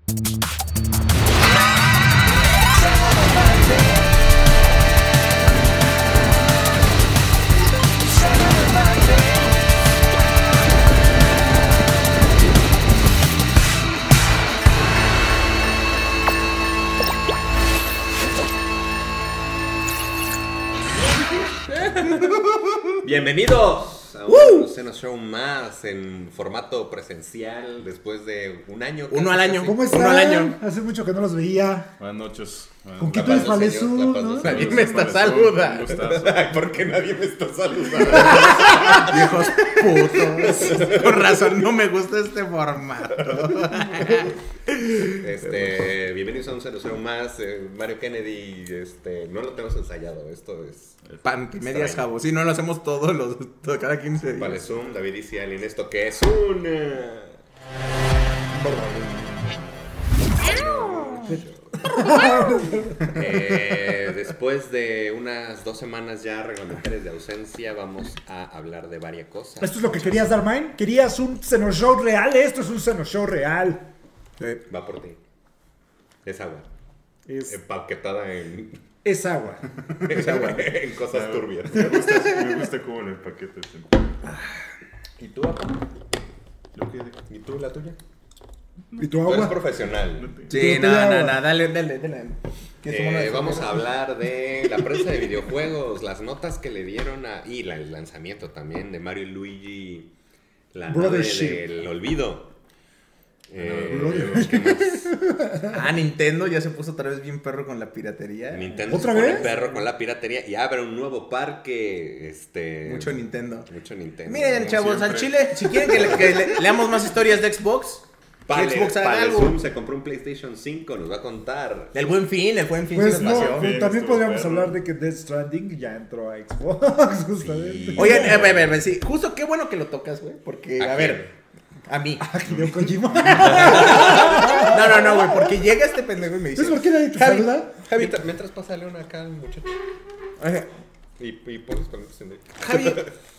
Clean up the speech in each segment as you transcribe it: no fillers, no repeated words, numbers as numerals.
Bienvenidos a un Seno Show más en formato presencial después de un año. Uno al año. ¿Cómo están? Uno al año. Hace mucho que no los veía. Buenas noches. ¿Con qué te Palesú, no? Nadie me está saludando. ¿Por qué nadie me está saludando? Viejos putos. Con razón no me gusta este formato. Bienvenidos a un 00 más. Mario Kennedy, no lo tenemos ensayado. Esto es Medias jabos. Si no lo hacemos cada 15 días. Vale, Zoom, David y Cial en esto que es un después de unas 2 semanas ya reglamentarias de ausencia, vamos a hablar de varias cosas. ¿Esto es lo que querías, Darmine? ¿Querías un Seno Show real? Esto es un Seno Show real. Va por ti. Es agua. Es Empaquetada en agua. en cosas turbias. Me gusta cómo lo empaquetas. ¿Y tú, Apa? ¿Y tú, la tuya? ¿Y tu Tú eres agua? profesional. Sí, no, dale. Vamos a hablar de la prensa de videojuegos, las notas que le dieron y el lanzamiento también de Mario y Luigi, la nave del olvido. ¿Qué más? Nintendo ya se puso otra vez bien perro con la piratería. Nintendo ¿Otra se pone vez? perro con la piratería y abre un nuevo parque. Mucho Nintendo. Como Miren, chavos, al siempre. Chile, si quieren que leamos más historias de Xbox, Xbox haga algo. Zoom se compró un PlayStation 5, nos va a contar. El buen fin Pues sí no, nos nació. pero también estuvo podríamos perro. hablar de que Death Stranding ya entró a Xbox, justamente. Sí. Oigan, a ver, sí, justo qué bueno que lo tocas, güey, porque, ¿A a ver, a mí. Hideo Kojima. No, güey, porque llega este pendejo y me dice, ¿Sabes por qué nadie te Javi, saluda? Javi, Mientras pasa León acá, el muchacho. ajá, Y pones con el Javi,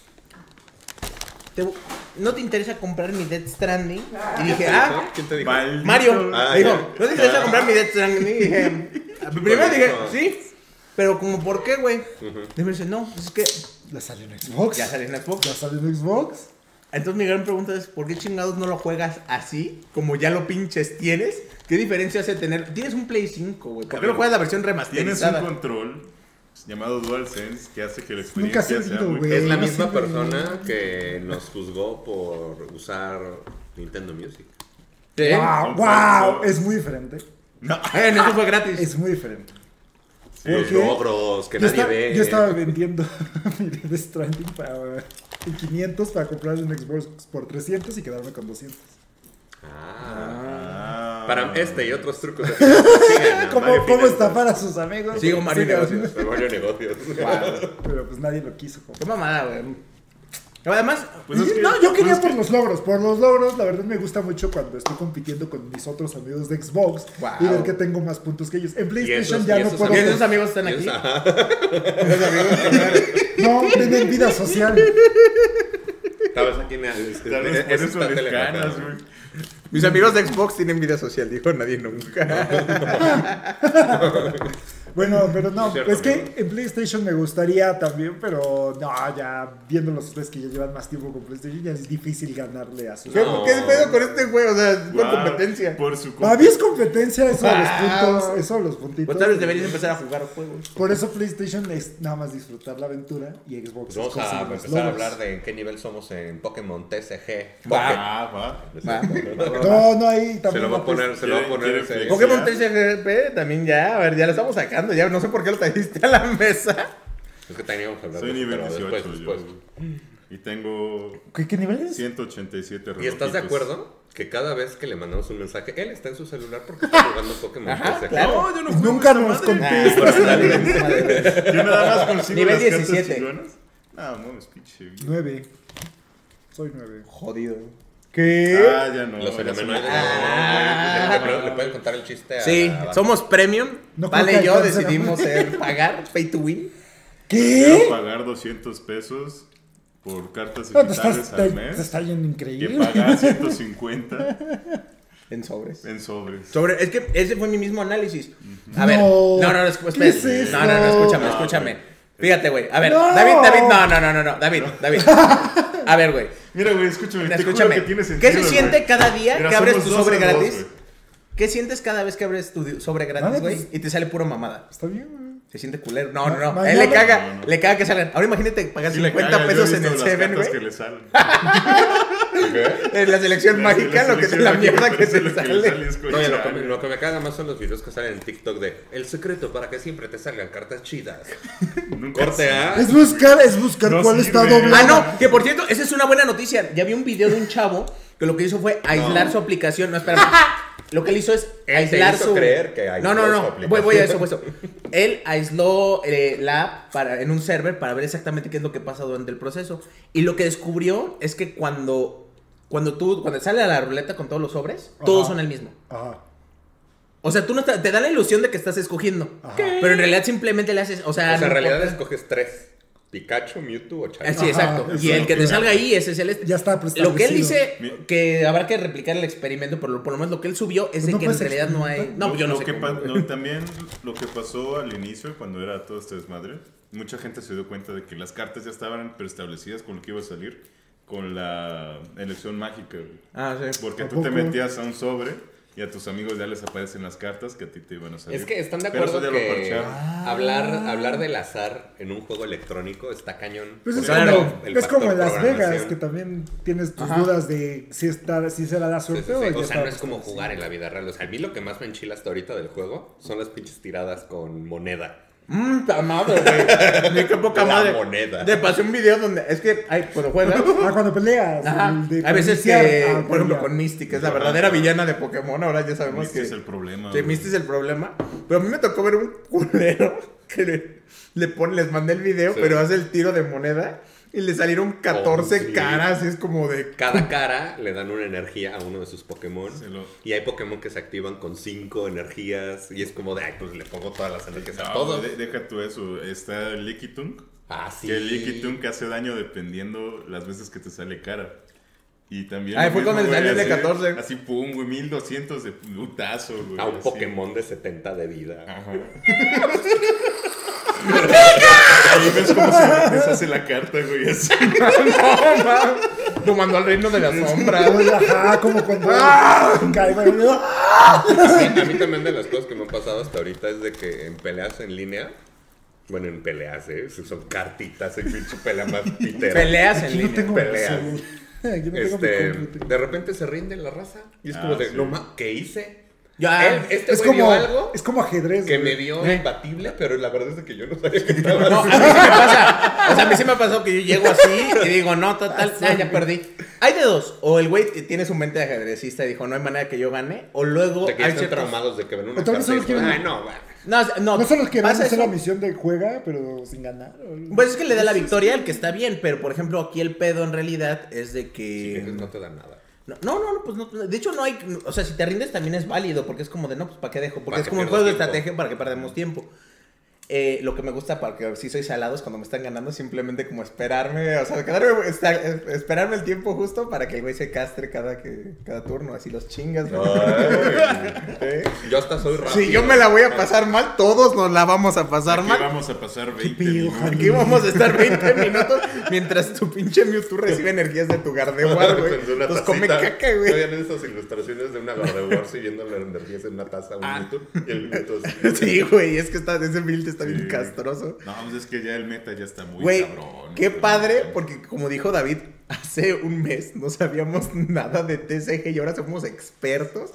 ¿no te interesa comprar mi Death Stranding? Y dije, ¿Quién te dijo? Mario. Ah, Me dijo, ya. ¿no te interesa comprar mi Death Stranding? Y dije, primero dije, eso. sí, pero como, ¿por qué, güey? Y me dice, no, pues es que Ya salió en Xbox. ya salió en Xbox. Ya salió en Xbox. Entonces mi gran pregunta es, ¿por qué chingados no lo juegas así? Como ya lo pinches tienes. ¿Qué diferencia hace tener? Tienes un Play 5, güey. ¿Por qué no juegas la versión Tienes remasterizada? un control llamado DualSense que hace que la Nunca experiencia se sea ido, muy güey. Es la no misma sirve, persona que nos juzgó por usar Nintendo Music. Sí. Wow, es muy diferente. No, eso fue gratis. Es muy diferente. Los qué? logros que nadie ve. Yo estaba vendiendo mi Death Stranding en 500 para comprar un Xbox por 300 y quedarme con 200. Para y otros trucos de sigan a ¿Cómo Mario Finanzas. estafar a sus amigos? Sigo Mario Sigan. Negocios. Mario Negocios. Pero pues nadie lo quiso. Qué mamada, güey. Además, Pues es que- No, yo quería pues es por que- los logros. Por los logros, la verdad me gusta mucho cuando estoy compitiendo con mis otros amigos de Xbox Wow. y ver que tengo más puntos que ellos. En PlayStation esos- ya y no esos puedo. ¿y esos amigos están aquí? Esos amigos No, tienen vida social. Tal vez aquí Tal vez por eso les ganas, güey. Mis amigos de Xbox tienen vida social, dijo nadie nunca. Bueno, pero no, Cierto, es que amigo. en PlayStation me gustaría también, pero no, ya viendo los ustedes que ya llevan más tiempo con PlayStation, ya es difícil ganarle a sus. ¿Qué pedo con este güey? O sea, es por Wow, competencia. Por su Para mí es competencia eso de los Wow. puntos, eso de los puntitos. Pues tal vez deberías empezar a jugar juegos. Por eso PlayStation es nada más disfrutar la aventura y Xbox Vamos es a conseguir los empezar a logros. hablar de en qué nivel somos en Pokémon TCG. Va. No, ahí Se también. lo va a poner, se lo va a poner ¿Quiere ese. flex? Pokémon 3GP también ya, a ver, ya lo estamos sacando, ya no sé por qué lo trajiste a la mesa. Es que teníamos que hablar Soy de eso, nivel pero 18 después. Y tengo ¿Qué nivel es? 187 ¿Y estás de relojitos. acuerdo? Que cada vez que le mandamos un mensaje, él está en su celular porque está jugando Pokémon Ajá, TCG. claro. No, yo no juego Nunca esa nos madre. contesta. Yo nada más consigo Nivel las cartas 17. chingonas. No, es pinche. 9. Soy 9. Jodido. ¿Qué? Ya no. Los fenomenoides. Ah. Le pueden contar el chiste a Sí, la- somos premium. No Vale, creo que yo alcance, decidimos pagar, pay to win. ¿Qué? Quiero pagar 200 pesos por cartas No, te digitales estás, al te mes. está yendo Que increíble. pagar 150 En sobres. En sobres. Es que ese fue mi mismo análisis. A No. ver. No, espera. ¿Qué es eso? No, escúchame. Fíjate, güey. A ver, No. David, no. David. A ver, güey. Mira, güey, escúchame. Escúchame. Que tiene sentido, ¿Qué se siente güey. cada día Mira, que abres somos tu dos sobre a dos, gratis? güey. ¿Qué sientes cada vez que abres tu sobre gratis, Vale, güey? pues- Y te sale puro mamada. Está bien, güey. Se siente culero. No. Mañana- Él le caga, No. le caga que salgan. Ahora imagínate pagar Sí le 50 caga, yo he pesos en visto el las 7, cartas güey. que le salen. En la selección mágica, lo que es la mierda que se sale. No, y lo que me caga más son los videos que salen en TikTok de el secreto para que siempre te salgan cartas chidas. Corte A. Es buscar No cuál sirve. está doblada. Ah, no, que por cierto, esa es una buena noticia. Ya vi un video de un chavo que lo que hizo fue aislar su aplicación. No, espérame. Lo que él hizo es Él te aislar hizo su. creer que aisló su No. aplicación. Voy a eso. Él aisló la app en un server para ver exactamente qué es lo que pasa durante el proceso. Y lo que descubrió es que cuando sale a la ruleta con todos los sobres, todos son el mismo. Ajá. O sea, tú no te da la ilusión de que estás escogiendo. Ajá. Pero en realidad simplemente le haces. O sea, en no realidad importa. escoges 3. Pikachu, Mewtwo o Charizard. Sí, exacto. Ajá, Y el que te exacto. salga ahí, ese es el. Ya está Lo que él dice preestablecido. que habrá que replicar el experimento, por lo menos lo que él subió es Pues de no que en puedes realidad no hay. No, pues yo no sé. Cómo. También lo que pasó al inicio, cuando era todo este desmadre, mucha gente se dio cuenta de que las cartas ya estaban preestablecidas con lo que iba a salir con la elección mágica, güey. Ah, sí. Porque ¿A tú te poco? metías a un sobre y a tus amigos ya les aparecen las cartas que a ti te iban a salir. Es que están de Pero acuerdo eso ya lo que parchearon. hablar del azar en un juego electrónico está cañón. Pues es, Porque como, el es como factor en Las Vegas, programación. que también tienes tus Ajá. dudas de si se la da Sí, sí, suerte sí. o ya O sea, está no es como preestablecido. jugar en la vida real. O sea, a mí lo que más me enchila hasta ahorita del juego son las pinches tiradas con moneda. Ta madre, güey. Ni qué poca La madre. moneda. Te pasé un video donde. Es que, cuando juegas. Ah, cuando peleas. Ajá. el de Hay veces iniciar, que, por ejemplo, ya. con Misty, que es la verdadera villana de Pokémon, ahora ya sabemos Misty que. es el problema. Sí, güey. Misty es el problema. Pero a mí me tocó ver un culero que les mandé el video, Sí. pero hace el tiro de moneda y le salieron 14 sí. caras. Y es como de. Cada cara le dan una energía a uno de sus Pokémon. Se lo- Y hay Pokémon que se activan con 5 energías. Y es como de, ay, pues le pongo todas las energías a No, todos. deja tú eso. Está el Lickitung. Ah, sí. Que el Lickitung hace daño dependiendo las veces que te sale cara. Y también. Ay, lo fue con mismo, el güey, de así- 14. Así, pum, güey, 1200 de putazo, güey. A un así. Pokémon de 70 de vida. Ajá. Ahí ves cómo se deshace la carta, güey. Así. No, man. Lo mandó al reino de la sombra. Oye, ajá, como cuando cae, güey, Sí, a mí también de las cosas que me han pasado hasta ahorita es de que en peleas en línea, bueno, en peleas, son cartitas, el pinche pelea más pitera. Peleas en Aquí no línea. tengo Peleas. Aquí no tengo mi compu. De repente se rinde la raza y es como de, sí. no, ¿qué hice? Ya. Este Es güey vio como, algo es como ajedrez. que güey. me vio imbatible, pero la verdad es de que yo no sabía que estaba No, a mí sí me pasa. O sea, a mí sí me ha pasado que yo llego así y digo, no, total, ya perdí. Hay de dos. O el güey tiene su mente de ajedrecista y dijo, no hay manera que yo gane. O luego de que hay están ciertos... traumados de que ven una O tal carta vez y solo es como, quieren- ay, no, bueno. No son los que van a pasa hacer eso. la misión de juega, pero sin ganar. ¿o? Pues es que le da la victoria al que está bien, pero por ejemplo aquí el pedo en realidad es de que... Sí, no te dan nada. No, pues no, de hecho no hay, o sea, si te rindes también es válido, porque es como de, no, pues ¿para qué dejo? Porque ¿Para es qué como un pierdo juego de tiempo? estrategia para que perdemos tiempo. Lo que me gusta, porque si soy salado, es cuando me están ganando, simplemente como esperarme, o sea, esperarme el tiempo justo para que el güey se castre cada turno, así los chingas. ¿no? ¿Eh? Yo hasta soy rápido. Si yo me la voy a pasar mal, todos nos la vamos a pasar Aquí mal. vamos a pasar 20 pido, minutos. Jaime? Aquí vamos a estar 20 minutos mientras tu pinche Mewtwo recibe energías de tu Gardevoir, güey. Pensé una Entonces come tacita. caca, güey. Veían esas ilustraciones de una Gardevoir siguiendo las energías en una taza, un minuto. Y el minuto así. Sí, güey, es que ese build está bien Sí. castroso. No, pues es que ya el meta ya está muy Güey, cabrón. qué güey. padre, porque como dijo David, hace un mes no sabíamos nada de TCG y ahora somos expertos.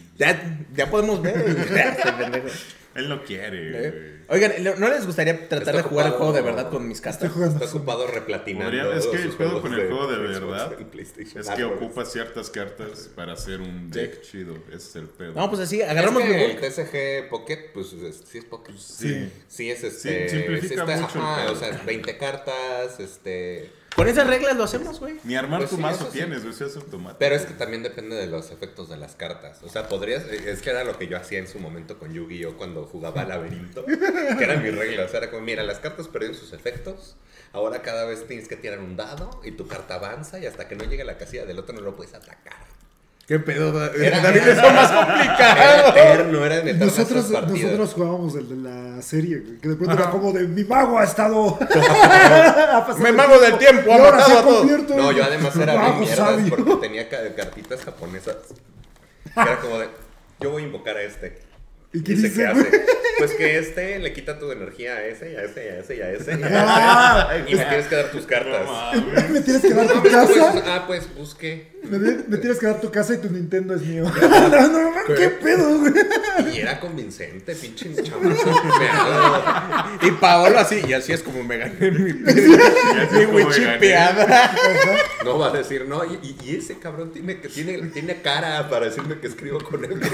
Ya podemos ver. Este pendejo. Él no quiere, güey. Oigan, ¿no les gustaría tratar Está de jugar el ocupado. juego de verdad con mis Estoy cartas? jugando. Está ocupado replatinando. Podría- es que sus el pedo juegos con el juego de Xbox verdad en PlayStation. Es que ocupa ciertas cartas para hacer un deck chido. Ese es el pedo. No, pues así, Agarramos agarramos el mi book. TCG Pocket, pues sí es Pocket. Sí. Sí es Sí, simplifica mucho el ajá, pedo. o sea, 20 cartas, Con esas reglas lo hacemos, güey. Ni armar Pues tu sí, mazo eso sí. tienes, güey. Eso es automático. Pero es que también depende de los efectos de las cartas. O sea, es que era lo que yo hacía en su momento con Yu-Gi-Oh! Cuando jugaba Laberinto. Que eran mis reglas. O sea, era como, mira, las cartas perdieron sus efectos. Ahora cada vez tienes que tirar un dado y tu carta avanza y hasta que no llegue a la casilla del otro no lo puedes atacar. ¿Qué pedo? Era más complicado. Era eterno, era de Nosotros jugábamos el de la serie, güey, que de pronto era como de mi mago ha estado. Me mago del tiempo, ha matado a todos. No, yo además era bien mierdas porque tenía cartitas japonesas. Era como de, yo voy a invocar a este. ¿Y qué dice? dice? ¿Qué hace? Pues que este le quita tu energía a ese, y a ese, y a ese, y a ese. Y me tienes que dar tus cartas. Me tienes que dar tu casa. Pues busque. Me tienes que dar tu casa y tu Nintendo es mío. No, ¿qué pedo, güey? Y era convincente, pinche chamaco. Y Paolo así, y así es como me gané mi güey chipeada. No va a decir, no, y ese cabrón tiene cara para decirme que escribo con él.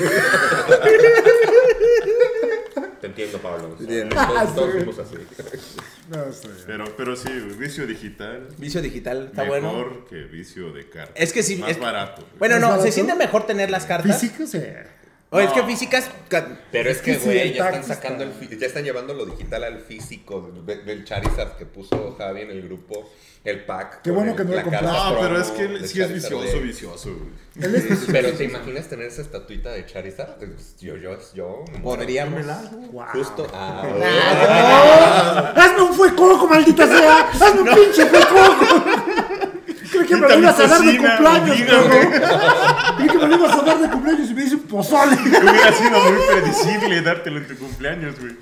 Te entiendo, Pablo. Todos fuimos así. No sé. Pero sí, vicio digital. Vicio digital, está bueno. Mejor que vicio de cartas. Es que sí. Más barato. Bueno, ¿Más no, barato? se siente mejor tener las cartas. Físicos, O es que físicas. Pero es que, sí, güey, el ya están tacto sacando ya están llevando lo digital al físico del Charizard que puso Javi en el grupo, el pack. Qué bueno que no lo compré. No, pero es de que sí es Charizard vicioso, güey. Pero ¿te imaginas tener esa estatuita de Charizard? Yo Podríamos. Wow. Justo. ¡Hazme un fuecoco, maldita sea! ¡Hazme un pinche fuecoco! Creo que me lo ibas a dar de cumpleaños, cabrón. Creo que me lo ibas a dar de cumpleaños y me dice un pozole. Hubiera sido muy predecible dártelo en tu cumpleaños, güey.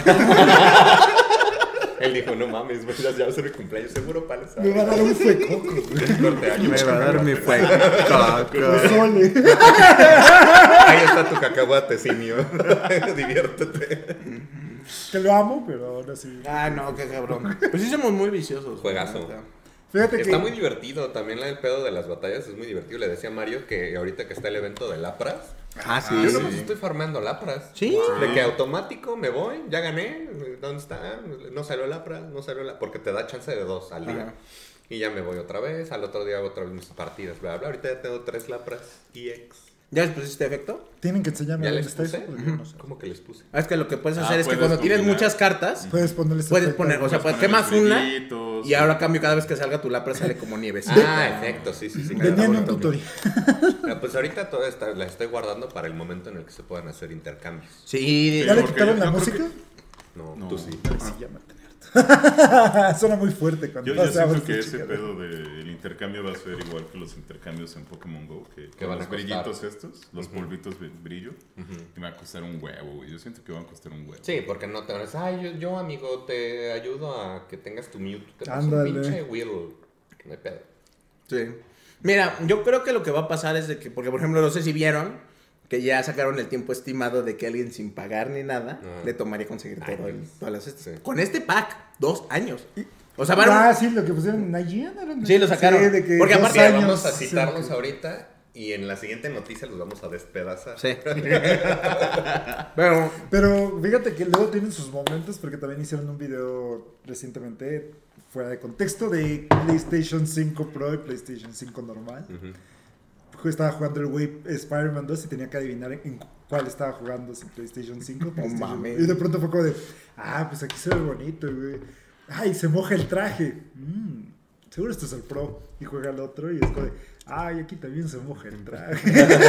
Él dijo, no mames, güey, ya va a ser mi cumpleaños, seguro para Me va a dar un fuecoco, güey. Me va a dar mi fuego. Pozole. Ahí está tu cacahuate, simio. Diviértete. Que lo amo, pero ahora sí. Ah, no, qué cabrón. Pues sí somos muy viciosos. Juegazo. Fíjate que. Está muy divertido, también el pedo de las batallas es muy divertido. Le decía a Mario que ahorita que está el evento de Lapras, Sí. yo nomás estoy farmando Lapras. Sí. De que automático me voy, ya gané, ¿dónde está? No salió Lapras, porque te da chance de 2 al día. Ajá. Y ya me voy otra vez, al otro día hago otra vez mis partidas, bla, bla. Ahorita ya tengo 3 Lapras EX. ¿Ya les pusiste efecto? Tienen que enseñarme ¿Ya dónde les está puse? eso. Porque yo no sé. ¿Cómo que les puse? Es que lo que puedes hacer es que puedes cuando tienes combinar. muchas cartas, Puedes ponerle puedes poner, o sea, pues quemas una y ahora a cambio cada vez que salga tu lapra sale como nieves. Efecto, sí. Venían un tutorial. Pues ahorita toda la estoy guardando para el momento en el que se puedan hacer intercambios. Sí. ¿Ya le porque quitaron la yo creo música? No, No. tú sí. Sí, ya me harto. Suena muy fuerte cuando Yo pasa siento algo que así, ese chica. pedo del intercambio va a ser igual que los intercambios en Pokémon GO, que van a los costar. brillitos estos, los polvitos de brillo, y me va a costar un huevo, güey. Yo siento que van a costar un huevo. Sí, porque no te van a decir, ay, yo amigo, te ayudo a que tengas tu Mewtwo. Te paso Ándale. un pinche Will. No hay pedo. Sí. Mira, yo creo que lo que va a pasar es de que, porque por ejemplo, no sé si vieron que ya sacaron el tiempo estimado de que alguien sin pagar ni nada le tomaría conseguir todas las estas. Sí. Con este pack, 2 años. O sea, van Sí, lo que pusieron en IGN era. Sí, lo sacaron. Sí, de que Porque 2 aparte Mira, años, vamos a citarlos sí. ahorita y en la siguiente noticia los vamos a despedazar. Sí. Pero Pero fíjate que luego tienen sus momentos porque también hicieron un video recientemente fuera de contexto de PlayStation 5 Pro y PlayStation 5 normal. Estaba jugando el güey Spider-Man 2 y tenía que adivinar en cuál estaba jugando, si PlayStation 5 PlayStation. mames. Y de pronto fue como de, pues aquí se ve bonito, güey. Ay, se moja el traje. Seguro esto es el Pro. Y juega el otro y es como de, y aquí también se moja el traje.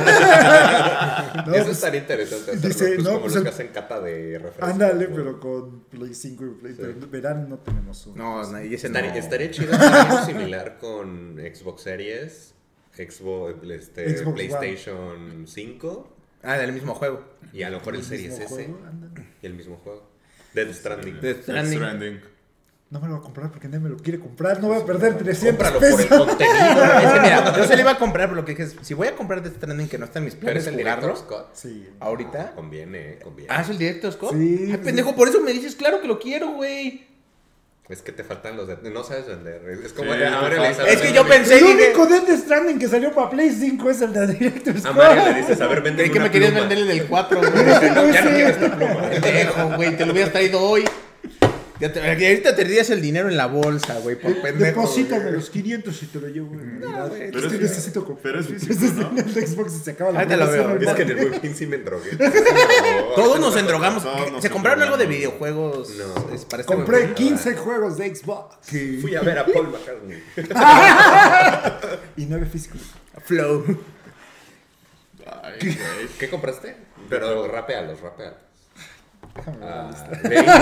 Eso estaría interesante hacerlo, dice, pues, no, como pues los el- que hacen cata de refresco. Ándale, pero con Play 5 y Play 3. Verán, no tenemos uno. no, y ese no. Estaría chido hacer algo similar con Xbox Series, Xbox Xbox PlayStation 5 Del mismo juego. y a lo mejor el Series mismo S juego, ándale. y el mismo juego. Death Stranding. Death Death Stranding. Stranding. No me lo voy a comprar porque nadie me lo quiere comprar. No voy a perder 300 Cómpralo por el pesos. contenido. Es que mira, yo se le iba a comprar, pero lo que dije es, si voy a comprar Death Stranding que no está en mis Pero planes es el jugarlo, Director Scott. Sí. ahorita. Conviene, conviene. ¿Es el Director Scott? Sí, Ay, sí. pendejo, por eso me dices, claro que lo quiero, güey. Es que te faltan los no sabes vender. Es como Sí, a Mario le dices, Es que yo pensé El y dije, único Death Stranding que salió para Play 5 es el de Director a Scott. Mario le dices, a ver, vende creí que me querías vender el del 4, güey. No, ya no quiero esta pluma. Pendejo, güey, te lo hubieras traído hoy. Ahorita te dirías el dinero en la bolsa, güey, por pendejo. Deposítame güey. los 500 y te lo llevo en Navidad. güey, Es pero que es- necesito comprar. pero es físico, ¿no? En el Xbox se acaba la Ahí te lo promoción, veo. Es que en hermano. el Buen Fin sí me drogué. Todos nos endrogamos. Todos nos ¿Se compraron algo de endrogamos. videojuegos? No. para este Compré momento? 15 juegos de Xbox. Fui a ver a Paul McCartney. Y 9 físicos. Flow. Ay, güey. ¿Qué compraste? Pero rapealos. Déjame ver la lista.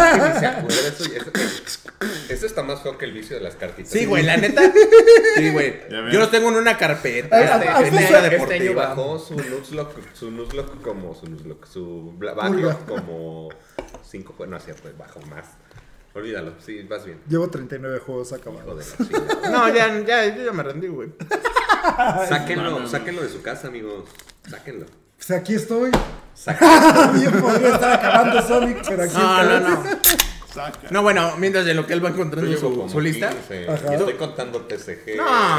Eso está más feo que el vicio de las cartitas. Sí, güey, la neta. Sí, güey. Yo los tengo en una carpeta. Este año bajó su Nuzlocke como su backlog como 5 juegos. No es cierto, bajó más. Olvídalo, sí, vas bien. Llevo 39 juegos acabados. Joder, No, yo ya me rendí, güey. Sáquenlo de su casa, amigos. Sáquenlo. Pues aquí estoy. Sáquenlo. Bien podría estar acabando Sonic, pero aquí No. Saca. No, bueno, mientras de lo que él va encontrando su lista. 15. Ajá. Estoy contando TCG.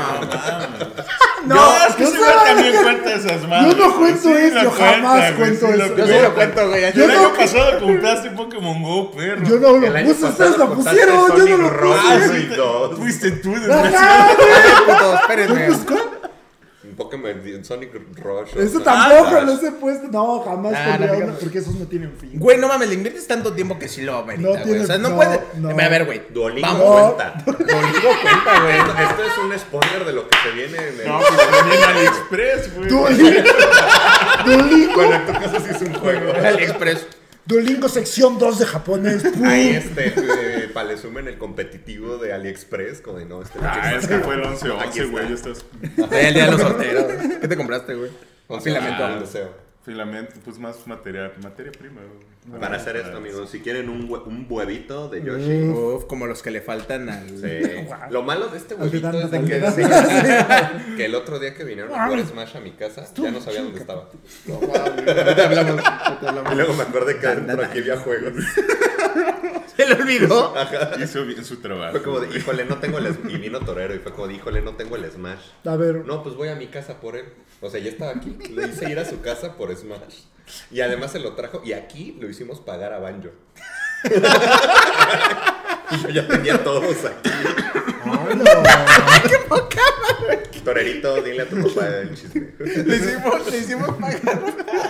No, Es que ese güey también cuenta esas madres. Yo no cuento Sí, eso, lo jamás cuenta, güey, cuento sí eso. Yo sí lo cuento, güey. El Yo año no- pasado compraste Pokémon Go, perro. Yo no El lo año puse, pasado ustedes lo contaste pusieron, yo no Sonic lo Rosa puse. y 2. Fuiste tú, Ajá, desgraciado. Puto, espérenme. Pokémon Sonic Rush. Eso o sea, tampoco Rush. los he puesto. No, jamás Ah, pondría no, uno fíjate. porque esos no tienen fin. Güey, no mames, le inviertes tanto tiempo que sí lo amerita, No güey. tiene- O sea, no no, puede. no. A ver, güey. Duolingo Vamos. cuenta. Duolingo cuenta, güey. Esto es un spoiler de lo que se viene en el... No, pues también AliExpress, güey. Duolingo. Bueno, en tu caso sí es un juego. AliExpress. Duolingo sección 2 de japonés. ¡Pum! Ahí palesumen el competitivo de AliExpress, como de no, Es que fue el Aquí 11-11, está. güey. Ya estás. El día de los solteros. ¿Qué te compraste, güey? Un filamento. un deseo. Filamento, pues más materia prima, güey. Para hacer esto, amigos, si quieren un huevito de Yoshi. Uf, como los que le faltan al. Sí. Lo malo de este Al de huevito es de Dan, que, Dan, que el otro día que vinieron a jugar Smash a mi casa, ya no sabía dónde estaba. Ahorita hablamos. Y luego me acordé que adentro aquí había juegos. Se le olvidó. Hizo bien su trabajo. Fue como de, híjole, no tengo el Smash. Y vino Torero y fue como de, híjole, no tengo el Smash. A ver, No, pues voy a mi casa por él. O sea, ya estaba aquí. Le hice ir a su casa por Smash. Y además se lo trajo. Y aquí lo hicimos pagar a Banjo. Y yo ya tenía todos aquí. ay, no. Torerito, dile a tu papá el chisme. Le hicimos pagar.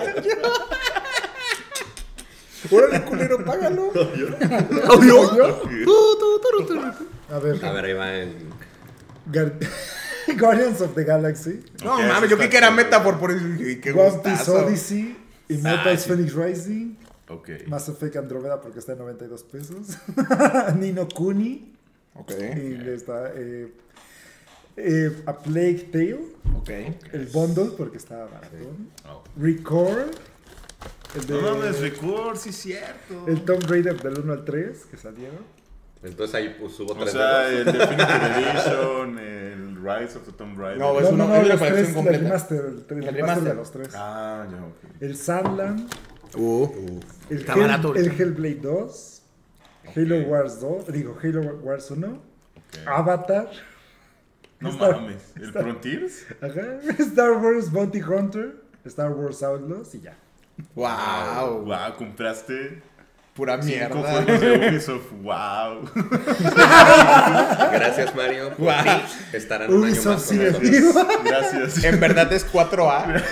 Órale, culero, págalo. ¿Audio? A ver, A ver, ahí va el... Guardians of the Galaxy, No Ok, mames, yo creí que era Metaphor, por eso dije, qué One Piece gustazo. Odyssey, Immortals sí. Phoenix Rising, Ok. Mass Effect Andromeda porque está en 92 pesos, Nino Kuni, Ok, y está A Plague Tale, ok. el Bundle porque está baratón, Oh. Record, el de No mames, Record, sí es cierto. el Tomb Raider del 1 al 3 que salieron. Entonces ahí pues, hubo O 3 sea, de el Definitive Edition, el Rise of the Tomb Raider. No, No, es no, una- no, es la los colección 3, completa. el remaster, el El remaster remaster. de los 3. Ah, ya, ok. El Sandland, Está barato ahorita. el Hellblade 2, Halo Wars 2, Halo Wars 1, Ok. Avatar, No Star- mames. ¿El Frontiers? ajá, Star Wars Bounty Hunter, Star Wars Outlaws y ya. Wow. Wow, compraste Pura 5 mierda. juegos de Ubisoft. Wow. Gracias, Mario. Por Guau. fin estarán un año Ubisoft más con sigue nosotros. vivo. Gracias. En verdad es 4A.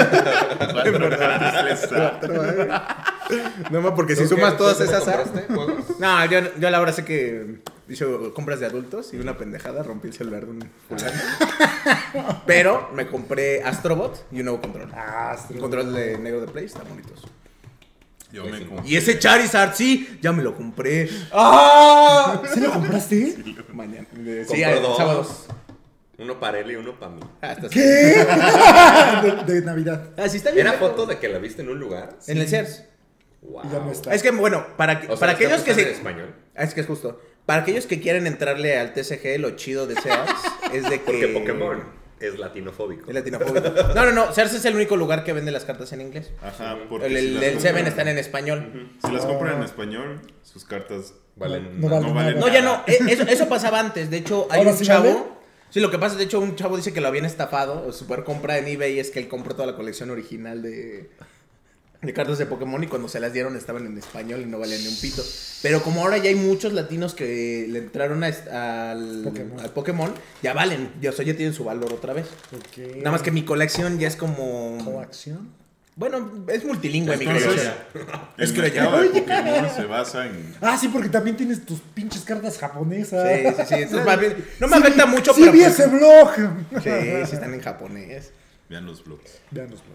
No más porque si ¿Tú sumas qué? todas ¿Tú esas A. compraste juegos? No, yo la verdad sé que hizo compras de adultos y una pendejada, rompí el celular de un fulano. Pero me compré Astrobot y un nuevo control. Un control de negro de Play, están bonitos. Yo me compré. Y ese Charizard, sí, ya me lo compré. ¡Ah! ¿Sí lo compraste? Mañana. Compró Sí, dos. sábados. Uno para él y uno para mí. Ah, estás- ¿Qué? de Navidad. Ah, sí está bien. ¿Era foto de que la viste en un lugar? En el Sears. Wow. Y ya no está. Es que, bueno, para O sea, para aquellos que ¿están se... en español? Es que es justo. Para aquellos que quieren entrarle al TCG, lo chido de Sears es de que... Porque Pokémon es latinofóbico. Es latinofóbico. No. Sears es el único lugar que vende las cartas en inglés. Ajá, porque El, si el, las el compran- Seven están en español. Si las compran en español, sus cartas Valen. No vale no valen nada. No, ya no. Eso pasaba antes. De hecho, hay ¿Ahora un sí chavo... vale? Sí, lo que pasa es, de hecho, un chavo dice que lo habían estafado. O su super compra en eBay es que él compró toda la colección original de cartas de Pokémon y cuando se las dieron estaban en español y no valían ni un pito. Pero como ahora ya hay muchos latinos que le entraron al Pokémon, ya valen. Ya, o sea, ya tienen su valor otra vez. Ok. Nada más que mi colección ya es como... ¿Coacción? Bueno, es multilingüe mi Entonces, colección. el Es que mercado de Pokémon se basa en... Ah, sí, porque también tienes tus pinches cartas japonesas. Sí. Entonces, más bien, no me afecta mucho, Sí, pero... vi pues- ese blog. Sí, están en japonés. Vean los blogs. Vean los blogs.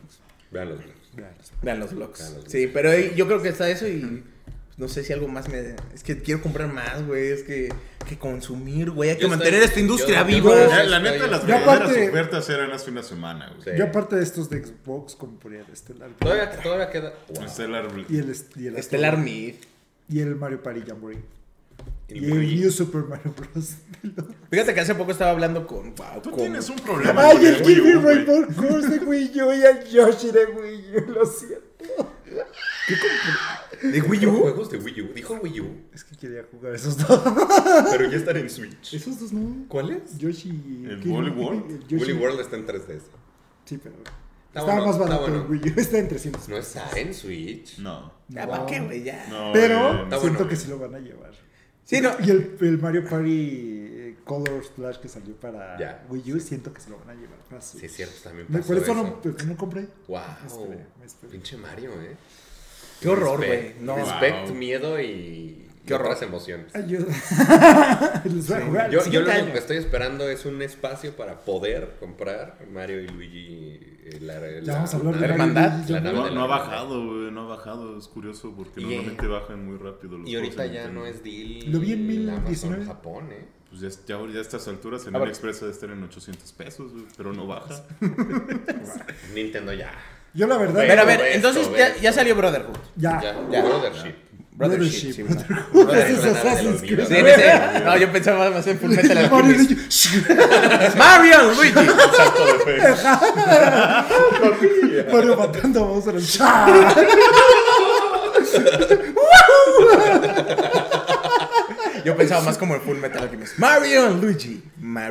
Vean los vlogs. Vean los vlogs. Sí, pero yo creo que está eso y no sé si algo más es que quiero comprar más, güey. Es que consumir, güey. Hay que mantener esta industria viva. La neta, las verdaderas ofertas eran hace una semana, güey. Sí. Yo aparte de estos de Xbox compraría el Stellar. Todavía queda. Wow. Stellar y el Stellar Mid. Y el Mario Party Jamboree. Y el New Super Mario Bros. Fíjate que hace poco estaba hablando con... Tú tienes un problema. Ay, el Kirby Rainbow Course de Wii U y el Yoshi de Wii U, lo siento. ¿Qué compré? ¿De Wii U? Juegos de Wii U. Dijo Wii U. Es que quería jugar esos dos. Pero ya están en Switch. Esos dos no. ¿Cuáles? Yoshi y ¿El Woolly World? Woolly World está en 3DS. Sí, pero... Estaba más barato el Wii U. Está en 300. ¿No está en Switch? No. Ya, ¿para qué, güey? Ya. No, pero siento que sí lo van a llevar. Sí, no. Y el Mario Party Color Splash que salió para Wii U, siento que se lo van a llevar para Switch. Sí, es cierto, también pasó por eso no compré. Wow. Me esperé. Pinche Mario, Qué horror, güey. No. Respect, miedo y... Qué horror. Otras emociones. Ayuda. Les voy a jugar. Yo lo único que estoy esperando es un espacio para poder comprar Mario y Luigi. Ya vamos a hablar de la hermandad. No ha bajado, güey. No ha bajado. Es curioso porque normalmente bajan muy rápido los y ahorita ya no es deal. Lo vi en 1019 Japón, Pues ya a estas alturas en AliExpress debe estar en 800 pesos, güey, pero no baja. Nintendo ya. Yo la verdad... Pero a ver, entonces ya salió Brotherhood. Ya. Brothership. Sí, Ese es Assassin's Creed. Sí, no, yo pensaba más en Fullmetal Alchemist. Mario Luigi. Salto de fe. Mario matando a Bowser el Yo pensaba más como en Fullmetal Alchemist. Mario and Luigi.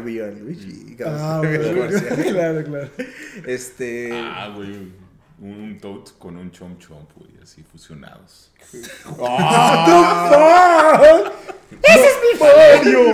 Claro. Güey. Un Toad con un Chomp Chomp, güey, así fusionados. ¡Ese es mi Mario!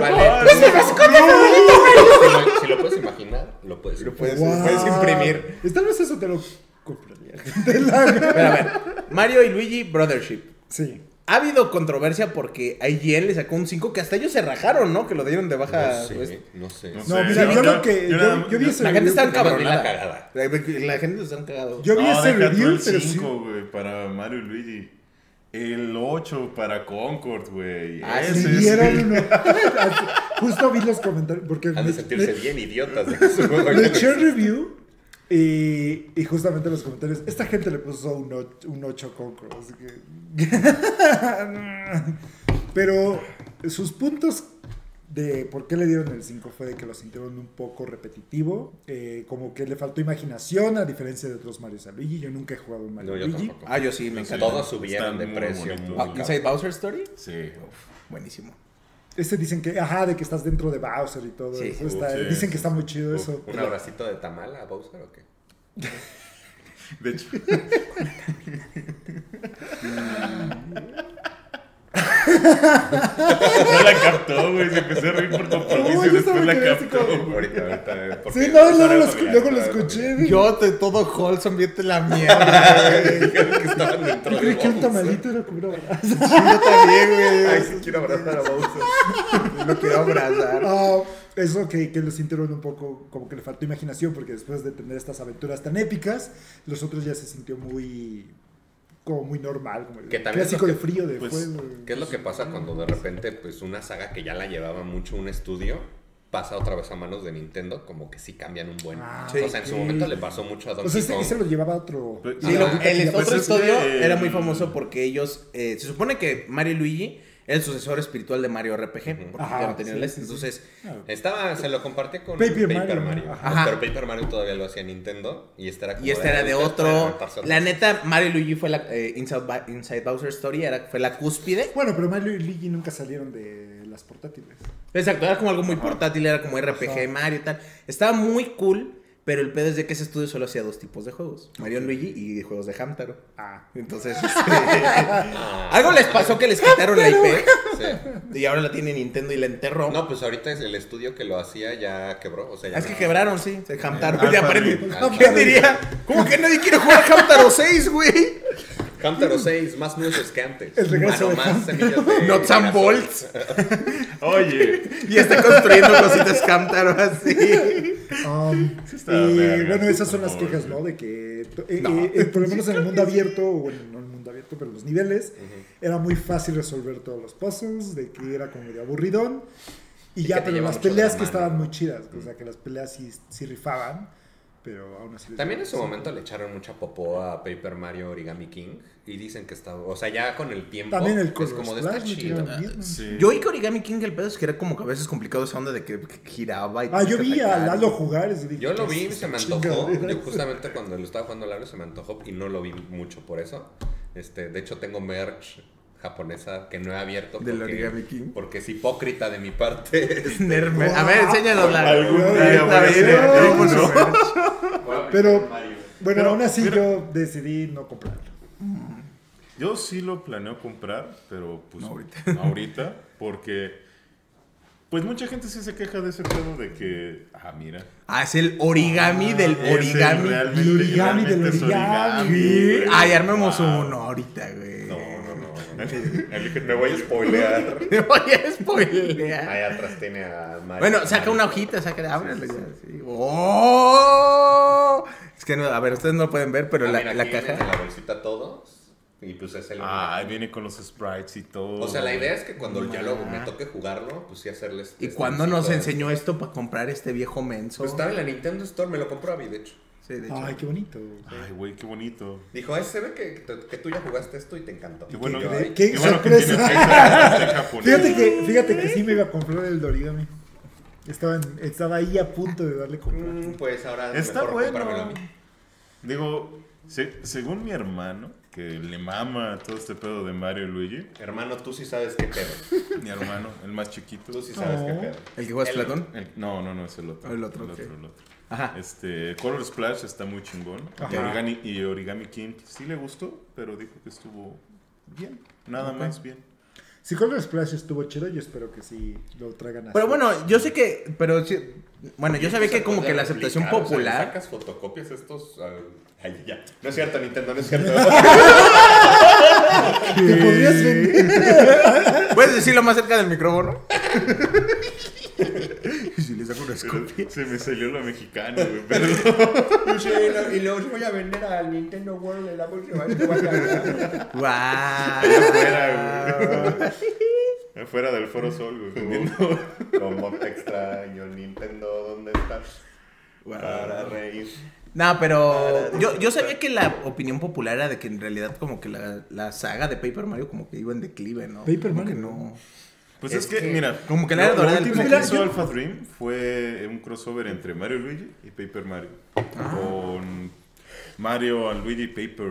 Si lo puedes imaginar, lo puedes imprimir. Tal vez eso te lo compraría. Pero a ver, Mario y Luigi Brothership. Sí. Ha habido controversia porque IGN le sacó un 5 que hasta ellos se rajaron, ¿no? Que lo dieron de baja. No sé. No, mira, yo vi ese la gente está encabronada. Cagada. La gente está encagada. Yo vi ese review, el pero 5, güey, para Mario y Luigi. El 8 para Concord, güey. Se dieron uno. Justo vi los comentarios. Porque han de sentirse bien idiotas de que su juego le eché el review. Y justamente en los comentarios, esta gente le puso un 8 Concord. Así que... Pero sus puntos de por qué le dieron el 5 fue de que lo sintieron un poco repetitivo. Como que le faltó imaginación, a diferencia de otros Mario y Luigi. Yo nunca he jugado un Mario Luigi. Yo sí, me encanta. Todos subieron de precio. ¿Inside Bowser Story? Sí. Buenísimo. Dicen que, de que estás dentro de Bowser y todo eso. Dicen que está muy chido eso. ¿Un abracito de tamal a Bowser o qué? De hecho. No la captó, güey. Se empezó a reír por compromiso y después la captó. Ahorita. Sí, luego lo escuché. Yo todo wholesome, viete la mierda. Que estaban dentro yo creí que el tamalito era como una abrazo. Yo también, güey. Ay, sí quiero abrazar a Bowser. Lo quiero abrazar. Eso que lo sintieron un poco como que le faltó imaginación, porque después de tener estas aventuras tan épicas, los otros ya se sintió muy normal, como el clásico de frío, de fuego. ¿Qué es lo que pasa cuando de repente pues una saga que ya la llevaba mucho un estudio pasa otra vez a manos de Nintendo? Como que sí cambian un buen... o sea, en su momento le pasó mucho a Donkey Kong. Ese lo llevaba a otro... Sí, el otro estudio era muy famoso porque ellos... se supone que Mario y Luigi el sucesor espiritual de Mario RPG, porque ya no tenía el S. Entonces, se lo compartí con Paper Mario. Pero Paper Mario todavía lo hacía Nintendo y este era como era de otro. La neta, Mario y Luigi fue la Inside Bowser Story, fue la cúspide. Bueno, pero Mario y Luigi nunca salieron de las portátiles. Exacto, era como algo muy portátil, era como RPG de Mario y tal. Estaba muy cool. Pero el pedo es de que ese estudio solo hacía 2 tipos de juegos. Mario Luigi y juegos de Hamtaro. Entonces, algo les pasó que les quitaron la IP. Sí. Y ahora la tiene Nintendo y la enterró. No, pues ahorita es el estudio que lo hacía ya quebró. O sea, ya es que quebraron, sí. Se Hamtaro. ¿Quién diría? ¿Cómo que nadie quiere jugar Hamtaro 6, güey? Hamtaro 6, más nueces que antes. El regreso de más semillas de Nuts and girasol. bolts. Oye, Y está construyendo cositas Hamtaro así. está verga, bueno, esas son las por favor. quejas, ¿no? De que por lo menos en el mundo abierto, o bueno, no en el mundo abierto, pero en los niveles, era muy fácil resolver todos los puzzles, de que era como medio aburridón. Y que ya, te pero lleva las mucho de peleas la que mano. estaban muy chidas, o sea, que las peleas sí rifaban, pero aún así... También en su momento le echaron mucha popó a Paper Mario Origami King y dicen que está, o sea, ya con el tiempo También el es Color como de esta Splash le chido. tiraron bien, ¿no? Sí. Yo oí que Origami King el pedo es que era como que a veces complicado esa onda de que giraba y... Yo vi a atacar. Lalo jugar. y dije, Yo lo vi, "¿Qué es se me esta antojó. chingadera?". Yo justamente cuando lo estaba jugando Lalo se me antojó y no lo vi mucho por eso. De hecho tengo merch japonesa que no he abierto Del Origami King. porque es hipócrita de mi parte. Nerme. A ver, enséñalo a hablar. Algún Ay, día voy a ay, hacer ay, algo, ay, ¿no? Pero, bueno, Pero, aún así mira. yo decidí no comprarlo. Yo sí lo planeo comprar, pero pues No ahorita. ahorita, porque pues mucha gente sí se queja de ese pedo de que, mira, Es el origami del ese origami. realmente, El origami del realmente es origami. ¿Qué? güey. Ay, armemos Wow. uno ahorita, güey. No. Me voy a spoilear. Me voy a spoilear. Ahí atrás tiene a Mario. Bueno, saca una hojita, ábrelo ya. Sí. ¡Oh! Es que, no, a ver, ustedes no lo pueden ver, pero Mira, la aquí viene en caja... la bolsita todos. Y pues es el. Viene con los sprites y todo. O sea, la idea es que cuando ya luego me toque jugarlo, pues sí hacerles. ¿Y cuándo nos enseñó esto para comprar este viejo menso? Pues estaba en la Nintendo Store, me lo compró Abby, de hecho. Sí, de hecho. Ay, qué bonito. Ay, güey, qué bonito. Dijo, se ve que tú ya jugaste esto y te encantó. Qué bueno, Y yo, qué- "Ay, qué qué bueno que sorpresa". tienes esta japonesa. Fíjate que sí me iba a comprar el de origami. Estaba ahí a punto de darle comprar. pues ahora Está mejor comprármelo a bueno. mí". Digo, según mi hermano, que le mama todo este pedo de Mario y Luigi, Hermano, tú sí sabes qué pedo. mi hermano, el más chiquito. Tú sí sabes qué Oh. pedo. ¿El que juega Platón? No, es el otro. El otro, ok. el otro. Ajá. Color Splash está muy chingón. Ajá. Y Origami King sí le gustó, pero dijo que estuvo bien. Nada más bien. Si Color Splash estuvo chido, yo espero que sí lo traigan así. Pero bueno, yo sé que... Pero sí, bueno, yo sabía que como que la aceptación Replicar, o sea, popular... sacas fotocopias estos. Ay, ya. No es cierto, Nintendo, no es cierto. ¿Te podrías vender? ¿Puedes decirlo más cerca del micrófono? Y si le saco una escopia. Se me salió la mexicana, güey. Pero Y los voy a vender al Nintendo World de la próxima vez que vaya. ¡Guau! afuera del Foro Sol, güey. vendiendo. Como te extraño, Nintendo, ¿dónde estás? Guau. Para reír. No, pero yo sabía que la opinión popular era de que en realidad como que la saga de Paper Mario como que iba en declive, ¿no? Paper Como Mario. que no. Pues Es es que, que mira, como que la era lo dorada del último Play. que hizo Yo- Alpha Dream fue un crossover entre Mario y Luigi y Paper Mario. Con Mario and Luigi Paper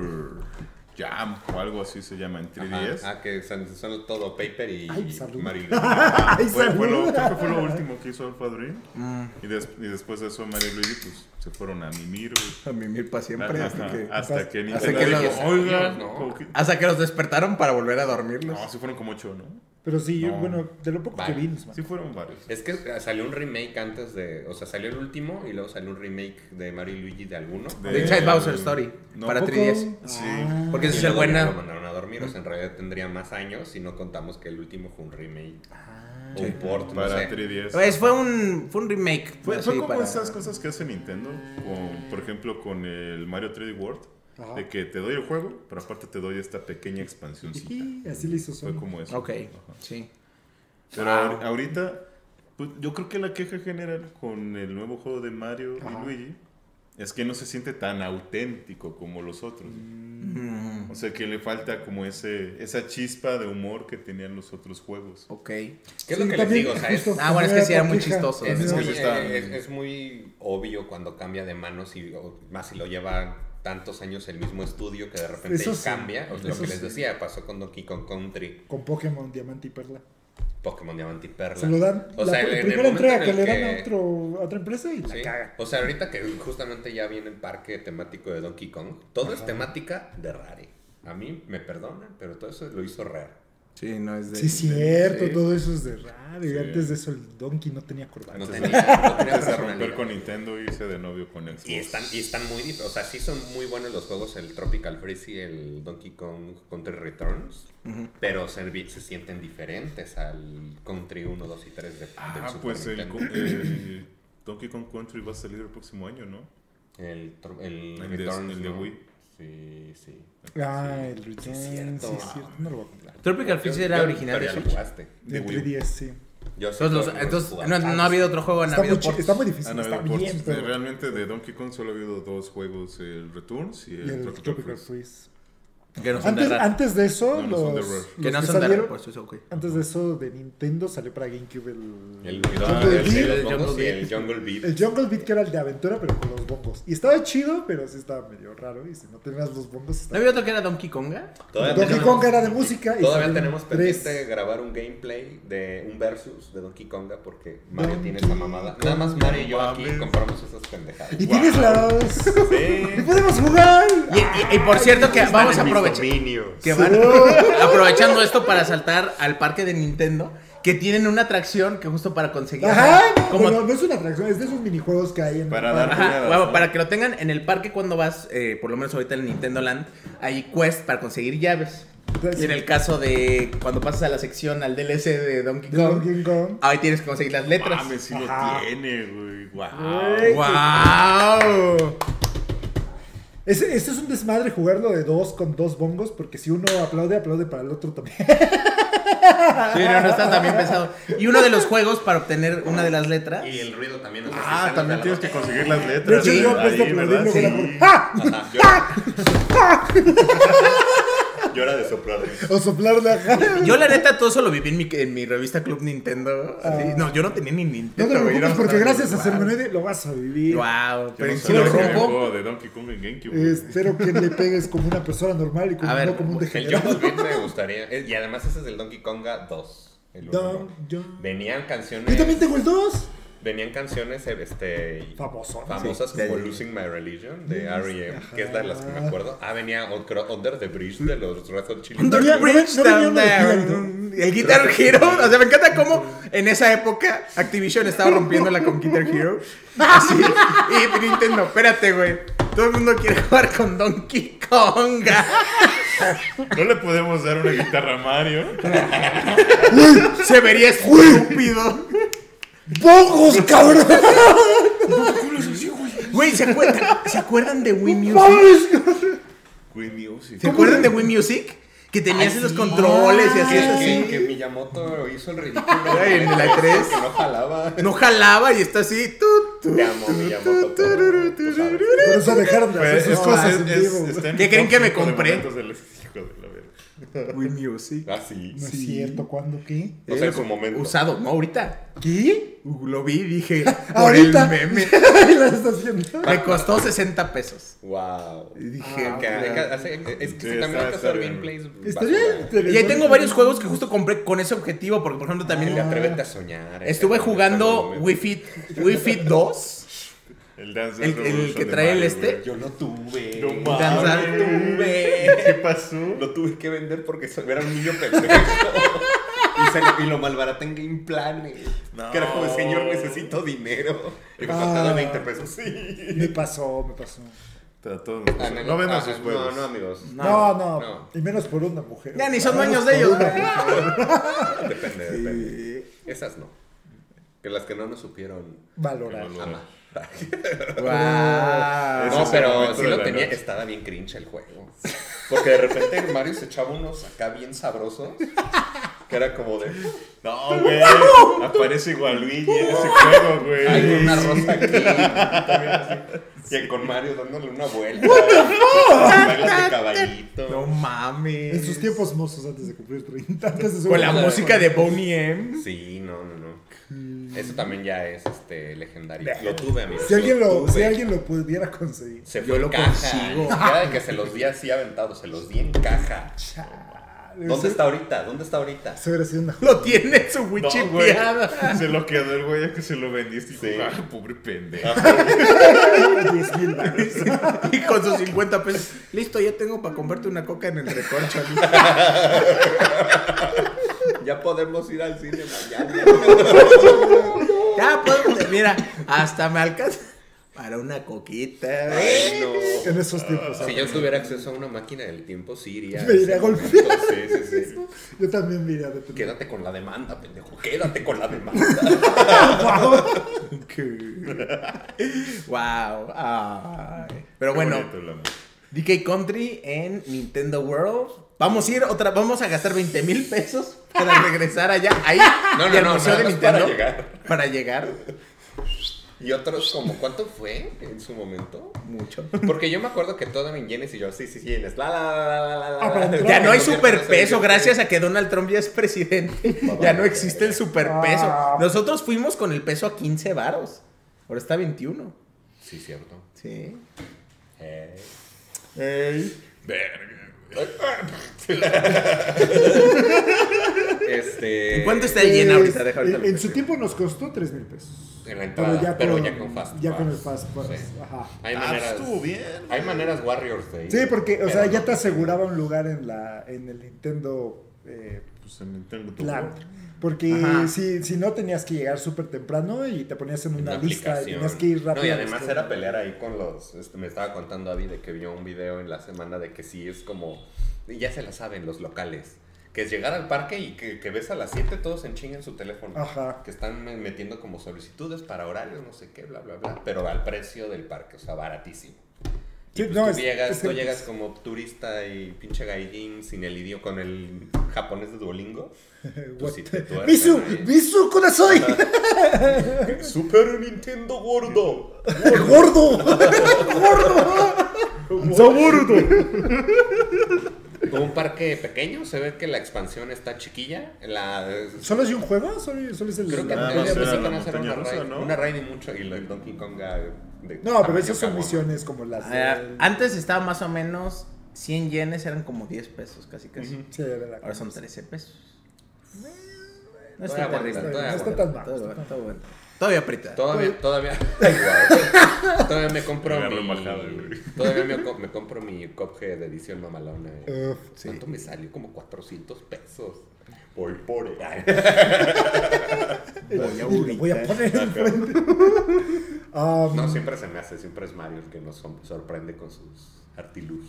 Jam o algo así se llama en 3DS. Que son todo Paper y Ay, salud. Mario. Ay, Creo que fue salud. lo último que hizo Alpha Dream. Y después de eso Mario y Luigi pues se fueron a mimir, güey. A mimir para siempre hasta que... Hasta que hasta Nintendo que dijo, los- oigan, ¿no? como que- Hasta que los despertaron para volver a dormirlos. no, sí fueron como 8, ¿no? Pero sí, No. bueno, de lo poco Vale. que vi, nos Sí fueron varios. Es que salió un remake antes de. O sea, salió el último y luego salió un remake de Mario y Luigi de alguno. The Inside Bowser Story No. para ¿Poco? 3DS. Sí. Porque Y ese es el luego buena. Lo mandaron a dormir, o sea, en realidad tendría más años si no contamos que el último fue un remake. O un port, no Para sé. 3DS. Pues fue un remake. Fue así como para- esas cosas que hace Nintendo, por ejemplo, con el Mario 3D World, Ajá. de que te doy el juego, pero aparte te doy esta pequeña expansioncita. Y así le hizo Fue Sony. como eso. Ok, Ajá. sí. Pero ahorita, pues, yo creo que la queja general con el nuevo juego de Mario Ajá. y Luigi es que no se siente tan auténtico como los otros. O sea, que le falta como esa chispa de humor que tenían los otros juegos. Ok. ¿Qué es Sí, lo que les también, digo? O sea, es, justo, Bueno, es que sí era muy queja. chistoso. es, Sí, muy, está- es muy obvio cuando cambia de manos y más si lo lleva tantos años el mismo estudio que de repente Eso sí, cambia. O sea, lo eso que les sí. decía, pasó con Donkey Kong Country, Con Pokémon Diamante y Perla. Pokémon Diamante y Perla. Se lo dan. O la sea, en el primera momento entrega en que el le que- dan a otra empresa y la Sí. cagan. O sea, ahorita que justamente ya viene el parque temático de Donkey Kong, todo es Ajá. temática de Rare. A mí me perdonan, pero todo eso lo hizo Rare. Sí, no es de... Sí, cierto, sí. todo eso es de raro. Y Sí. antes de eso el Donkey no tenía corbata. No tenía Antes de romper personalidad. con Nintendo y irse de novio con Xbox. Y están muy... O sea, sí son muy buenos los juegos, el Tropical Freeze y el Donkey Kong Country Returns. Pero se sienten diferentes al Country 1, 2 y 3 del Super Pues Nintendo. el Donkey Kong Country va a salir el próximo año, ¿no? El de- Returns, el de ¿no? Wii. Sí. Ah, el Return, Sí, sí, es cierto. es cierto. No lo voy a comprar. Tropical Freeze era original de pero ya lo Switch. jugaste. De De Wii. 3DS, sí. Yo sí Entonces lo no ha habido otro juego, han Está habido muy, ports. está muy difícil, Han está habido bien, ports. pero... Realmente de Donkey Kong solo ha habido 2 juegos, el Returns y Y el el Tropical Tropical Freeze. Freeze. Que no son de Antes, Rare. antes de eso, No, no son de los, Rare. los Que no que son de Rare, salieron, pues eso, ok. antes de eso de Nintendo salió para GameCube El Jungle Beat. los bongos Jungle y el Jungle Beat. el Jungle Beat, que era el de aventura, pero con los bongos. Y estaba chido, pero sí estaba medio raro. Y si no tenías los bongos, ¿No estaba... había otro que era Donkey Konga? Donkey Kong era de música. Y Todavía salieron tenemos pendiente 3. grabar un gameplay de un versus de Donkey Konga porque Mario Donkey tiene esa mamada. Nada más Konga. Mario y yo aquí Mames. compramos esas pendejadas. Y tienes los... Sí. ¡Y podemos jugar! Y por cierto que vamos a aprovechar... Que van aprovechando esto para saltar al parque de Nintendo, que tienen una atracción que justo para conseguir... Ajá, como, bueno, no es una atracción, es de esos minijuegos que hay en Para el dar parque. ajá, jugadas, bueno, ¿no? para que lo tengan en el parque cuando vas, por lo menos ahorita en el Nintendo Land, hay quest para conseguir llaves. Entonces, Y en el caso de cuando pasas a la sección, al DLC de Donkey de Kong, Donkey Kong. ahí tienes que conseguir las letras. Mames, sí Ajá. lo tiene, güey. Wow. ¡Wow! Este es un desmadre jugarlo de 2 con 2 bongos, porque si uno aplaude, aplaude para el otro también. Sí, no está tan bien pensado. Y uno de los juegos para obtener una de las letras. Y el ruido también. O sea, si Ah, sales también de tienes la que conseguir las De letras. hecho, Sí, yo en vez de ahí, aplaudir, ¿verdad? luego Sí. la ¡ah! Ajá, yo era de soplarme. O soplarle ajá. Yo la neta todo eso lo viví en mi revista Club Nintendo. así. No, yo no tenía ni No Nintendo. te güey, preocupes, era porque bastante- gracias a Sermonede lo vas a vivir. Wow, Yo pero no si sabía lo que había un rompo. juego de Donkey Kong en GameCube. güey. Espero que le pegues como una persona normal y como, A ver, no como un El degenerado. Jungle Beat me gustaría. Y además ese es del Donkey Konga 2. El uno. Venían canciones. Yo también tengo el 2. Venían canciones Famoso. famosas Sí, como sí. Losing My Religion de R.E.M., Ajá. que es de las que me acuerdo. Ah, venía Under the Bridge de los Red Hot Chili Under Peppers. the bridge no venía down uno de there. Guitar El Guitar Hero. O sea, me encanta cómo en esa época Activision estaba rompiéndola con Guitar Hero. Así. Y Nintendo, espérate, güey. Todo el mundo quiere jugar con Donkey Konga. No le podemos dar una guitarra a Mario. Se vería estúpido. ¡Bongos, cabrón! Güey, ¿se acuerdan de Wii Music? ¡Mames! Wii Music. ¿Se acuerdan de Wii Music? Que tenías los controles y hacías así. Que Miyamoto hizo el ridículo. Ay, en la 3. Que no jalaba. No jalaba y está así. Te amo, Miyamoto. Tú sabes. Por eso dejaron de hacer sus cosas en vivo. está en ¿Qué mi creen top que me 5 de compré? momentos del- hijo de la verga. Wii Music. Ah, sí. No es cierto, ¿cuándo qué? O sea, en su momento. Usado, no ahorita. ¿Qué? Lo vi y dije, por Ahorita. el meme. La está haciendo. Me costó 60 pesos. Wow. Y dije, Ah, Que es que Sí, si también hay que está hacer bien. gameplays. Estaría basura. interesante. y ahí tengo varios juegos que justo compré con ese objetivo. Porque, por ejemplo, también Atrévete a soñar. estuve jugando Wii Fit 2. El Dance El Revolution que de trae el Mario, este. güey. Yo lo tuve. No Danzar mames. tuve. ¿Qué pasó? Lo tuve que vender porque era un niño pendejo. y lo malbaraté en Game Planet. No. Que era como, señor, necesito dinero. Y me faltaban 20 pesos. Sí. Me pasó. A todos nos pasó. Ah, No vendan sus juegos. No, amigos. No. Y menos por una mujer. Ya ni son Vamos dueños de por ellos, una güey. mujer. Depende. Esas no. Que las que no nos supieron Valorar. amar. Wow. Ese No, es el pero momento sí de lo la tenía. noche. Estaba bien cringe el juego. Porque de repente Mario se echaba unos acá bien sabrosos. Que era como de. No, güey. Aparece igual Luigi en ese juego, güey. Hay una rosa aquí. También así. Y con Mario dándole una vuelta. Bailas de caballito. No mames. En sus tiempos mozos antes de cumplir 30. Antes de su- Con la música de Boney M. Sí, no. Eso también ya es legendario. Lo tuve, amigos. Si alguien tuve. si alguien lo pudiera conseguir. Se Yo fue en lo caja. consigo. Ni siquiera de que se los di así aventados, se los di en caja. ¿Dónde está ahorita? Se hubiera sido una... Lo tiene en su No, güey. wichipeada. Se lo quedó el güey a que se lo vendiste. Y dijo, pobre pendejo. 10,000 baros. Y con sus 50 pesos. Listo, ya tengo para comprarte una coca en el recorcho. Ya podemos ir al cine mañana. Ya podemos. Mira, hasta me alcanza para una coquita. Ay, no. En esos tiempos. Si yo tuviera acceso a una máquina del tiempo, sí iría. Me iría a golpear. Sí. Yo también me iría a detener. Quédate con la demanda, pendejo. Quédate con la demanda. Wow. Ay. Pero bueno, Qué bonito el amor. DK Country en Nintendo World. Vamos a gastar 20,000 pesos para regresar allá. Ahí, No, al Museo de nada más Nintendo. para llegar. Para llegar. Y otros, como, ¿cuánto fue en su momento? Mucho. Porque yo me acuerdo que todo en yenes y yo, sí, yenes. para entrar. Ya no hay El gobierno superpeso, se gracias a que Donald Trump ya es presidente. Ya no existe el superpeso. Nosotros fuimos con el peso a 15 varos. Ahora está 21. Sí, cierto. Sí. Verga. ¿En cuánto está el yen ahorita? Deja ahorita lo En su checo. tiempo nos costó 3,000 pesos. En la entrada, pero ya con Fast Ya Pass. con el Fast Pass. Sí. Ajá. Hay maneras, Estuvo bien. hay maneras Warriors de ir. Sí, porque, o pero sea, ya no. te aseguraba un lugar en el Nintendo Pues en Nintendo Plan. tuvo. Porque Ajá. si no tenías que llegar súper temprano y te ponías en una lista y tenías que ir rápido. No, y además era pelear ahí con los... me estaba contando Abby de que vio un video en la semana de que sí es como... y ya se la saben los locales. Que es llegar al parque y que ves a las 7 todos en chinga en su teléfono. Ajá. Que están metiendo como solicitudes para horarios, no sé qué, bla, bla, bla. Pero al precio del parque, o sea, baratísimo. Y Sí, pues no, tú, es llegas, que- tú llegas como turista y pinche gaijin sin el idioma, con el japonés de Duolingo. Pues sí te tuercen ¡Misu! ahí. ¡Misu, corazón! ¡Super Nintendo gordo! ¡Gordo! ¡Gordo! ¡Gordo! Un parque pequeño, se ve que la expansión está chiquilla. ¿Solo es de un juego? ¿Solo es el Creo que Nada tenía más era pensado la que hacer montaña una rusa, raid, ¿no? una raid y mucho, y el Donkey Konga de No, pero tamaño esas son caguama. misiones como las de... Antes estaba más o menos 100 yenes, eran como 10 pesos, casi. Sí, de la... Ahora son 13 pesos. No Todavía está aguanta, terrible. todavía No está aguanta. tan mal. Todo bueno, todo bueno. Todavía aprieta. Todavía ay, guau. Todavía me compro Agarro mi embajada, güey. todavía me compro mi Cuphead de edición mamalona. Sí. ¿Cuánto me salió? Como 400 pesos. Voy por él. Voy a poner enfrente. No, siempre se me hace, siempre es Mario el que nos sorprende con sus artilugios.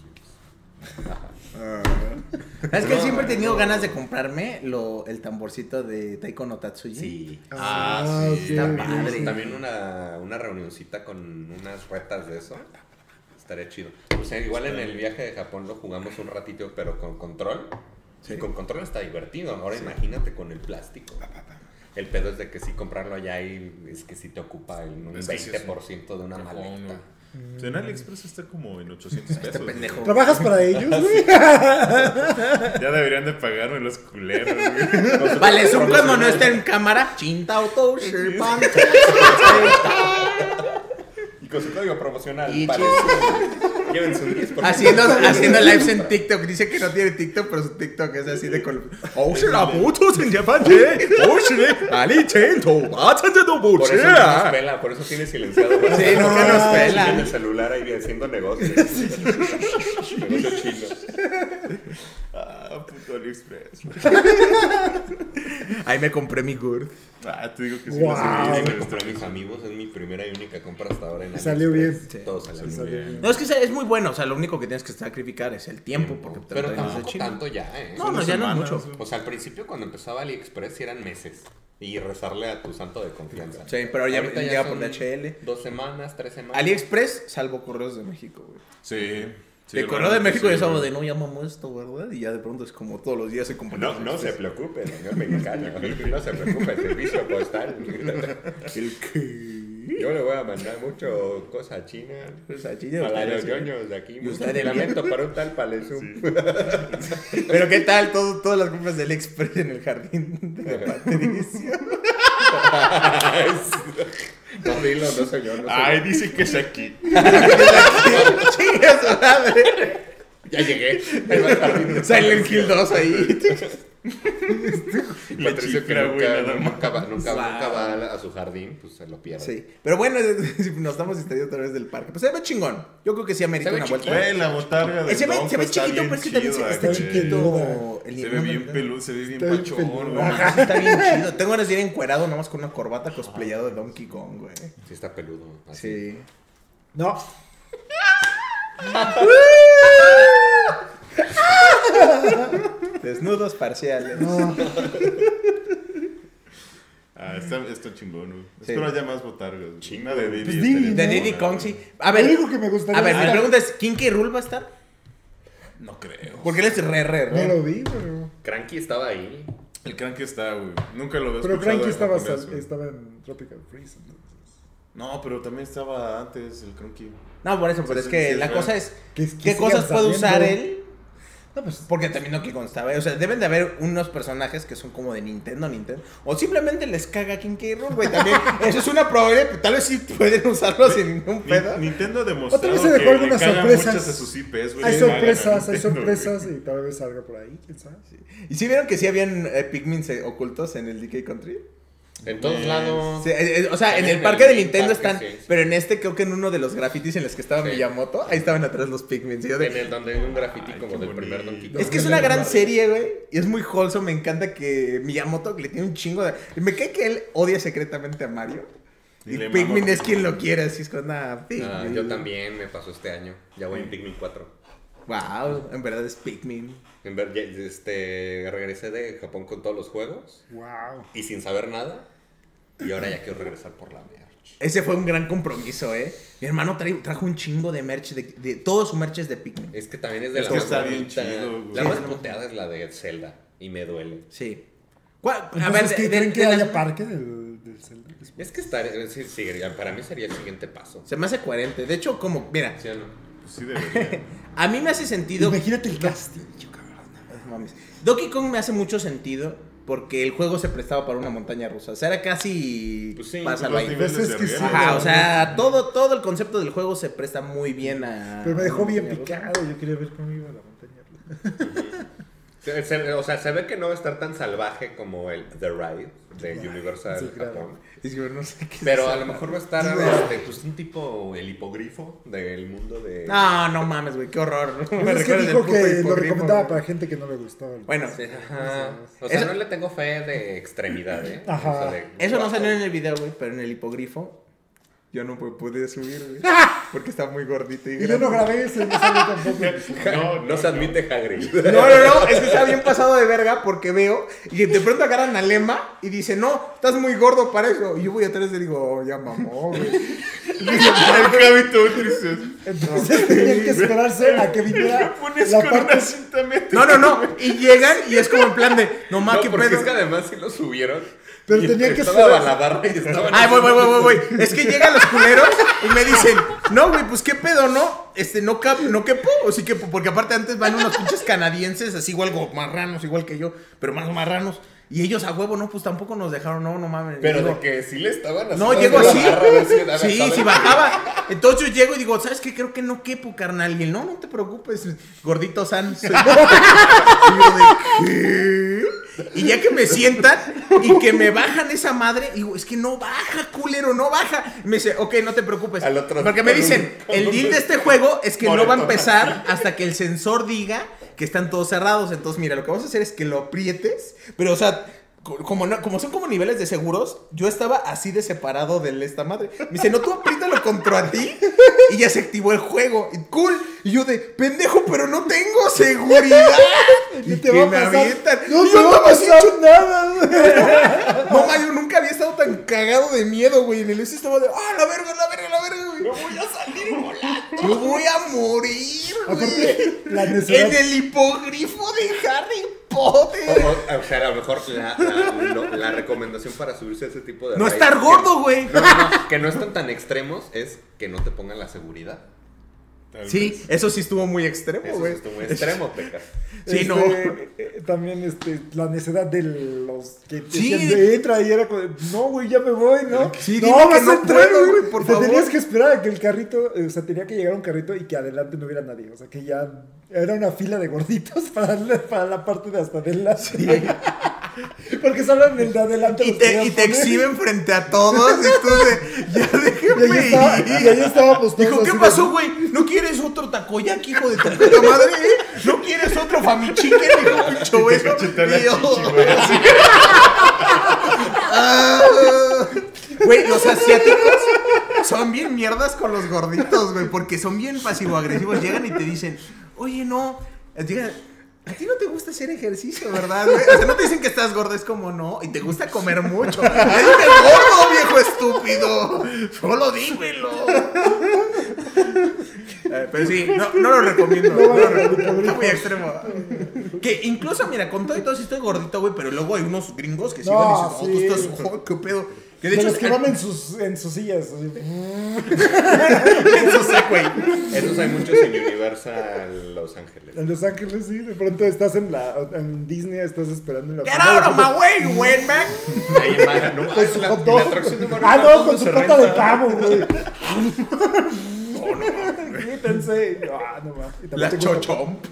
¿Sabes que siempre he tenido ganas de comprarme el tamborcito de Taiko no Tatsuji? Sí. sí. Está padre. También una reunioncita con unas retas de eso. Estaría chido. O sea, igual en el viaje de Japón lo jugamos un ratito, pero con control. Y con control está divertido. Ahora imagínate con el plástico. El pedo es de que si comprarlo allá y es que si te ocupa un Es que sí es 20% de una Cajón, maleta. güey. En AliExpress está como en 800 pesos. pendejo. ¿Trabajas para ellos, güey? Ya deberían de pagarme los culeros, güey. Vale, Zoom cuando no está en cámara. Chinta auto, Sherpan. Y con su código promocional. Y vale, llévense un 10%. Haciendo lives en TikTok. Dice que no tiene TikTok, pero su TikTok es así de color. Oh, será muchos en Japón, oh, será Ali Chento, Por eso no nos pela, por eso tiene silenciado. Sí, no nos pela. En el celular ahí haciendo negocios. Negocio chino. Puto AliExpress. Ahí me compré mi GURD. Te digo que sí. Wow. Ahí me compré a mis amigos, es mi primera y única compra hasta ahora en Salió AliExpress. bien. Todo salió Salió bien. bien. No, es que es muy bueno. O sea, lo único que tienes que sacrificar es el tiempo. Porque te Pero lo traes de tampoco China. tanto ya, No, no, ya no es mucho. O sea, al principio cuando empezaba AliExpress sí eran meses. Y rezarle a tu santo de confianza. Sí, pero ya Ahorita llega son por DHL. 2 semanas, 3 semanas. AliExpress, salvo Correos de México, güey. Sí. De Correo de México ya sábado de no llamamos esto, ¿verdad? Y ya de pronto es como todos los días se compra. No se preocupe, señor mexicano. No se preocupe, servicio postal. ¿El qué? Yo le voy a mandar mucho cosa a China. Pues a China, A los ustedes, ñoños de aquí. ¿Y Mucho usted envía? lamento para un tal Palezum. Pero ¿qué tal todas las compras del AliExpress en el jardín de Patricio? No, dilo, no soy yo. No soy Ay, yo. dice que es aquí. ¡Chinga su madre! Ya llegué. Ahí va el jardín. Silent Hill 2 ahí. Patricio que chifla, güey, nada nunca Wow. va a su jardín, pues se lo pierde. Sí, pero bueno, nos estamos distrayendo otra vez del parque. Pues se ve chingón. Yo creo que sí amerita Se ve una vuelta. Güey, la botarga de Se ve Donko está chiquito, bien pero es que también chida, está güey. chiquito. El Se ve bien peludo, se ve bien Está bien pachón, peludo. güey. Ajá, sí está bien chido. Tengo ganas de ir encuerado nomás con una corbata cosplayado de Donkey Kong, güey. Sí está peludo. Así. Sí. No. Desnudos parciales. No. Está chingón, güey. Sí. Espero haya más botargas. güey. Chingo. Una de Diddy. Pues estaría Diddy, De ¿no? Diddy chingona, Kong, sí. güey. A Lo ver, único que me gustaría mi ver- pregunta es, ¿King K. Rool va a estar? No creo. Porque él es re. No lo vi, pero. Cranky estaba ahí. El Cranky está, güey. Nunca lo había Pero escuchado Cranky en estaba, japonés, güey. estaba en Tropical Freeze. Entonces. No, pero también estaba antes el Cranky. No, por eso, pero Sí, es que sí, la es cosa real. es, Que ¿qué sigan cosas puede saliendo. usar él? No, pues. Porque también Donkey Kong estaba, o sea, deben de haber unos personajes que son como de Nintendo, o simplemente les caga King K. Rool, güey, también, eso es una probabilidad, pero tal vez sí pueden usarlo sin ningún pedo. Nintendo ha demostrado Otra vez se dejó que le algunas cagan sorpresas. muchas de sus IPs, güey. Hay Le cagan a sorpresas, hay Nintendo, sorpresas güey. y tal vez salga por ahí, quién sabe. ¿Y sí vieron que sí habían Pikmin ocultos en el DK Country? En todos lados. Sí, o sea, en También el parque de el Nintendo parque, están, sí, sí. pero en este creo que en uno de los grafitis en los que estaba Sí. Miyamoto, ahí estaban atrás los Pikmin. ¿Sí? Yo de- En el donde hay un graffiti Ay, como qué del primer bonito. Donkey Kong. Es que es una gran serie, güey. Y es muy wholesome. Me encanta que Miyamoto le tiene un chingo de. Me cae que él odia secretamente a Mario. Y Y le Pikmin mama es quien lo quiere, así es con una Pikmin. Yo también me pasó este año. Ya voy en Pikmin 4. Wow, en verdad es Pikmin. En ver, regresé de Japón con todos los juegos Wow. y sin saber nada. Y ahora ya quiero regresar por la merch. Ese fue un gran compromiso, Mi hermano trajo un chingo de merch. De todo su merch es de Pikmin. Es que también es de Es la que más está bien bonita. chido, güey. La Sí, más sí. puteada es la de Zelda. Y me duele. Sí. Entonces, ¿qué creen que de haya las- parque del Zelda? Es que sí, para mí sería el siguiente paso. Se me hace coherente. De hecho, como, mira, ¿Sí o no? Pues sí debería. a mí me hace sentido. Imagínate el castillo, cabrón. Ay, mames. Donkey Kong me hace mucho sentido porque el juego se prestaba para una montaña rusa. O sea, era casi. Pues sí, pásalo los ahí. niveles Pues es de que riel. sí. Ajá, o sea, todo el concepto del juego se presta muy bien a. Pero me dejó una bien montaña rusa. picado. Yo quería ver cómo iba la montaña. O sea, se ve que no va a estar tan salvaje como el The Ride de Universal Sí, claro. Japón. Es que no sé qué es Pero eso. a lo mejor va a estar pues un tipo el hipogrifo del mundo de. No mames, güey, qué horror. Pues Me es que recuerdas del dijo puto que lo hipogrifo, recomendaba güey. para gente que no le gustaba. Bueno, Ajá. O sea, Eso- no le tengo fe de extremidad, ¿eh? Ajá. O sea, de- eso no wow. salió en el video, güey, pero en el hipogrifo yo no pude subir, güey. Porque está muy gordito y Y yo no grande. grabé ese, no salió tampoco. No se admite Hagrid. No, es que está bien pasado de verga porque veo y de pronto agarran a Lema y dice, no, estás muy gordo para eso. Y yo voy atrás y digo, oh, ya mamó, güey. El cabito triste. Entonces tenían que esperarse a que viniera Pones la con parte. una cinta métrica. No. Y llegan y es como en plan de, no más, No, qué porque pedo. es que además sí lo subieron. Pero y tenía que estaba esperar. la barra y estaban. Ay, voy. Es que llegan los culeros y me dicen, no, güey, pues qué pedo, ¿no? No quepo, o sí quepo, porque aparte antes van unos pinches canadienses, así igual marranos, igual que yo, pero más marranos. Y ellos a huevo, no, pues tampoco nos dejaron, no mames. Pero Digo, de que sí le estaban no, haciendo llego la así. barra, a ver si- a ver, Sí, ¿sabes? sí bajaba. Entonces yo llego y digo, ¿sabes qué? Creo que no quepo, carnal. Y él, no te preocupes, gordito san. Y yo de, ¿qué? Y ya que me sientan y que me bajan esa madre, digo, es que no baja, culero, no baja. Y me dice, ok, no te preocupes. Al otro- Porque me con un- dicen, con el un- deal de este juego es que no va a moretón empezar hasta que el sensor diga que están todos cerrados. Entonces, mira, lo que vamos a hacer es que lo aprietes, pero, o sea, como son como niveles de seguros, yo estaba así de separado de esta madre. Me dice, no, tú apriétalo contra ti. Y ya se activó el juego. Y cool. Y yo de, pendejo, pero no tengo seguridad. ¿Qué Y te que va a me pasar? avientan. No Y te yo va a estaba así pasar hecho- nada. No, ma, yo nunca había estado tan cagado de miedo, güey. En el ese estaba de, la verga, güey. No voy a salir volando. Yo voy a morir, güey. Aparte, la necesidad. En el hipogrifo de Harry Potter. O sea, a lo mejor la recomendación para subirse a ese tipo de No raids estar que- gordo, güey. No, que no están tan extremos es que no te pongan la seguridad. Tal Sí, vez. eso sí estuvo muy extremo, Eso güey. es muy extremo, Peca. Sí, no. también la necedad de los que Sí. decían, entra y era como, no, güey, ya me voy, ¿no? Sí, no, dime que vas no a entrar, puedo, güey. güey, por Te favor. tenías que esperar a que el carrito, o sea, tenía que llegar un carrito y que adelante no hubiera nadie. O sea, que ya era una fila de gorditos para la parte de hasta adelante. Porque solo en el de adelante Y los te podían poner. exhiben frente a todos. Y tú ya déjenme Y ahí estábamos todos. Dijo, ¿qué así de- pasó, güey? ¿No quieres otro takoyaki, hijo de tu puta madre? ¿No quieres otro famichicken, hijo de pincho eso? cachetea la Y yo, chichi, güey, así. Güey, los asiáticos son bien mierdas con los gorditos, güey, porque son bien pasivo-agresivos. Llegan y te dicen, oye, no, llegan, a ti no te gusta hacer ejercicio, ¿verdad, güey? O sea, no te dicen que estás gordo, es como, no, y te gusta comer mucho. ¡Dime gordo, viejo estúpido! Solo dímelo. Pero sí, no lo recomiendo. No lo recomiendo. Está muy extremo. Que incluso, mira, con todo y todo sí estoy gordito, güey, pero luego hay unos gringos que sí van y dicen, sí. tú estás, oh, qué pedo. Que De de hecho, los que van en sus sillas. Así. en su Segway. Esos hay muchos en Universal Los Ángeles. En Los Ángeles, sí. De pronto estás en Disney, estás esperando en la Get fila, out of my way, güey, man. Ahí en Mara, no, Con su la, hot la dog. atracción de Mario Ah, Kart, no, ¿dónde con su se pata renta? de pavo, güey. Quítense. Ah, no mames. Y también La te gusta- chochomp.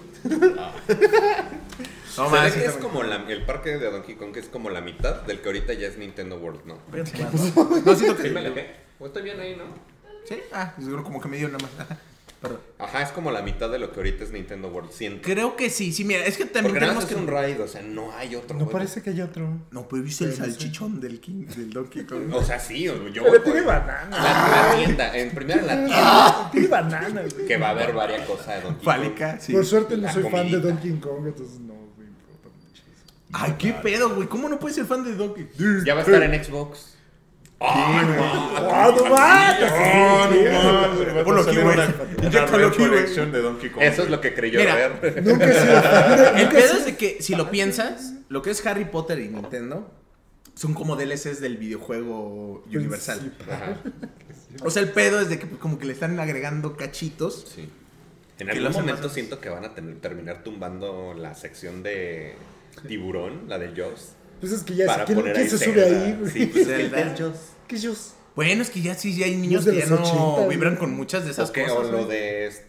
No Se más, ve sí, que es también. como el parque de Donkey Kong, que es como la mitad del que ahorita ya es Nintendo World, ¿no? No, siento que ¿Sí me alejé? ¿O estoy bien ahí, no? Sí, seguro como que me dio nada más. Perdón. Ajá, es como la mitad de lo que ahorita es Nintendo World, siento. Creo que sí, mira, es que también Porque nada más tenemos es que... un raid, o sea, no hay otro No juego. parece que hay otro. No, pero viste el Pero no sé. salchichón del Donkey Kong. O sea, sí, yo Pero tiene banana. la tienda, en primera la tienda, Tiene banana, güey. que va a haber varias cosas de Donkey Kong. Fálica, sí. Por suerte no La soy fan de comidita. Donkey Kong, entonces no me importa mucho eso. Ay, qué pedo, güey. ¿Cómo no puedes ser fan de Donkey? Ya va a estar en Xbox. ¡Ah, no mames! Ponlo aquí, güey. Inyéctalo aquí, güey. colección de Donkey Kong. Eso es lo que creyó Mira. ver. Nunca he sido fan. El pedo es de que, si lo piensas, lo que es Harry Potter y Nintendo son como DLCs del videojuego Universal. Ajá, O sea, el pedo es de que pues, como que le están agregando cachitos. sí. En Que algún lo hacen momento más- siento que van a terminar tumbando la sección de tiburón, la de Jaws. Pues es que ya Para ¿quién, poner quién ahí se Zelda. sube ahí, güey? Sí, pues, Zelda. ¿Qué Dios? Bueno, es que ya sí, ya hay niños de que ya los no 80, vibran güey. con muchas de esas O, que, cosas. o lo güey.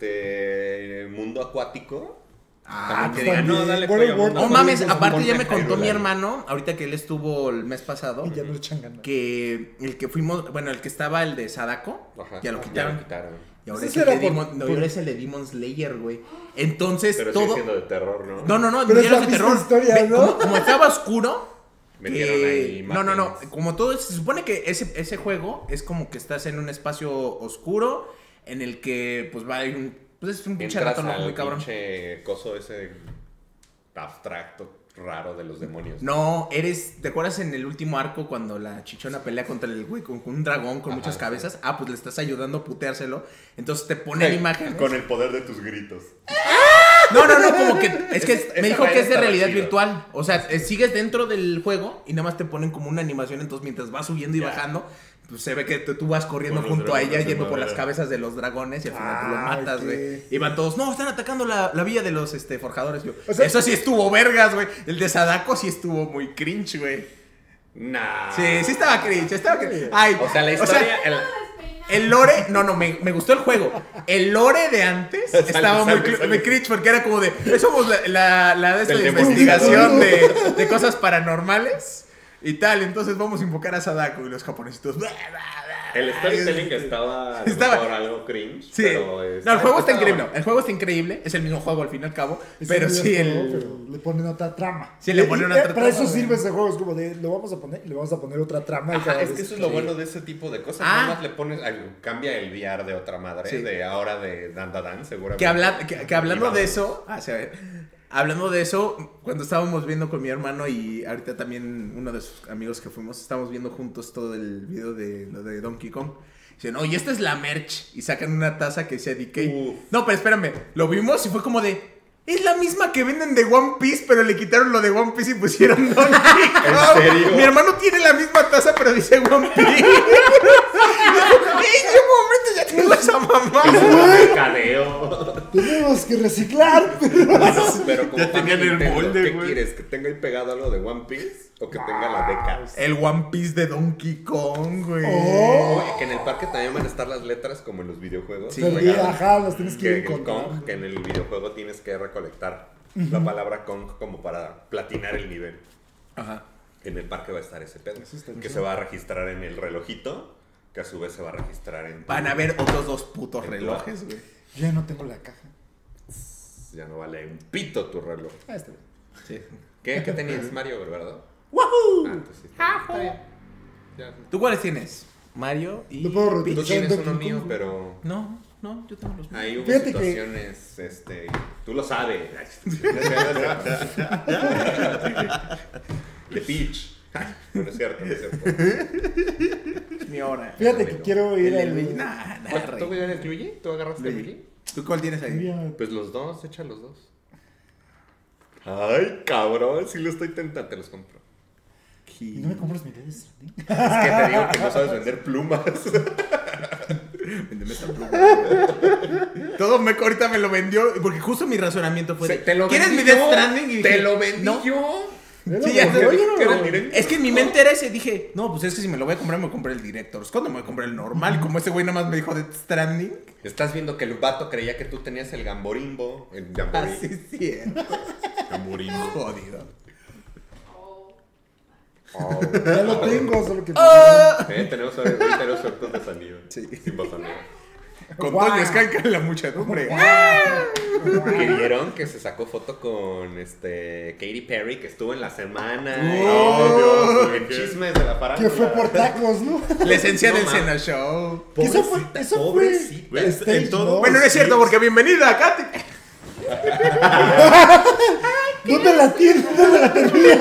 de mundo acuático. Ah, que que digan, también. no, dale World pollo, War- mundo No acuático. mames, aparte ya me Ponte contó mi Hyrule. hermano, ahorita que él estuvo el mes pasado, Y ya no le echan ganas. que el que fuimos, bueno, el que estaba el de Sadako, Ajá, ya lo Ya quitaron. lo quitaron. Y ahora Pues es el ese de era Demon, no, y ahora es el de Demon Slayer, güey. Entonces, Pero sigue todo... siendo de terror, ¿no? No, Pero ya es no la es de misma terror. historia, Ve, ¿no? como estaba oscuro... Metieron ahí No, imágenes. como todo, se supone que ese juego es como que estás en un espacio oscuro en el que pues va a ir un... Pues es un pinche Entras ratón al muy cabrón. pinche coso ese abstracto, raro de los demonios. No, ¿te acuerdas en el último arco cuando la chichona pelea contra el güey con un dragón con Ajá, muchas sí. cabezas? Ah, pues le estás ayudando a puteárselo. Entonces te ponen Ay, imágenes. Con el poder de tus gritos. No, como que es que Esa me dijo vaina que es de estaba realidad chida. virtual. O sea, sigues dentro del juego y nada más te ponen como una animación. Entonces mientras vas subiendo y Ya. bajando, pues se ve que tú vas corriendo Con los junto a ella dragones de yendo por las madera. cabezas de los dragones y al final tú lo Ay, matas, qué- güey. Y van todos, no, están atacando la villa de los forjadores. Yo, O sea- eso sí estuvo vergas, güey. El de Sadako sí estuvo muy cringe, güey. Nah. Sí estaba cringe, Ay, O sea, la historia. el lore, no, me gustó el juego. El lore de antes estaba muy cringe porque era como de, somos la de esta El de demonio. investigación de cosas paranormales y tal. Entonces vamos a invocar a Sadako y los japonesitos. El storytelling estaba por algo cringe. Sí. Pero No, el juego está estaba increíble. bueno. El juego está increíble. Es el mismo juego al fin y al cabo. Es Pero un sí, videojuego, pero le ponen otra trama. Sí, le ponen otra Para trama, eso güey. sirve ese juego, es como de, lo vamos a poner y le vamos a poner otra trama. y Ajá, cada es vez- que eso es lo bueno de ese tipo de cosas. Ah. Nada más le pones. Cambia el VR de otra madre. Sí. De ahora de Dan Dan Dan, seguramente. Que hablando Y de vamos. eso, hablando de eso, cuando estábamos viendo con mi hermano y ahorita también uno de sus amigos que fuimos, estábamos viendo juntos todo el video de lo de Donkey Kong. Dicen, oye, esta es la merch. Y sacan una taza que decía DK. Uf. No, pero espérame, lo vimos y fue como de, es la misma que venden de One Piece, pero le quitaron lo de One Piece y pusieron Donkey Kong. ¿En serio? Mi hermano tiene la misma taza, pero dice One Piece. ¿En qué momento ya tengo esa mamá? Mercadeo. Tenemos que reciclar, Pero como Ya fan de tenían el Nintendo, molde, ¿qué güey. quieres? ¿Que tenga ahí pegado algo de One Piece o que tenga la deca? El One Piece de Donkey Kong, güey. Oh. Oye, que en el parque también van a estar las letras como en los videojuegos. Sí, Pero pegadas. ajá, las tienes que Que ir el encontrando. Kong, que en el videojuego tienes que recolectar la palabra Kong como para platinar el nivel. Ajá. En el parque va a estar ese pedo. Eso está Que chido. se va a registrar en el relojito, que a su vez se va a registrar en... Van a haber otros 2 putos En relojes, güey. Yo ya no tengo la caja. Ya no vale un pito tu reloj. Ah, está bien. Sí. ¿Qué tenías, Mario, verdad? ¡Wahoo! Ah, pues sí. Está bien. Ya. ¿Tú cuáles tienes? Mario y... No puedo Tú reutilizar tienes Donkey uno mío, Kong. pero... No, yo tengo los míos. Ahí hubo Fíjate que- situaciones, tú lo sabes. De Peach. No es cierto, no es cierto. Es mi hora. Fíjate que Dámelo. quiero ir El al... Luigi. Nah, ¿Tú rey. eres Luigi? ¿Tú agarraste Luigi. Luigi? ¿Tú cuál tienes ahí? Mira, Pues los dos, echa los dos. Ay, cabrón, si lo estoy tentando, te los compro. ¿y no me compras mi Death Stranding? Es que te digo que no sabes vender plumas. Véndeme esa pluma. Todo ahorita me lo vendió, porque justo mi razonamiento fue de, Te lo ¿quieres vendí mi Death yo, Stranding? Y Te dije, lo vendí no. yo. Sí, ya sé. Oye, ¿Qué era el no. directo? Es que en mi mente era ese, dije, no, pues es que si me lo voy a comprar, me voy a comprar el Director's Cut, no me voy a comprar el normal. Y como ese güey nada más me dijo Death Stranding. Estás viendo que el vato creía que tú tenías el gamborimbo. El Ah, gamborimbo. sí, cierto. Tamborimbo. Jodido. Oh. Ya lo tengo, solo que... Tenemos suertes de sonido. Sí. Sin sonido. Con Guau. Toño Escanca en la muchedumbre. Que vieron que se sacó foto con Katy Perry, que estuvo en la semana. Oh, en chismes de la farándula. Que fue por tacos, ¿no? La esencia No del mames. Cena Show. Eso fue- Pobrecita, eso fue- pobrecita. Güey, Stage, en todo. ¿no? Bueno, no es cierto, porque bienvenida, Katy. ¿Dónde la tienes? ¿Dónde la tenía?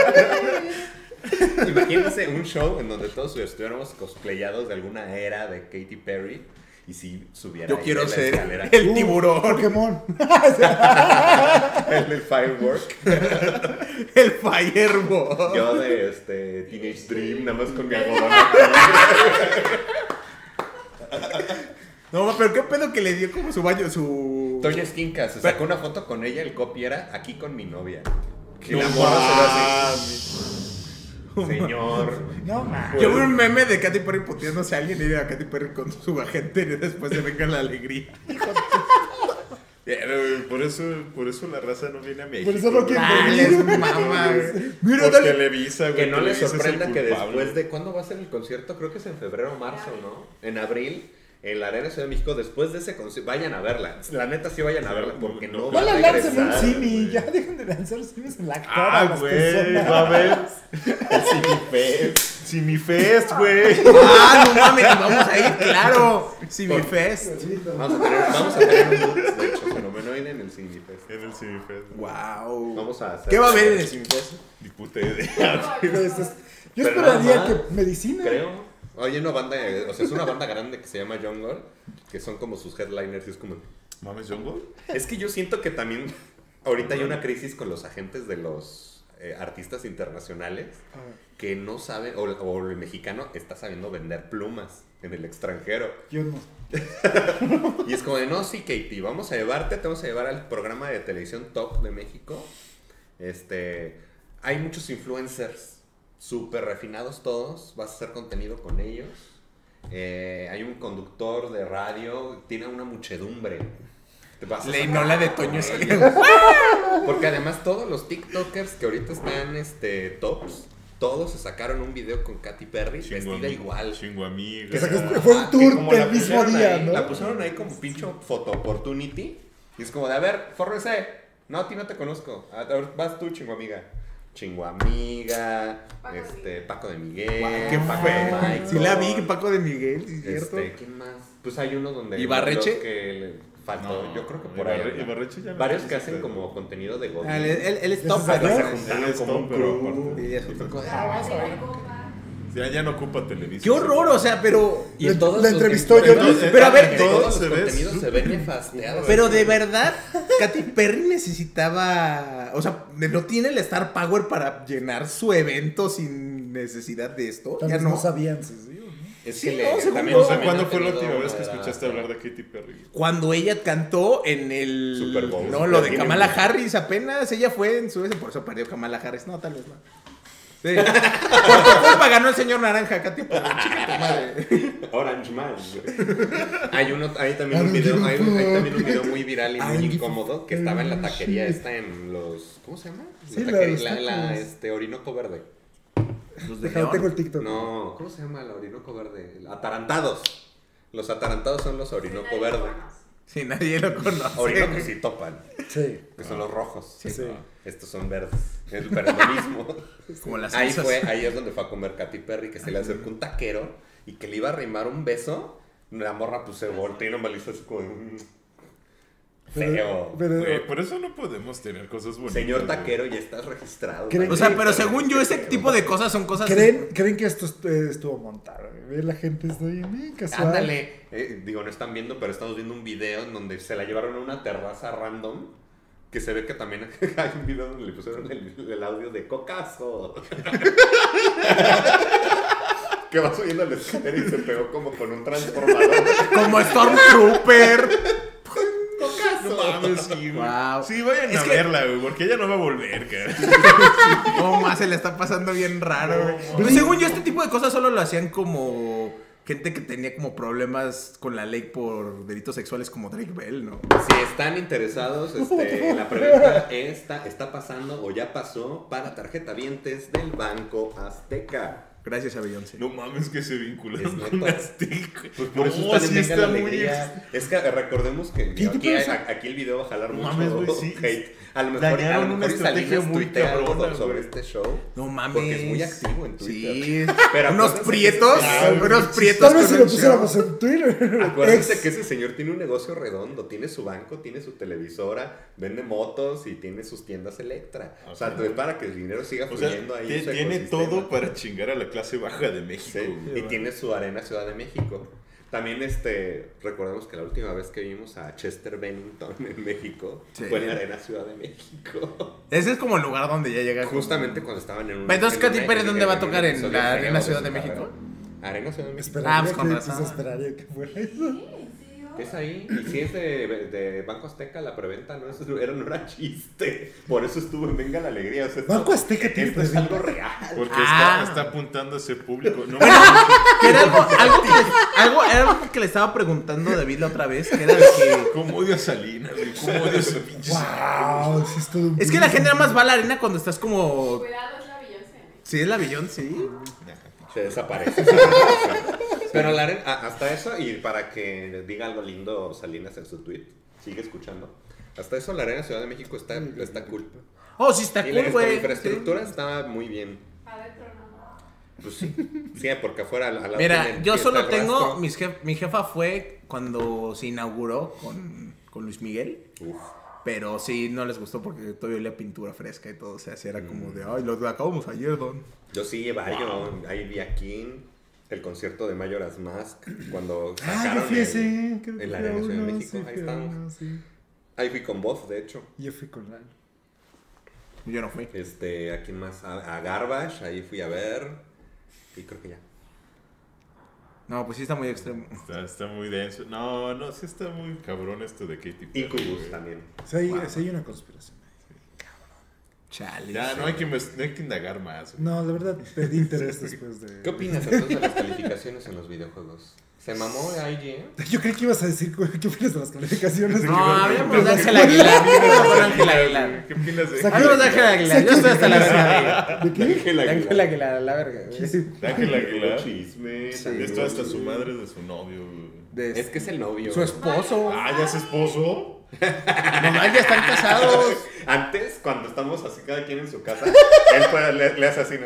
Imagínense un show en donde todos estuviéramos cosplayados de alguna era de Katy Perry y si subiera Yo ella quiero de la ser escalera. el tiburón, Pokémon. El firework. el fireball. Yo de Teenage Dream, nada más con mi algodón. No, pero qué pedo que le dio como su baño, su... Toño Esquinca se sacó una foto con ella, el copy era aquí con mi novia. Y No la morra se ve así. mames. Señor. No, man. Yo vi un meme de Katy Perry puteándose a alguien y era Katy Perry con su agente y después de Venga la Alegría. Por eso la raza no viene a México. Por eso no quiere Ah, les mama, güey. Mira, Por dale. Televisa, güey. Que no les Televisa es el sorprenda que culpable. después de... ¿Cuándo va a ser el concierto? Creo que es en febrero o marzo, ¿no? En abril, en la Arena Ciudad de México. Después de ese concierto, vayan a verla. La neta sí vayan a verla porque no va Van a a lanzar un regresar. simi. Ya dejen de lanzar simis en la cara. Ah, las güey, personas. va a haber el Cinefest. Cinefest, güey. Ah, no mames, vamos a ir, claro. Simifest. Vamos a tener un boot, de hecho, fenomenoide en el Cinefest. En el Cinefest. Wow. Vamos a hacer... ¿Qué va a haber en el Simifest? Ni puta idea. Pues, yo Pero nada esperaría más, que medicina. Creo. Oye, una banda, o sea, es una banda grande que se llama Jungle, que son como sus headliners y es como... ¿Mames Jungle? Es que yo siento que también ahorita hay una crisis con los agentes de los artistas internacionales Ah, que no saben, o el mexicano está sabiendo vender plumas en el extranjero. yo no. Y es como de, no, sí, Katie, vamos a llevarte, te vamos a llevar al programa de televisión Top de México. Hay muchos influencers súper refinados todos, vas a hacer contenido con ellos. Hay un conductor de radio, tiene una muchedumbre. Te vas a Ley, sacar no la de con Toño ellos. Esquinca. Porque además todos los TikTokers que ahorita están tops, todos se sacaron un video con Katy Perry vestida igual. Chingo amiga. Que fue un Que tour como del la mismo pusieron día, ahí, ¿no? La pusieron ahí como pincho photo opportunity. Y es como de, a ver, fórrese. No, a ti no te conozco. A ver, vas tú, chingo amiga. Chingo amiga, Paco de Miguel, Guau, qué Paco de fue. Michael. Sí la vi, Paco de Miguel, sí, es cierto. ¿Quién más? Pues hay uno donde... ¿Ibarreche? los que le faltó, No, yo creo que por ahí. anda. Ibarreche ya no Varios sé que si hacen está. como contenido de Godín. Ah, él es ¿Ya top, se pero salió? se juntaron Él es como un top, pero crew. aparte. Y es otro cosa. Ya no ocupa televisión. Qué horror, o sea, pero... Y en todos La los- entrevistó en yo. todos- Pero a ver, en todo todos se los ve contenidos se súper ven nefasteados. Pero de verdad, Katy Perry necesitaba... O sea, no tiene el Star Power para llenar su evento sin necesidad de esto. Tal Ya vez no. no sabían, sí, ¿sí? ¿O no? Es Sí, que no, según también, yo. O sea, también ¿cuándo ha fue la tenido última vez que una escuchaste edad- hablar de Katy Perry? Cuando ella cantó en el Super Bowl. No, lo de Tiene Kamala mucho. Harris apenas. Ella fue en su ese, por eso perdió Kamala Harris. No, tal vez no. Sí. Por tu culpa ganó el señor Naranja, Katy Perry. Chica tu madre. Orange Man. Hay también un video, hay también un video muy viral y muy incómodo que estaba en la taquería esta en los, ¿cómo se llama? Sí, La la de los taquería, la tacos. Orinoco Verde. Los de Déjame, tengo el León. TikTok. No, ¿cómo se llama la Orinoco Verde? Atarantados. Los atarantados son los Orinoco Verde. Sí, nadie lo conoce. Orinoco sí topan, Sí. que son los rojos. Sí. Estos son verdes. Es pero es lo mismo. Como las Ahí salsas. ahí es donde fue a comer Katy Perry, que se le acercó un taquero y que le iba a arrimar un beso. La morra pues se volteó y nomás le hizo así como feo. Güey, por eso no podemos tener cosas bonitas. Señor güey. taquero, ya estás registrado. ¿Creen O sea, Maldito, pero según yo, ese qué tipo de cosas son cosas que- ¿Creen que esto estuvo montado? Ve, la gente está bien casual. Ándale. Digo, no están viendo, pero estamos viendo un video en donde se la llevaron a una terraza random. Que se ve que también hay un video donde le pusieron el audio de cocazo. Que va subiendo la escalera y se pegó como con un transformador. como Stormtrooper. No mames, sí, güey. Wow. Sí, vayan Es a que- verla, güey, porque ella no va a volver, cara. No más se le está pasando bien raro, güey. Pero según yo, este tipo de cosas solo lo hacían como gente que tenía como problemas con la ley por delitos sexuales como Drake Bell, ¿no? Si están interesados, la preventa está pasando o ya pasó para tarjetavientes del Banco Azteca. Gracias a Beyoncé. No mames que se vinculan Es con neta. Azteca. Pues por eso No, están en sí Venga la está muy Alegría. Es que recordemos que ¿Qué te aquí, pasa? aquí el video va a jalar No mucho mames, güey, sí. hate. A lo mejor, Dañaron una estrategia Salinas muy tuitea algo cabrona, sobre güey. este show. No mames. Porque es muy activo en Twitter. Sí. Pero unos acuérdense prietos. que- Unos prietos. Tal vez con si un lo pusiéramos show. en Twitter. Acuérdense Ex. que ese señor tiene un negocio redondo, tiene su banco, tiene su televisora, vende motos y tiene sus tiendas Electra. O sea, Ok. para que el dinero siga O sea, fluyendo ahí. en su tiene ecosistema. todo para chingar a la clase baja de México. Sí, güey. y tiene su arena Ciudad de México. También recordemos que la última vez que vimos a Chester Bennington en México Sí. fue en la arena Ciudad de México. Ese es como el lugar donde ya llega. Justamente cuando estaban en un... Pero entonces, en Katy una- Perry, ¿dónde va a un tocar? ¿En episodio la feo arena de Ciudad su de México? carrera. Arena Ciudad de México. Ah, pues con que razón. esperaría que fuera eso. Sí, sí, Es ahí. Y si es de Banco Azteca, la preventa no era chiste. Por eso estuvo en Venga la Alegría. O sea, Banco Azteca tiene esto es preventa. algo real. Porque Ah. está apuntando a ese público. No, Que era era algo que le estaba preguntando a David la otra vez, que era de que... ¿Cómo odio a Salinas, güey? ¿Cómo odio a ese pinche Wow, sí es todo un Es que la gente nada más va a la arena cuando estás como... Cuidado, es la Beyoncé. Sí, es la Beyoncé, sí. Se desaparece. Pero hasta eso, y para que diga algo lindo Salinas en su tweet, sigue escuchando. Hasta eso, la Arena Ciudad de México está cool. Oh, sí, está Y la cool, güey. infraestructura está muy bien. Adentro no. Pues sí. Sí, porque afuera al lado Mira, tienen yo pies solo de tengo... rastro. Mi jefa fue cuando se inauguró con Luis Miguel. Uf. Pero sí, no les gustó porque todavía olía pintura fresca y todo. O sea, sí era como de, ay, lo acabamos ayer, don. Yo sí, varios. Ahí vi a King, el concierto de Majora's Mask, cuando sacaron yo fui ese. en la Arena Ciudad de México. Ahí estamos. Sí. Ahí fui con vos, de hecho. Yo fui con Lalo. Yo no fui. ¿A quién más? A Garbage, ahí fui a ver. Y creo que ya. No, pues sí está muy extremo. Está muy denso. No, sí está muy cabrón esto de Katy Perry. Incubus güey. también. Sí, hay una conspiración. Chale. Ya, no hay que indagar más. güey. No, de verdad, perdí interés después de... ¿Qué opinas entonces de las calificaciones en los videojuegos? ¿Se mamó IGN? Yo creí que ibas a decir qué opinas de las calificaciones. No, hablemos de Ángel Aguilar. Hablemos de Ángel Aguilar. ¿Qué opinas de Saca- Hablemos de Ángel Aguilar. Yo estoy hasta la verga ¿De qué? de Ángel Aguilar, a la verga. de Ángel Aguilar? Chisme. Sí. Esto hasta su madre de su novio. güey. Es que es el novio. Su esposo. Ah, ¿ya es esposo? No, ya están casados. Antes, cuando estamos así cada quien en su casa, él le hace así, ¿no?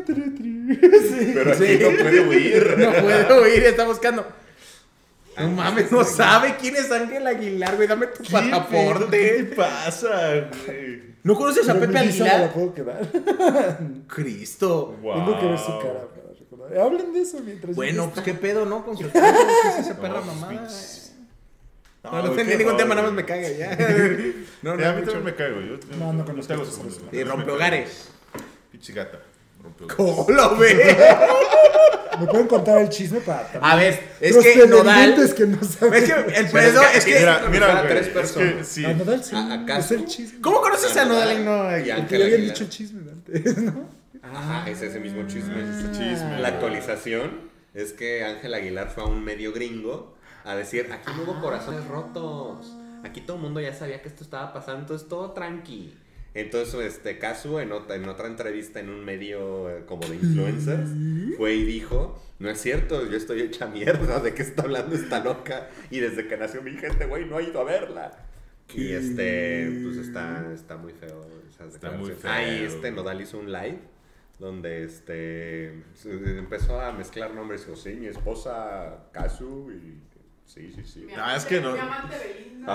Pero aquí Sí. no puede huir. No puedo ir, está buscando. No mames, no sabe quién es Ángel Aguilar, güey. Dame tu ¿Qué te pasaporte. pasa, güey? ¿No conoces a Pero Pepe mi visa me la Aguilar? puedo quedar. Cristo. Wow. Tengo que ver su cara para recordar. Hablen de eso mientras yo Bueno, no pues qué pedo, ¿no? Con su esposo, ¿qué es esa perra No, mamada? pinches. No tenía ningún tema, nada más me caga ya. No, Ya, a mí mucho. también me caigo. Yo No conozco tengo estas segundos. cosas. Y rompe hogares. Pinche gata. rompió los ¿Cómo lo ves? ¿Me pueden contar el chisme para también? A ver, es Los que Nodal... televidentes que no saben. Es que el pedo es que... Mira, güey, tres es personas. que sí. A Nodal sí, ¿Acaso? es el chisme. ¿Cómo conoces a Nodal y no a Y Porque Ángel ya habían Aguilar. dicho el chisme de antes, ¿no? Ajá, es ese mismo chisme. Ese chisme. La actualización es que Ángel Aguilar fue a un medio gringo a decir, aquí no hubo corazones rotos. Aquí todo el mundo ya sabía que esto estaba pasando, entonces todo tranqui. Entonces, Casu en otra entrevista en un medio como de influencers fue y dijo, no es cierto, yo estoy hecha mierda, ¿de qué está hablando esta loca? Y desde que nació mi hija, güey no ha ido a verla. Y pues está muy feo esas Está muy declaraciones. feo. Nodal hizo un live donde empezó a mezclar nombres. Dijo, sí, mi esposa Casu y sí. Es que no. Mi amante Belinda.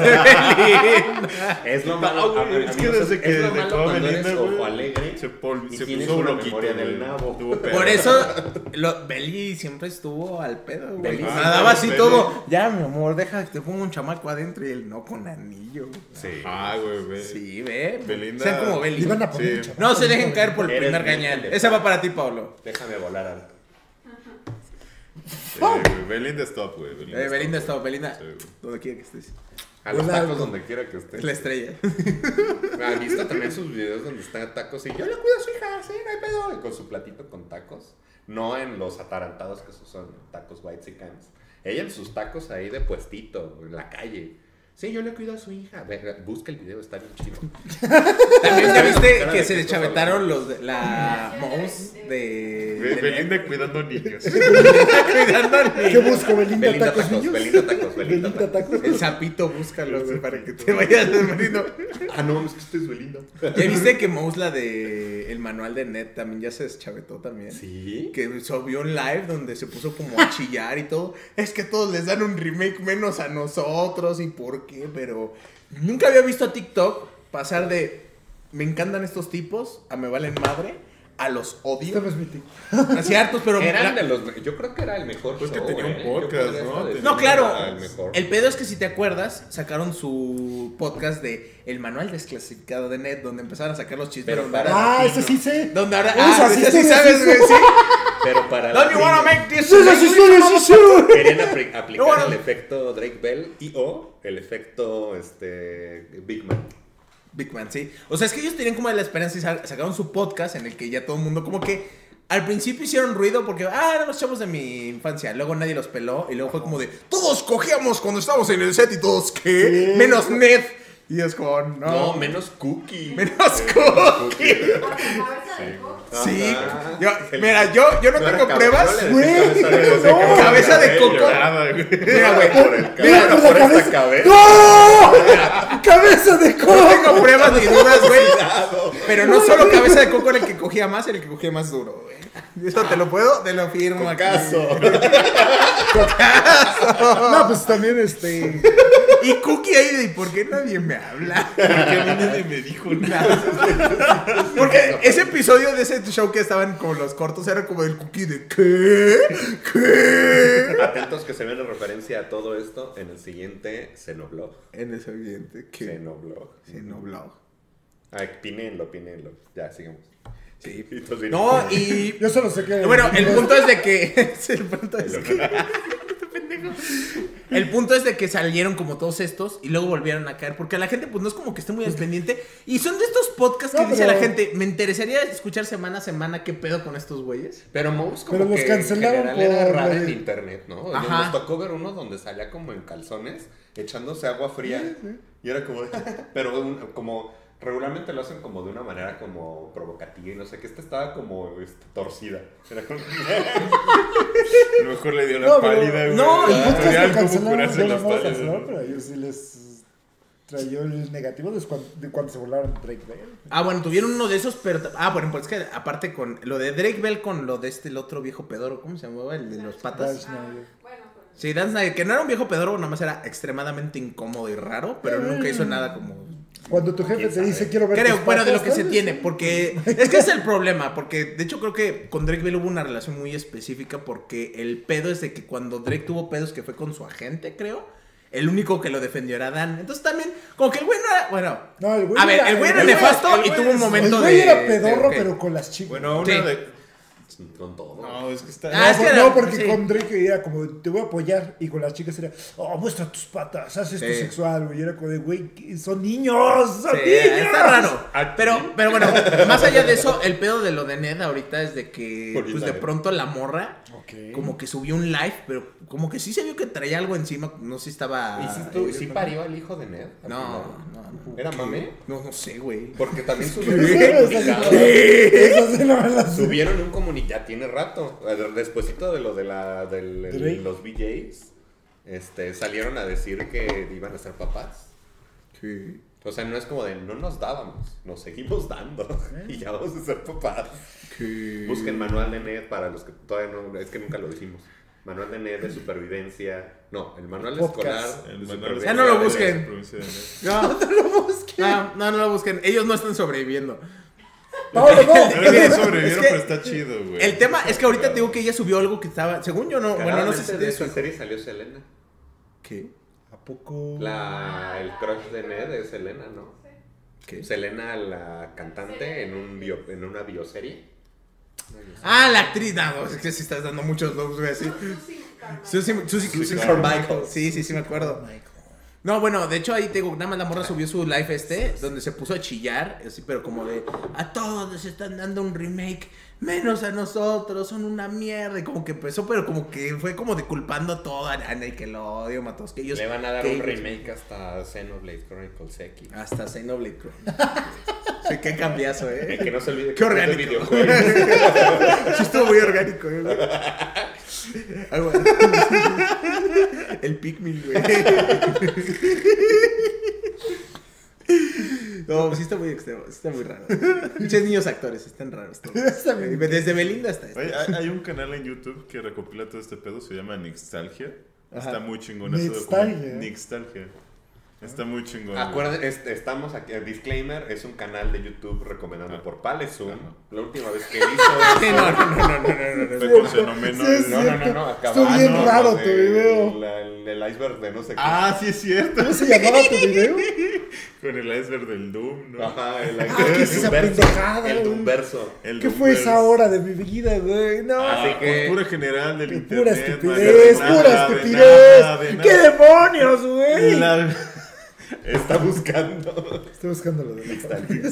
Ajá. Es lo malo. No, güey, es que desde que es lo malo dejó a cuando eres Belinda, ojo güey, alegre se y tienes puso una loquito, memoria del güey. nabo. Tuvo pedo. Por eso, Beli siempre estuvo al pedo, güey. Beli. Nadaba así Beli. todo. Ya, mi amor, deja que te ponga un chamaco adentro y él no con anillo. Sí. Güey, ve. Sí, ve. Belinda- Sean como Beli. Iban a poner Sí. un chamaco. No se dejen caer por el Eres primer virgen gañán. de Esa va paz. para ti, Pablo. Déjame volar alto. Güey, Belinda es top, güey. Belinda está, Belinda. Sí, güey. Donde quiera que estés. A los Hola, tacos alto. donde quiera que esté. Es la estrella. ¿Han visto también sus videos donde están tacos y yo le cuido a su hija, sí, no hay pedo? Y con su platito con tacos. No en los atarantados que son tacos white chickens. Ella en sus tacos ahí de puestito, en la calle. Sí, yo le cuido a su hija. Busca el video, está bien chido. También ya viste Cara que de se qué deschavetaron cosa los de la Mouse de Belinda cuidando niños. cuidando ¿Qué busco? ¿Belinda, Belinda tacos, tacos, niños? Belinda tacos, Belinda Belinda tacos. tacos. el sapito, búscalo güey, para que te vayas desmarindo. Ah, no, es que este es Belinda. ¿Ya viste que Mouse, la de el manual de Net, también ya se deschavetó también? ¿Sí? Que subió un live donde se puso como a chillar y todo. Es que todos les dan un remake menos a nosotros y por qué, pero nunca había visto a TikTok pasar de me encantan estos tipos a me valen madre a los Este odio. no es mi tic. Así hartos, pero Eran de los. Yo creo que era el mejor. Pues que show, tenía un Yo podcast, podría ¿no? hasta decir No, que claro. era el mejor. El pedo es que si te acuerdas, sacaron su podcast de El Manual Desclasificado de Net, donde empezaron a sacar los chistes. Pero donde para- ahora- Ah, ese sí sé. Donde ahora. Esa sí sí sé, sabes, sí güey, sé. sí. Pero para. Don't you wanna latino, make this Sí, sí, sí, sí, sí, sí. Querían aplicar Bueno. el efecto Drake Bell y o el efecto Big Man. Big Man, sí. O sea, es que ellos tenían como la esperanza y sacaron su podcast en el que ya todo el mundo como que al principio hicieron ruido porque, eran los chavos de mi infancia. Luego nadie los peló y luego fue como de, todos cogíamos cuando estábamos en el set y todos, ¿qué? Sí. Menos Ned. Y es como, no. No, menos Cookie. Menos Cookie. Con su cabeza de coco. Sí. Ajá. Mira, yo no No era tengo cabeza, pruebas. yo le Güey, decía cabeza de no. coco. Cabeza de coco. Llorada, güey. Mira, güey. Por el Mira, cabeza, por por la esta cabeza. cabeza. ¡No! ¡Cabeza de No tengo coco! pruebas ni dudas, güey. Pero no solo cabeza de coco era el que cogía más, era el que cogía más duro, güey. Eso te lo firmo aquí. Caso. No, pues también Y Cookie ahí de, ¿por qué nadie me habla? Porque a mí nadie me dijo nada. Porque ese episodio de ese show que estaban como los cortos era como del Cookie de ¿qué? ¿Qué? Atentos que se ve en referencia a todo esto en el siguiente Xenoblog. En ese ambiente, ¿qué? Xenoblog. Xenoblog. Ay, pinenlo. Ya, sigamos. Sí. Y todos bien- No, y... Yo solo sé que. Bueno, el punto es de que... el punto es que... El punto es de que salieron como todos estos y luego volvieron a caer. Porque a la gente, pues no es como que esté muy al pendiente. Y son de estos podcasts que No, dice pero- la gente: me interesaría escuchar semana a semana qué pedo con estos güeyes. Pero Mouse como Pero los que cancelaron en general era por raro el- en internet, ¿no? Ajá. Nos tocó ver uno donde salía como en calzones, echándose agua fría. Y era como... pero como... Regularmente lo hacen como de una manera como provocativa y no sé qué. Esta estaba como torcida. Era como... A lo mejor le dio la No, pero- pálida, güey. No, El podcast Tutorial lo cómo cancelaron. curarse Bueno, las no lo pálidas, cancelaron, ¿no? pero a ellos sí les trayó el negativo de cuando se burlaron de Drake Bell. Ah, bueno, tuvieron uno de esos, pero... Ah, bueno, pues es que aparte con lo de Drake Bell con lo de el otro viejo pedoro, ¿cómo se llamaba? El de los patas. Dan Schneider. Bueno, pero. Sí, Dan Snyder, que no era un viejo pedoro, nada más era extremadamente incómodo y raro, pero nunca hizo nada como... Cuando tu jefe ¿Quién te sabe? dice quiero ver Creo, tus bueno, de lo patas", que se ¿sabes? tiene, porque es que es el problema, porque de hecho creo que con Drake Bell hubo una relación muy específica, porque el pedo es de que cuando Drake tuvo pedos que fue con su agente, creo, el único que lo defendió era Dan. Entonces también, como que el güey no era, bueno. No, el güey A ver, el güey era nefasto y tuvo un momento El güey de... era pedorro, ok. pero con las chicas. Bueno, Sí. una de... Con todo. No, es que está... Ah, es que No, era- porque sí. con Drake era como, te voy a apoyar. Y con las chicas era, oh, muestra tus patas, haz esto Sí. sexual, güey. Y era como de, güey, son niños, son Sí, niños. está raro. Pero bueno, más allá de eso, el pedo de lo de Ned ahorita es de que, Ahorita, pues de pronto la morra, Ok. como que subió un live, pero como que sí se vio que traía algo encima, no sé si estaba... ¿Y si parió al hijo de Ned? al No, final? no. ¿Era mame? No sé, güey. Porque también subieron un Esa comunicado. sí no me la sé. Subieron un comunicado, ya tiene rato, despuésito de lo de Drake. los VJs, salieron a decir que iban a ser papás. Sí. O sea, no es como de no nos dábamos, nos seguimos dando y ya vamos a ser papás. Busquen manual de Ned para los que todavía no, es que nunca lo hicimos. Manual de Ned de supervivencia. No, el manual Podcast. escolar. El de manual supervivencia. Ya no lo de la busquen. provincia de Ned. No lo busquen. Ellos no están sobreviviendo. No. Pero Miren, no sobrevivieron, es que pero está chido, güey. El tema es que ahorita te digo que ella subió algo que estaba, según yo no, bueno, no sé si de de esa eso. serie salió Selena. ¿Qué? ¿A poco? El crush de Ned es Selena, ¿no? ¿Qué? Selena, la cantante, en una bioserie. Ah, la actriz, no, es que si estás dando muchos looks, güey, así. Susie Carmichael. Sí, me acuerdo. No, bueno, de hecho ahí te digo, nada más la morra subió su live donde se puso a chillar, así, pero como de, a todos les están dando un remake, menos a nosotros, son una mierda, y como que empezó, pero como que fue como de culpando a todo, a Nickelodeon, a todos que ellos... Le van a dar que un ellos- remake hasta Xenoblade Chronicles X. Hasta Xenoblade Chronicles. Sí, qué cambiazo, Que no se olvide Qué que es de orgánico. videojuegos. Sí, estuvo muy orgánico, güey. Algo así. El Pikmin, güey. No, sí está muy extremo, sí está muy raro. Muchos niños actores, están raros todos. Está bien. Desde Belinda hasta este. Oye, hay un canal en YouTube que recopila todo este pedo, se llama Nixtalgia. Ajá. Está muy chingón ese Nixtalgia. documento. Nixtalgia. Está muy chingón. Acuérdense, estamos aquí, disclaimer, es un canal de YouTube recomendado por Palezum. La última vez que hizo Sí, eso... no. Fue con fenómeno. Sí, sí. No, Estuvo bien raro tu video. El iceberg de no sé qué. Ah, sí es cierto. ¿Cómo se llamaba tu video? Con el iceberg del Doom, ¿no? Ajá, el ¿qué es esa Doomverso. pendejada, El güey? Doomverso. El ¿Qué Doom fue Verse. esa hora de mi vida, güey? No. Así que- Cultura general del Qué internet. pura man, estupidez, de nada, pura de estupidez. nada, de ¡Qué nada. demonios, güey! Está buscando. Estoy buscando lo de la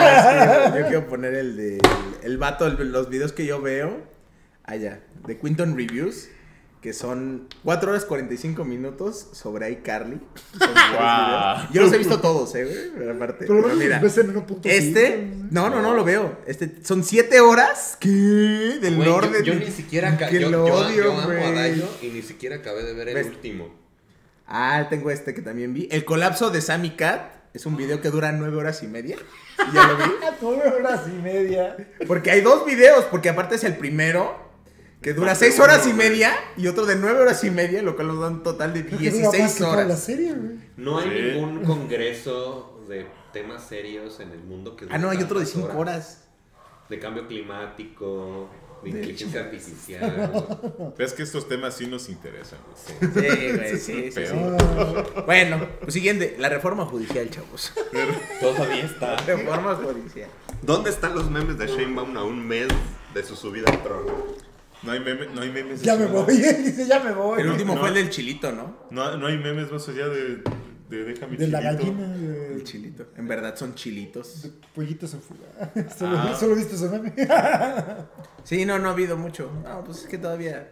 Yo quiero poner el vato, los videos que yo veo. Allá, de Quinton Reviews. Que son 4 horas 45 minutos sobre iCarly. Son Wow. videos. Yo los he visto todos, güey. Pero aparte. Pero pero mira, ves en 1.5. no lo veo. Son 7 horas. ¿Qué? Del Güey, orden. yo ni siquiera que yo lo odio, yo amo a güey. Dayo y ni siquiera acabé de ver el ¿Ves? último. Ah, tengo este que también vi. El colapso de Sammy Cat. Es un video que dura 9 horas y media. Y ya lo vi. 9 horas y media. Porque hay 2 videos. Porque aparte es el primero. Que dura 6 horas y media. Y otro de 9 horas y media. Lo cual nos da un total de Creo que dura más 16 que toda la horas. serie, güey. No hay Sí. ningún congreso de temas serios en el mundo que Ah, no, hay otro de tantas 5 horas. De cambio climático, de inteligencia artificial. Es que estos temas sí nos interesan. güey. Sí, güey, sí. Pero- Bueno, pues siguiente. La reforma judicial, chavos. Todavía está. Reforma judicial. ¿Dónde están los memes de Sheinbaum a un mes de su subida al trono? No hay memes. Ya me eso, ¿no? voy, dice, ya me voy. El último no. fue el del chilito, ¿no? No hay memes más allá de deja mi De la chilito. gallina, El chilito. En verdad son chilitos. de pollitos en fuga. Ah. Solo he visto ese meme. Sí, no ha habido mucho. No, pues es que todavía.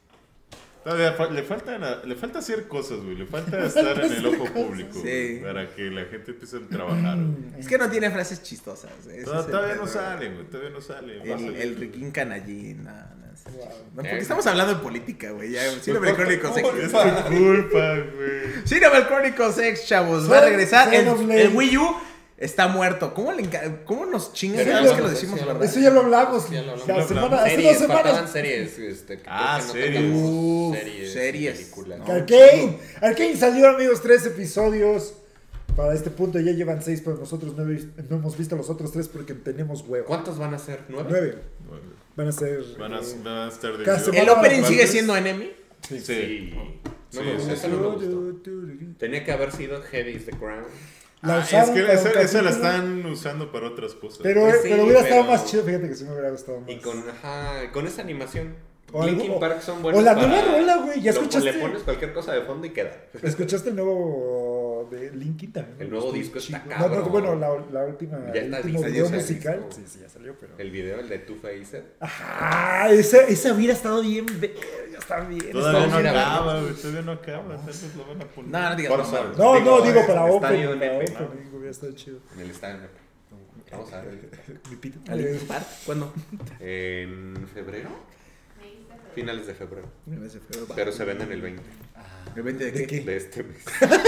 Todavía le falta hacer cosas, güey. Le falta estar en el ojo público. Sí. güey, para que la gente empiece a trabajar. güey. Es que no tiene frases chistosas. ese es el Todavía no pedo. salen, güey. Todavía no salen. El Riquín Canallín. No, está Wow. chido. No, porque estamos hablando de política, güey. Ya, Cinema Crónicos X. Es tu culpa, güey. Cinema Crónicos X, chavos. Va a regresar. Xenoblade. El Wii U está muerto. ¿Cómo nos chingan Pero cada ya vez que lo lo decimos, sí, verdad? Eso ya lo hablamos. Ya lo hablamos. La semana, hace 2 Series, faltaban semanas. series. Que Ah, creo que series. tocamos Series. series. Películas. No. Que Arcane salió, amigos, 3 episodios. Para este punto ya llevan 6, pero nosotros no hemos visto los otros 3 porque tenemos huevo. ¿Cuántos van a ser? ¿9? 9. Van a ser. Van a estar de Cada ¿El semana- opening Bueno, sigue ¿cuántos? siendo Enemy? Sí. Sí. No Sí, me gustó, sí, esa no me gustó. Tenía que haber sido Heavy is the Crown. La Es usaron que para un esa la capítulo, están usando para otras cosas. Pero, Pues sí, pero hubiera estado pero- más chido, fíjate que sí me hubiera gustado más. Y con esa animación. O algo- Linkin Park son buenos o la para- nueva rola, güey, ¿ya escuchaste? Le pones cualquier cosa de fondo y queda. ¿Escuchaste el nuevo de Linkin también? El nuevo Estuvo disco está chido. cabrón. No, bueno, la última, Ya el está último listo, video ya está musical. listo. Sí, sí, ya salió, pero... El video, el de Two Faced. Ajá, esa hubiera estado bien, ya está bien. Todavía Vamos no a ir a verlo. acaba, güey, todavía no acaba. Tal vez lo van a poner. No, no digas Por mamadas. favor. No, digo para Estadio Open, para NP, ¿no? Open, hubiera estado chido. En el estadio. Vamos a ver. Mi pito. ¿Al Linkin Park? ¿Cuándo? En febrero. Finales de febrero. Va. Pero se venden el 20 ¿El 20 de qué? de este mes.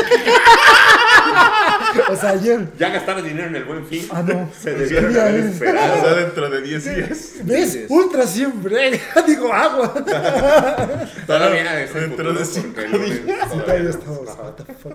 O sea, ayer. Ya gastaron dinero en el Buen Fin. Ah, no. Se debieron Ya haber ves. O sea, esperado. dentro de 10 días. ¿Ves? Sí, Ultra siempre. Digo, agua. Todavía es el Dentro de futuro, 5 porque el lunes Sí, todavía estamos. What the fuck.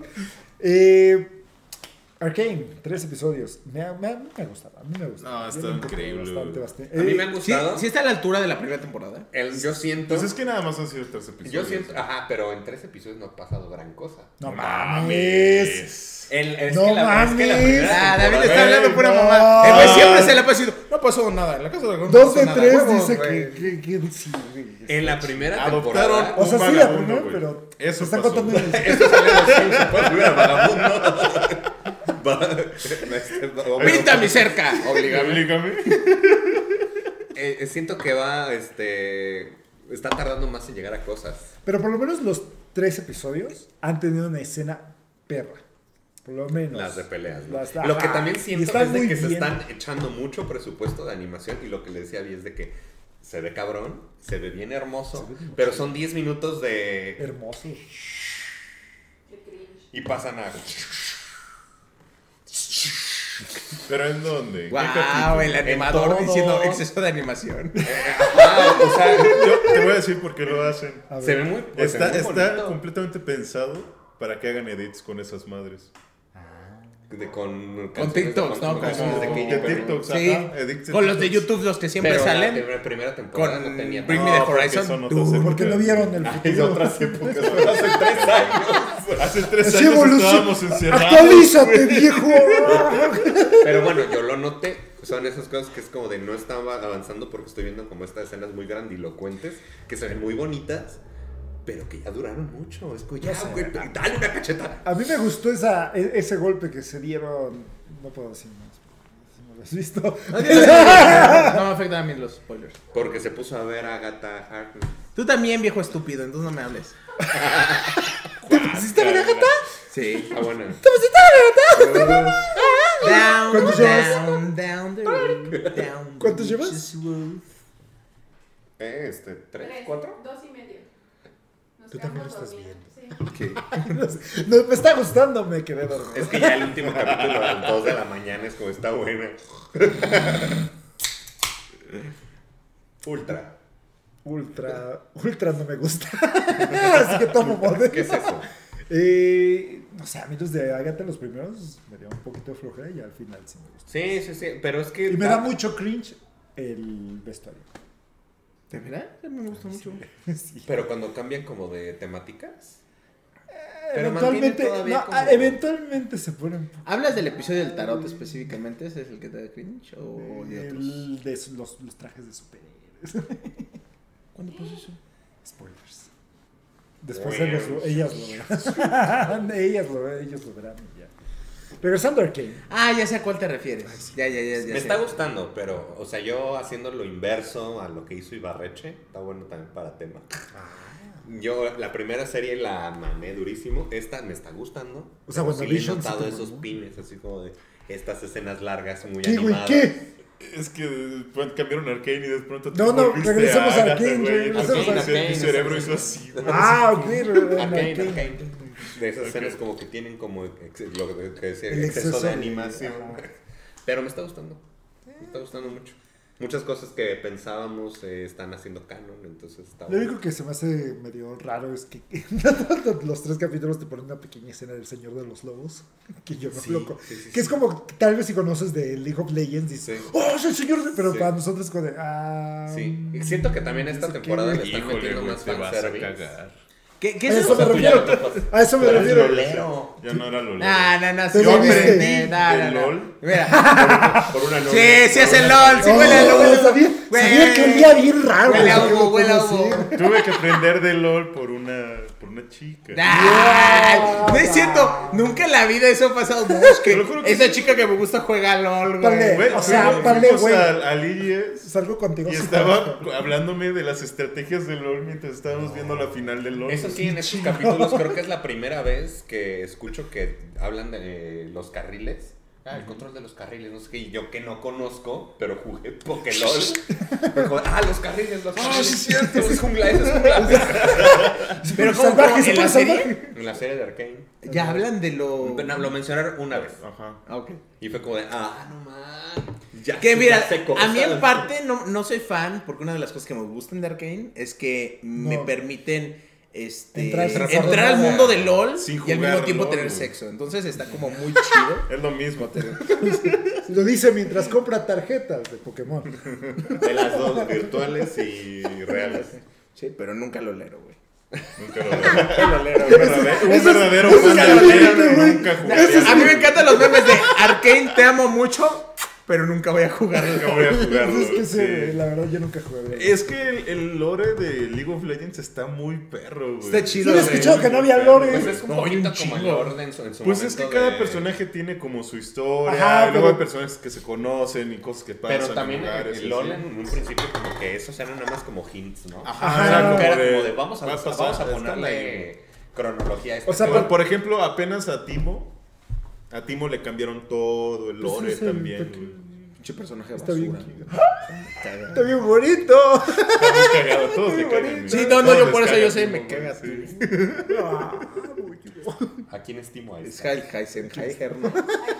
Arcane, 3 episodios. Me ha gustado. A mí me gusta. No, está Yo lo encontré increíble. bastante. A mí me han Sí, gustado. sí está a la altura de la primera temporada. Yo siento. Pues es que nada más han sido 3 episodios. Yo siento. Ajá, pero en 3 episodios no ha pasado gran cosa. No mames. Es No que la mames. primera Ah, David temporada- está hablando pura no. mamá. El güey siempre se la ha pasado. No pasó nada. En la casa de dragón no 2 pasó de nada. 3 Huevos, dice güey. que sí, güey. En la primera Adoptaron temporada. O sea, un sí, la vagabundo, primera, güey. pero. Eso están pasó. contando el- Esto salió de los Simpsons. Puedes subir al vagabundo. Pinta mi cerca. Oblígame. Oblígame. Siento que está tardando más en llegar a cosas. Pero por lo menos los 3 episodios han tenido una escena perra. Por lo menos. Las de peleas, ¿no? Las- Lo que ajá. también Y siento están es de muy que se bien. están echando mucho presupuesto de animación y lo que le decía a es de que se ve cabrón, se ve bien hermoso, pero son 10 minutos de... Hermoso. Qué cringe. y pasan a... ¿Pero en dónde? ¿En qué Wow, capítulo? el animador En diciendo todos. exceso de animación. o sea, Yo te voy a decir por qué lo hacen. A ver. se ve muy, pues, se ve Está, muy está bonito. completamente pensado para que hagan edits con esas madres. Con TikToks, ¿no? canciones de Como- Katy De Perry. TikToks, Sí, ajá, edits con los de TikToks. YouTube, los que siempre Pero salen. la primera temporada con no tenía... Bring Me the porque Horizon. son otras Porque no épocas. vieron el Hay futuro. otras épocas, pero hace 3 años. Hace 3 Así años evoluciona. estábamos encerrados. ¡Actualízate, viejo! Pero bueno, yo lo noté. Son esas cosas que es como de no estaba avanzando porque estoy viendo como estas escenas muy grandilocuentes que se ven muy bonitas, pero que ya duraron mucho. Es como, ya, No sé. güey, dale una cacheta. A mí me gustó ese golpe que se dieron. No puedo decir más. Si no lo has visto. No me afectan a mí los spoilers. Porque se puso a ver a Agatha Harkness. Tú también, viejo estúpido, entonces no me hables. ¿Pusiste a ver a Agatha? Sí. Ah, bueno. Down, ¿Cuántos llevas? down the road, down. ¿Cuántos llevas? Just road. 3, 4. 2 y medio. Nos Tú también lo quedamos estás dormidos, sí. No, me está gustando, me quedé dormido. Es que ya el último capítulo a las 2 de la mañana es como está buena. Ultra. Ultra no me gusta. Así que tomo modelo. ¿Qué es eso? No sé, a mí los de Agatha, los primeros, me dio un poquito de flojera y al final sí me gustó. Sí, sí, sí. Pero es que. Y me da mucho cringe el vestuario. ¿De verdad? Me gustó mucho. Sí. Pero cuando cambian como de temáticas. Pero Eventualmente, mantiene todavía no, como- eventualmente se ponen ¿Hablas del episodio del tarot específicamente? ¿Ese es el que te da cringe? ¿O de otros? los trajes de superhéroes. ¿Cuándo pasó eso? Spoilers. Después ellas lo verán. Ellos lo verán y ya. Regresando a Arcane. Ah, ya sé a cuál te refieres. Ya Me sé. está gustando, pero, o sea, yo haciendo lo inverso a lo que hizo Ibarreche, está bueno también para tema. Yo la primera serie la mamé durísimo, esta me está gustando. O sea, pero sí le he WandaVision notado sí te esos mamó. pines, así como de estas escenas largas muy ¿Qué, güey? animadas. ¿Qué? Es que después cambiaron a Arcane y de pronto te No, volviste regresemos a Agatha, Arcane, güey. regresemos a Mi Arcane. cerebro hizo así. güey. Ah, ok. Arcane. De esas escenas como que tienen como lo que decía, El exceso exceso de de- animación. ajá. Pero me está gustando. Me está gustando mucho. Muchas cosas que pensábamos están haciendo canon, entonces está Lo bueno. único que se me hace medio raro es que los 3 capítulos te ponen una pequeña escena del Señor de los Lobos. Que yo no Sí, loco. sí, sí, Que es sí. como, tal vez si conoces de League of Legends, dices, Sí. ¡oh, es el Señor! Pero Sí. para nosotros es como de, Sí, y siento que también esta ¿eso qué, temporada güey? le están Híjole, metiendo güey, más te vas a fanservice. cagar. ¿Qué A es eso eso? me refiero. A eso me Tú eres refiero. lolero. Ya no era LOL. No, sí, Yo me aprendí prende, de LOL. Mira, Por una sí es el LOL, sí Oh, huele a LOL. sabía que olía bien raro. Huele a desde que humo, lo huele a conocí. humo. Tuve que aprender de LOL por una chica. Ay, no es cierto, nunca en la vida eso ha pasado. No, es que Te lo juro que esa sí. chica que me gusta juega LOL, Dale. güey. O sea, fuimos vale, güey. al IES Salgo contigo. y sí, estaba hablándome de las estrategias de LOL mientras estábamos viendo la final de LOL. Eso sí, en estos capítulos creo que es la primera vez que escucho que hablan de los carriles. El control de los carriles, no sé qué, y yo que no conozco, pero jugué Pokélol. Los carriles, los carriles. sí es cierto. Ese es jungla, ese es jungla. Pero salvaje, ¿cómo? ¿En la súper serie? salvaje. En la serie de Arcane. Ya hablan de lo... Lo mencionaron una vez. Ajá. Ah, ok. Y fue como de, no man. Ya, Que mira, ya sé cosas. a mí en parte no soy fan, porque una de las cosas que me gustan de Arcane es que me No. permiten Entrar sin entrar saber al nada. mundo de LOL Sin y al mismo jugar tiempo LOL, tener güey. sexo. Entonces está como muy chido. Es lo mismo. Lo dice mientras compra tarjetas de Pokémon. De las dos, virtuales y reales. Sí, pero nunca lo lero, güey. Nunca lo leo. Un verdadero fan de escalofriante, Arcane güey. nunca jugaría. A mí me encantan los memes de Arcane, te amo mucho, pero nunca voy a jugar. Nunca voy a jugarlo. Es que sí, sí. la verdad yo nunca jugué. Es que el lore de League of Legends está muy perro, güey. Está Yo chido, había güey. escuchado que no había lore. Pues es como No, ahorita un como el chingo. orden en su Pues es que momento cada de- personaje tiene como su historia, Ajá, y luego hay pero- personajes que se conocen y cosas que pasan Pero también en lugares. el y LOL así. en un principio como que esos eran nada más como hints, ¿no? Ajá, Era era como de vamos va a pasar, ponerle cronología a este O sea, juego. Por ejemplo, apenas a Timo le cambiaron todo el Pues lore es el también. pequeño- güey. Pinche personaje Está bien. basura. Caga. Está bien bonito. Está muy cagado, todos le cagan. Sí, güey. no, Todos yo les por eso caga yo sé, Timo, me güey, caga. sí. ¿A quién estimo a Es esta? Heil Heisenheimer, ¿no?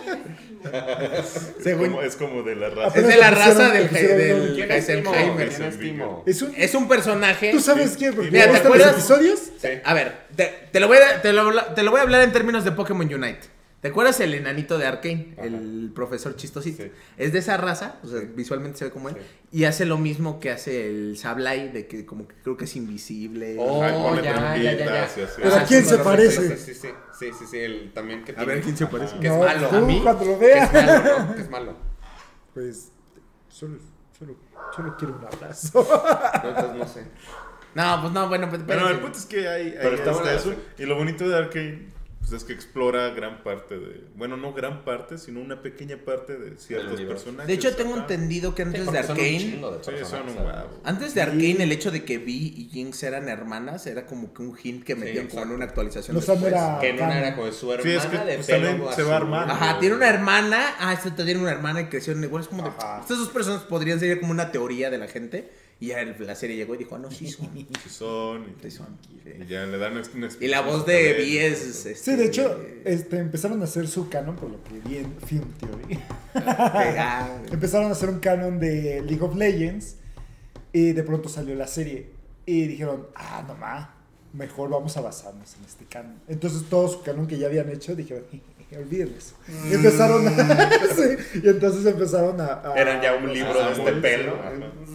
Aquí Según... Es como de la raza. Es de la raza del pusieron- ¿Quién es Timo? Heisenheimer. ¿Quién es Timo? Es un... personaje... ¿Tú sabes quién? Porque Mira, ¿ya ¿te viste los acuerdas? episodios? Sí. A ver, te lo voy a hablar en términos de Pokémon Unite. ¿Te acuerdas el enanito de Arcane? Ajá. El profesor chistosito. Sí. Es de esa raza, o sea, visualmente se ve como él. Sí. Y hace lo mismo que hace el Sableye, de que como que creo que es invisible. Oh, Ajá, ponle ya, trompitas ya. y así. ¿Pero a quién sí, se no, parece? Sí, el también que A ver, ¿quién se parece? Que es No, malo. tú, A mí. cuando lo Que es veas. malo, ¿no? Que es malo. Pues solo quiero un abrazo. No, entonces no sé. No, pues no, bueno, Bueno, el punto es que hay Pero está está buena eso. la Y lo bonito de Arcane pues es que explora gran parte de... Bueno, no gran parte, sino una pequeña parte de ciertos universo. personajes. De hecho, tengo Ajá. entendido que antes de Porque son un Arcane... chingo de Sí, personajes, son un ¿sabes? huevo. Antes de Arcane, el hecho de que Vi y Jinx eran hermanas era como que un hint que metían como en exacto. una actualización Los han después. era- Que en una era como su hermana Sí, es que, de pues, pelo también se va azul. armando. Ajá, tiene una hermana. Esta tiene una hermana y crecieron igual. Es como de. Ajá. Estas dos personas podrían ser como una teoría de la gente. Y ya la serie llegó y dijo, no, sí son. Sí son, Sí son. y ya le dan una Y la explicación voz de también. Vi es. Sí, de hecho, empezaron a hacer su canon, por lo que vi en Film Theory. Empezaron a hacer un canon de League of Legends y de pronto salió la serie y dijeron, no ma, mejor vamos a basarnos en este canon. Entonces todo su canon que ya habían hecho dijeron, olvídenlo eso. Y empezaron a... sí, y entonces empezaron a... Eran ya un libro de este pelo. Ajá.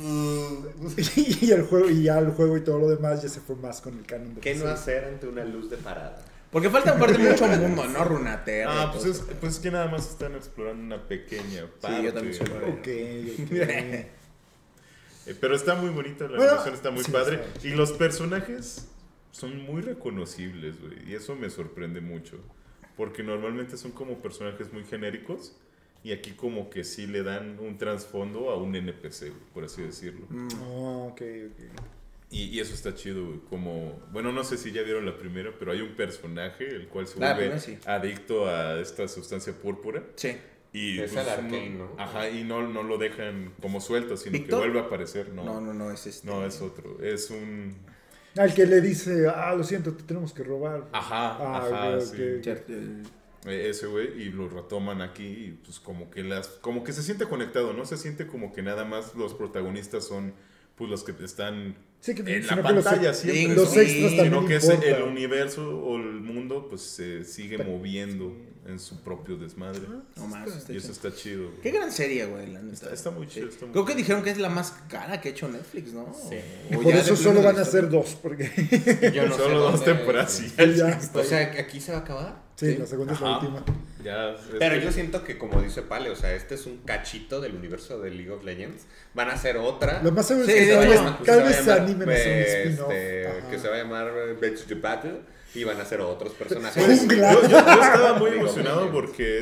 y el juego y ya el juego y todo lo demás ya se fue más con el canon de ¿Qué la no serie. hacer ante una luz de parada? Porque falta aparte mucho mundo, ¿no? Runaterra. y Pues todo es, eso. pues es que nada más están explorando una pequeña parte. yo también soy Ok. Pero está muy bonita, la Bueno, animación está muy sí, padre. está. Y los personajes son muy reconocibles, güey. Y eso me sorprende mucho. Porque normalmente son como personajes muy genéricos. Y aquí como que sí le dan un trasfondo a un NPC, güey, por así decirlo. Ok. Y eso está chido, güey. Como, bueno, no sé si ya vieron la primera, pero hay un personaje el cual se La vuelve primera, sí. adicto a esta sustancia púrpura. Sí. Y Es el Arcane, ¿no? Ajá, y no lo dejan como suelto, sino ¿Víctor? que vuelve a aparecer. No, es este. No, es otro. Es un... Al que le dice, lo siento, te tenemos que robar. Ajá, ajá, ok, sí. ok. Cierto, Ese güey, y lo retoman aquí y pues como que se siente conectado, ¿no? Se siente como que nada más los protagonistas son pues los que están Sí, que, en sino la que pantalla siempre. los Sí, extras también Sino que importan. el universo o el mundo pues se sigue moviendo en su propio desmadre. No más, está Y eso chido. está chido. güey. Qué gran serie, güey, la neta. Está muy chido. Está muy Creo que chido. dijeron que es la más cara que ha hecho Netflix, ¿no? Sí. Y O por ya eso de solo plano van de a la ser historia. 2, porque Yo no sé Solo dos dónde- temporadas y ya. ya O sea, que aquí se va a acabar. sí, la segunda es la Ajá. última. Ya, Pero yo siento que, como dice Pale, o sea, este es un cachito del universo de League of Legends. Van a hacer otra. Lo más seguro Sí, es que de tal hecho, vez, que tal se va vez a se llamar, animen a hacer un spin-off. Ajá. que se va a llamar Back to Battle y van a ser otros personajes. Pues, Un yo estaba muy League of emocionado Legends. porque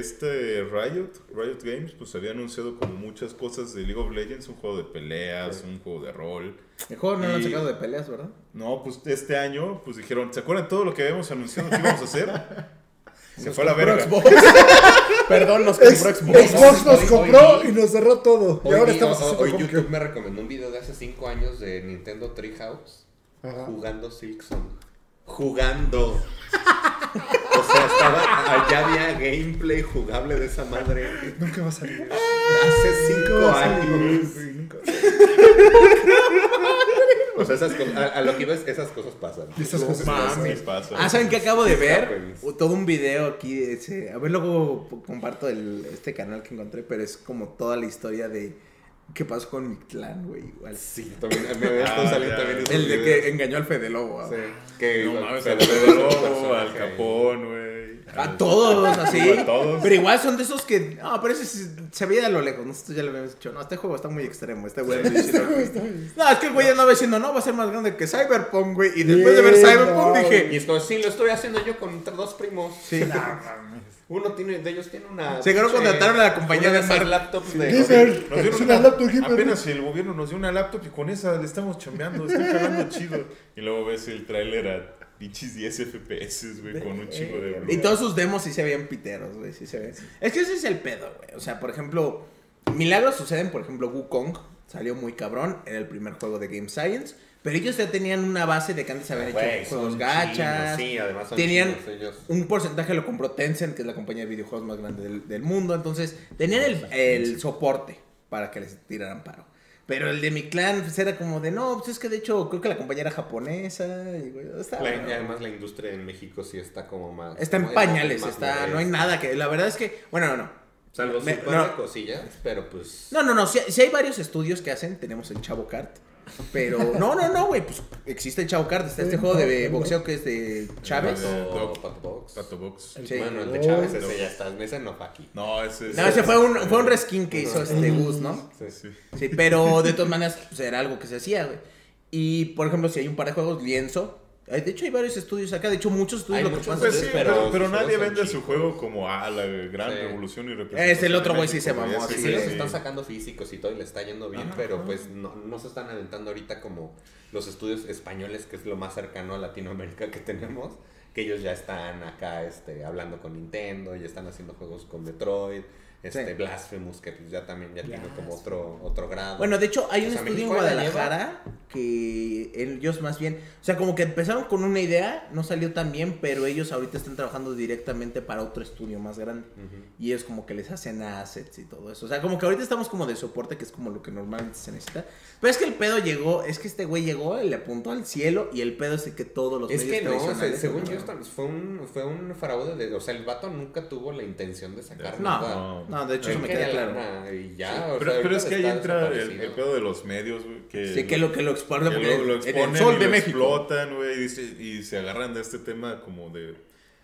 Riot Games, pues había anunciado como muchas cosas de League of Legends, un juego de peleas, un juego de rol. El juego no lo han Y- sacado de peleas, ¿verdad? No, pues este año, pues dijeron, ¿se acuerdan todo lo que habíamos anunciado que íbamos a hacer? Se Nos fue a la compró verga. Xbox. Perdón, nos compró Xbox. Xbox nos Hoy- compró hoy- y nos cerró todo. Y Hoy, ahora estamos haciendo hoy home YouTube care. me recomendó un video de hace 5 años de Nintendo Treehouse Ajá. jugando Silksong. Jugando. O sea, ya había gameplay jugable de esa madre Nunca va a salir. hace 5 Nunca va a salir, años. güey, nunca va a salir. O sea, esas cosas, a lo que ves, esas cosas pasan. Y esas No cosas mames, pasan. pasa. ¿Saben qué acabo de ver? happens. Todo un video aquí. A ver, luego comparto este canal que encontré, pero es como toda la historia de qué pasó con mi clan, güey. Igual. Sí, también me había estado saliendo ya. también esos El de videos. que engañó al Fede Lobo. ¿ah? Sí, que No mames, pero- al Fede Lobo, al Capón, güey. A todos, así. A todos. Pero igual son de esos que. No, pero ese se veía a lo lejos. Nosotros ya lo habíamos dicho. No, este juego está muy extremo. Este güey. No, es que el güey andaba diciendo, no, va a ser más grande que Cyberpunk, güey. Y después de ver Bien, Cyberpunk no. dije. Y es como, sí, lo estoy haciendo yo con 2 primos. Sí. Uno de ellos tiene una. Seguro pinche- contrataron a la compañía una de esas Mark. laptops de. Gamer, Nos dieron es una laptop gamer. Apenas el gobierno nos dio una laptop y con esa le estamos chambeando, estoy jalando chido. Y luego ves el tráiler a pinches 10 FPS, güey, con un chingo de blue. Y todos sus demos sí se veían piteros, güey. Sí se ven. Es que ese es el pedo, güey. O sea, por ejemplo, milagros suceden. Por ejemplo, Wukong salió muy cabrón. Era el primer juego de Game Science. Pero ellos ya tenían una base de que antes habían Güey, hecho juegos son gachas. chinos, sí, además son tenían chinos ellos. un porcentaje lo compró Tencent, que es la compañía de videojuegos más grande del mundo. Entonces, tenían el soporte para que les tiraran paro. Pero el de mi clan pues, era como de, no, pues es que de hecho creo que la compañía era japonesa. Y, güey, estaba bueno. Y además la industria en México sí está como más. Está en como- pañales, más está, no hay modesta. nada que, la verdad es que, bueno, no. Salvo Me- su par no. de cosillas, pero pues. No, si hay varios estudios que hacen, tenemos el Chavo Kart, pero no, güey, pues existe el Chavo Kart, está este juego de boxeo que es de Chávez. Pato Box. Pato Box. Sí. Bueno, el de Chávez, ese ya está. Ese no fue aquí. No, ese No, ese fue un reskin que hizo este Gus, ¿no? Sí. Sí. Sí, pero de todas maneras pues, era algo que se hacía, güey. Y, por ejemplo, si hay un par de juegos, Lienzo. De hecho, hay varios estudios acá. De hecho, muchos estudios Hay lo que muchos pasa Pues es sí, pero pero sus nadie juegos son vende su chicos. juego como la gran Sí. revolución y representación. Ese, el otro de güey sí México, se mamó, güey, ese sí, Sí, güey los sí. están sacando físicos y todo y le está yendo bien, pero pues no se están aventando ahorita como los estudios españoles, que es lo más cercano a Latinoamérica que tenemos, que ellos ya están acá hablando con Nintendo, ya están haciendo juegos con Metroid, Sí. Blasphemous, que pues ya también ya tiene como otro grado. Bueno, de hecho, hay O un sea, estudio en México ya Guadalajara que ellos más bien, o sea, como que empezaron con una idea, no salió tan bien, pero ellos ahorita están trabajando directamente para otro estudio más grande. Y es como que les hacen assets y todo eso. O sea, como que ahorita estamos como de soporte, que es como lo que normalmente se necesita. Pero es que el pedo llegó, es que este güey llegó y le apuntó al cielo y el pedo es de que todos los Es medios que no, tradicionales... según yo, fue un fraude o sea, el vato nunca tuvo la intención de sacar nada. No, de hecho Él eso me quería queda claro. lana y ya, Sí, o pero, sea, pero es ahorita que ahí está entra el desaparecido. pedo de los medios, güey. Que Sí, que lo explota que porque lo en exponen el sol y de lo México. explotan, güey, y se agarran de este tema como de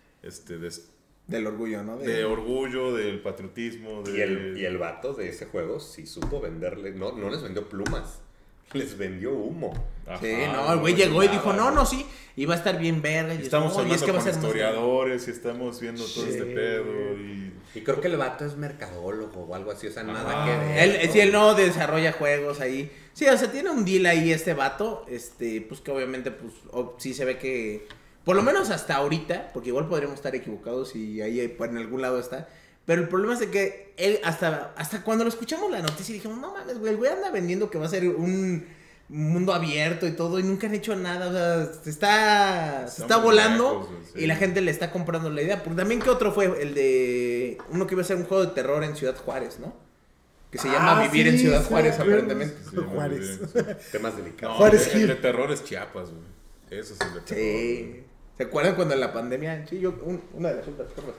Del orgullo, ¿no? de orgullo, del patriotismo, Y el vato de ese juego sí supo venderle, no les vendió plumas, les vendió humo. Ajá, Sí, no, el güey llegó y dijo, no, sí, iba a estar bien verga. Y Estamos no, y hablando es que va a con ser más historiadores y estamos viendo todo Sí. este pedo Y creo que el vato es mercadólogo o algo así, o sea, nada Ah. que ver. Sí, él no desarrolla juegos ahí. Sí, o sea, tiene un deal ahí este vato, pues que obviamente, pues, sí se ve que, por lo menos hasta ahorita, porque igual podríamos estar equivocados y ahí en algún lado está, pero el problema es de que él, hasta cuando lo escuchamos la noticia dijimos, no mames, güey, el güey anda vendiendo que va a ser un mundo abierto y todo y nunca han hecho nada, o sea, se está muy volando lejos, güey, sí. y la gente le está comprando la idea, porque también, ¿qué otro fue? El de uno que iba a ser un juego de terror en Ciudad Juárez, ¿no? que se llama Vivir en Ciudad Juárez, aparentemente. Sí, Juárez. Temas delicados. Juárez el Hill. de terror es Chiapas, güey. Eso es el de terror. Sí. ¿Se acuerdan cuando en la pandemia? Sí, una de las últimas cosas.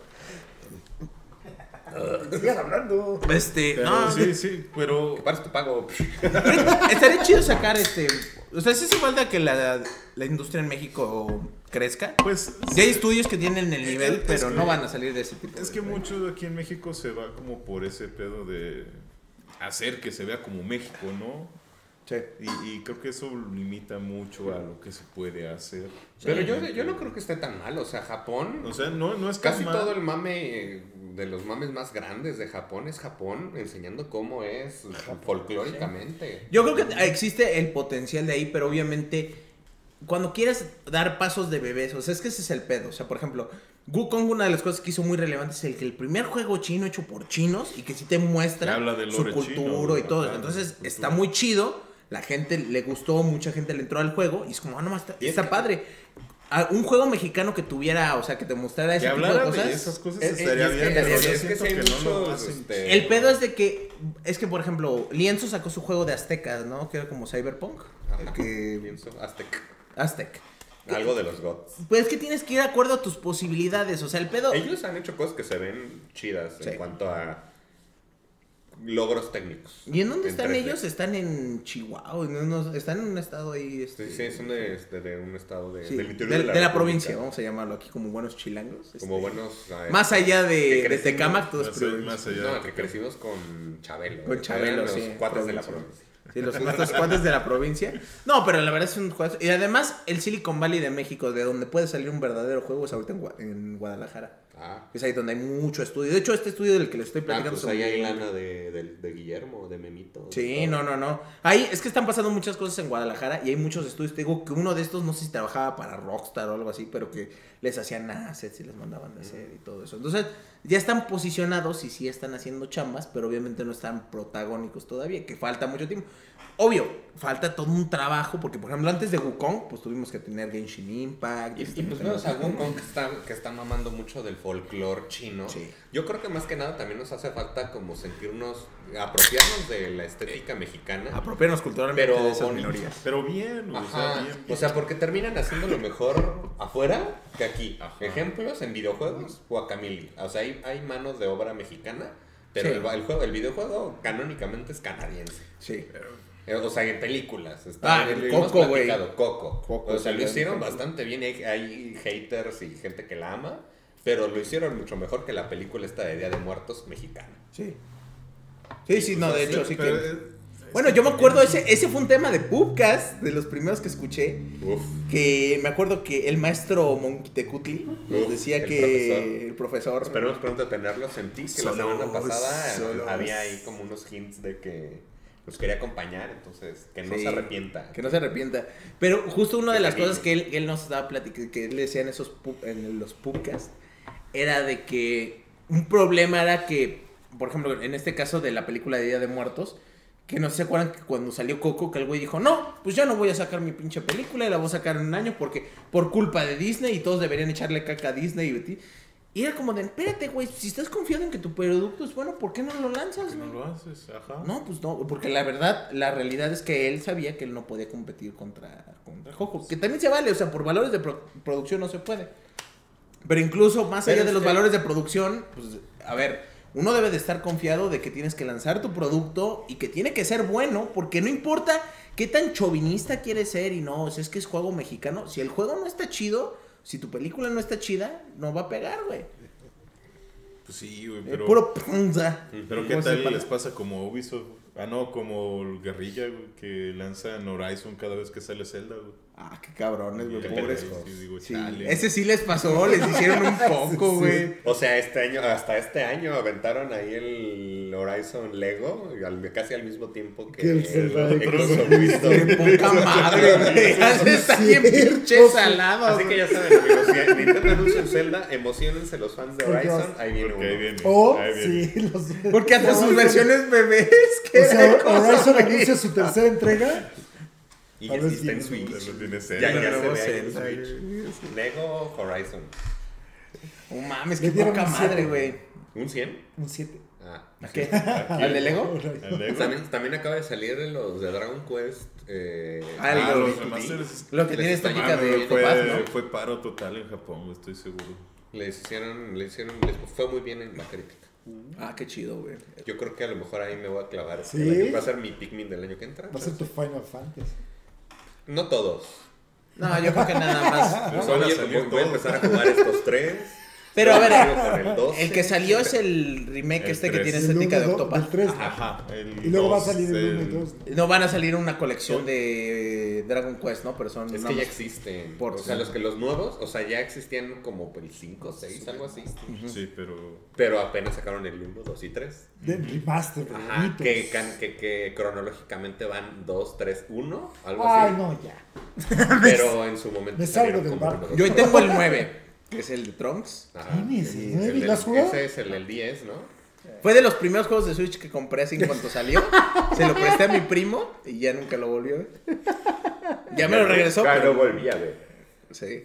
Sigan hablando. Pero, No, sí, pero... Que pares tu pago. estaría chido sacar O sea, ¿sí es igual de que la industria en México crezca? Pues... Ya hay estudios que tienen el nivel, es pero que- no van a salir de ese tipo. Es que mucho aquí en México se va como por ese pedo de hacer que se vea como México, ¿no? Sí. Y creo que eso limita mucho a lo que se puede hacer. Pero yo no creo que esté tan mal. O sea, Japón. O sea, no es tan Casi mal. todo el mame de los mames más grandes de Japón es Japón enseñando cómo es folclóricamente. Yo creo que existe el potencial de ahí, pero obviamente cuando quieras dar pasos de bebés, o sea, es que ese es el pedo. O sea, por ejemplo, Wukong, una de las cosas que hizo muy relevante es el primer juego chino hecho por chinos y que sí te muestra Que habla del su lore cultura chino, y todo. ajá, Entonces cultura. está muy chido, la gente le gustó, mucha gente le entró al juego y es como, no, Y es está que- padre. Un juego mexicano que tuviera, o sea, que te mostrara ese Que tipo de hablara cosas. de esas cosas Es- estaría es que- bien, pero es yo que siento sí hay que no lo muchos, hacen. El pedo es que, por ejemplo, Lienzo sacó su juego de aztecas, ¿no? Que era como Cyberpunk. Ajá. Que... Pienso, Aztec. Aztec. Algo de los gods. Pues es que tienes que ir de acuerdo a tus posibilidades. O sea, el pedo. Ellos han hecho cosas que se ven chidas Sí. en cuanto a logros técnicos. ¿Y en dónde están 3D. ellos? Están en Chihuahua. Están en un estado ahí. Sí, son de un estado sí, del interior de la República. provincia, vamos a llamarlo aquí como buenos chilangos. Como buenos. Más allá que de crecimos- Tecámac, todo es más provincia. allá No, de que crecimos con Chabelo. Con Chabelo, Eran los sí, cuates de la provincia. provincia. Sí, los cuates de la provincia. No, pero la verdad es un juego. Y además, el Silicon Valley de México, de donde puede salir un verdadero juego, es ahorita en Guadalajara. Ah, Es ahí donde hay mucho estudio. De hecho, este estudio del que le estoy platicando. pues ahí hay lana de Guillermo, de Memito. de Sí, todo. no. Ahí es que están pasando muchas cosas en Guadalajara y hay muchos estudios. Te digo que uno de estos, no sé si trabajaba para Rockstar o algo así, pero que les hacían assets y les mandaban a hacer y todo eso. Entonces, ya están posicionados y sí están haciendo chambas, pero obviamente no están protagónicos todavía, que falta mucho tiempo. Obvio, falta todo un trabajo, porque por ejemplo, antes de Wukong, pues tuvimos que tener Genshin Impact. Y pues vemos a Wukong que está mamando mucho del folclore chino. Sí. Yo creo que más que nada también nos hace falta como sentirnos, apropiarnos de la estética mexicana. Apropiarnos culturalmente Pero de esas bonito. minorías. Pero bien, güey, Ajá. bien. O sea, porque terminan haciendo lo mejor afuera que aquí. Ajá. Ejemplos en videojuegos, Guacamole. O sea, hay manos de obra mexicana, pero Sí. el videojuego canónicamente es canadiense. Sí. O sea, en películas. El lo hemos Coco, güey. platicado, Coco. Coco, O sea, sí, lo ya hicieron dije. bastante bien. Hay haters y gente que la ama. Pero lo hicieron mucho mejor que la película esta de Día de Muertos mexicana. Sí. Sí, no, de hecho, sí Pero, que... Bueno, yo me acuerdo, ese fue un tema de Pubcast, de los primeros que escuché, Uf. que me acuerdo que el maestro Monquitecutli nos Uf, decía el que el profesor... Esperemos pronto tenerlo. Sentí que Solos, la semana pasada solos. había ahí como unos hints de que nos quería acompañar. Entonces, que no Sí, se arrepienta. Que no se arrepienta. Pero justo una de Qué las cariño. cosas que él nos estaba platicando, que él decía en los Pubcast, era de que un problema era que, por ejemplo, en este caso de la película de Día de Muertos, que no se acuerdan que cuando salió Coco, que el güey dijo, no, pues yo no voy a sacar mi pinche película y la voy a sacar en un año porque por culpa de Disney y todos deberían echarle caca a Disney y era como de, espérate, güey, si estás confiado en que tu producto es bueno, ¿por qué no lo lanzas, no güey? lo haces, ajá. No, pues no, porque la realidad es que él sabía que él no podía competir contra Coco, que también se vale, o sea, por valores de producción no se puede. Pero incluso más allá Pero de los es que- valores de producción, pues, a ver, uno debe de estar confiado de que tienes que lanzar tu producto y que tiene que ser bueno, porque no importa qué tan chauvinista quieres ser y no, o sea, es que es juego mexicano, si el juego no está chido, si tu película no está chida, no va a pegar, güey. Pues sí, güey, pero... Puro punza. Pero ¿qué ¿Cómo se tal llama? les pasa como Ubisoft? Ah, no, como el Guerrilla, güey, que lanzan Horizon cada vez que sale Zelda, güey. Ah, qué cabrones, güey, Qué pobres. pedo, sí, digo, Sí, chale. ese sí les pasó, les hicieron un poco, güey. O sea, hasta este año aventaron ahí el Horizon Lego casi al mismo tiempo que Que el Zelda. Echoes of Wisdom. Qué poca madre, güey. Ya se está bien pinche salado. Así que ya saben, amigos, si Nintendo anuncia un Zelda, emocionense los fans de Horizon, ahí viene Porque ahí uno. viene. O, ahí viene. sí, los... Porque hasta sus versiones bebés, O que sea, era cosa, Horizon güey. anuncia su tercera entrega. Y A ya ver está si en no Switch. lo tiene Ya, Zelda. ya se Nuevo ve ahí en Zelda, Switch. Lego Horizon. No mames, qué Le dieron poca un madre, siete. güey. ¿Un 100? Un 7. ¿A qué? ¿Al de Lego? ¿Al Lego? También acaba de salir en los de Dragon Quest. Los remasters. Lo que tiene estética de fue, Octopath, ¿no? fue paro total en Japón, estoy seguro. Les fue muy bien en la crítica. Ah, qué chido, güey. Yo creo que a lo mejor ahí me voy a clavar. ¿Sí? Va a ser mi Pikmin del año que entra. Va a ser tu Final Fantasy. No todos. No, yo creo que nada más. Van a Voy salir a empezar a jugar estos 3. Pero a ver, Con el 12. el que salió es el remake El que 3. tiene El estética de 1, 2, Octopath. del 3. Ajá. Y luego va a salir el 1 y 2. No van a salir una colección de Dragon Quest, ¿no? Pero son Es nada que ya más existen. por- O sea, los nuevos, o sea, ya existían como el 5, 6, algo así. Sí, pero... Pero apenas sacaron el 1, 2 y 3. De remaster, Ajá, bonitos. que cronológicamente van 2, 3, 1, algo Ay, así. no, ya. Pero en su momento me salgo salieron del como barco. uno, Yo dos, ahí tengo el 9, que es el de Trunks. Ajá. ¿Quién es el Sí, 9? el ¿Lo has jugado? Ese es el del 10, ¿no? Fue de los primeros juegos de Switch que compré así en cuanto salió. Se lo presté a mi primo y ya nunca lo volvió a ver. Ya me lo regresó. Ya pero- lo volví a ver. Sí.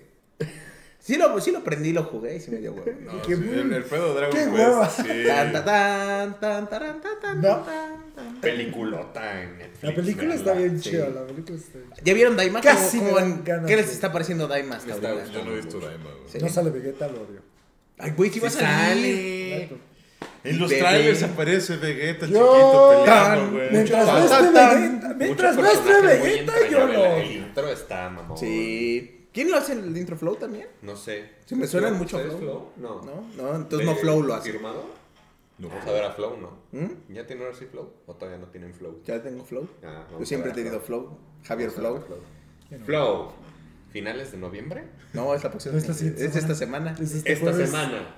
Sí lo prendí y lo jugué y sí me dio huevo. No, Qué sí, el pedo de qué Dragon hueva. Quest, sí. Tan, tan, tan, tan, taran, tan, tan, No. tan, tan. Peliculota en Netflix. La película véanla. está bien Sí. chida, la película está bien chida. ¿Ya vieron Daima? Casi ¿Cómo me van? dan ganas ¿Qué les de- está pareciendo Daima hasta Está ahorita? gustando. Yo no he visto Daima, güey. Sí. No sale Vegeta, lo odio. Ay, güey, sí va a Sí salir. sale. En los Bebé. trailers aparece Vegeta Yo- chiquito peleando, güey. Mientras no Tan, esté tan, Vegeta, mientras Mucho no esté personaje muy Vegeta, yo entrañable. lo El intro está mamón. Sí. ¿Quién lo hace el intro Flow también? No sé. Sí, me suena ¿Flow? mucho ¿Ustedes Flow. No. No, entonces no Flow lo hace. ¿Firmado? No. Vamos a ver a Flow, ¿no? ¿Mm? ¿Ya tienen ahora sí Flow? ¿O todavía no tienen Flow? Ya tengo Flow. Ah, vamos Yo siempre a he ver a tenido Flow. Javier Vamos a Flow. ver a Flow. ¿Finales de noviembre? No, es la próxima. Es la siguiente Es esta semana. Es este Esta jueves. semana.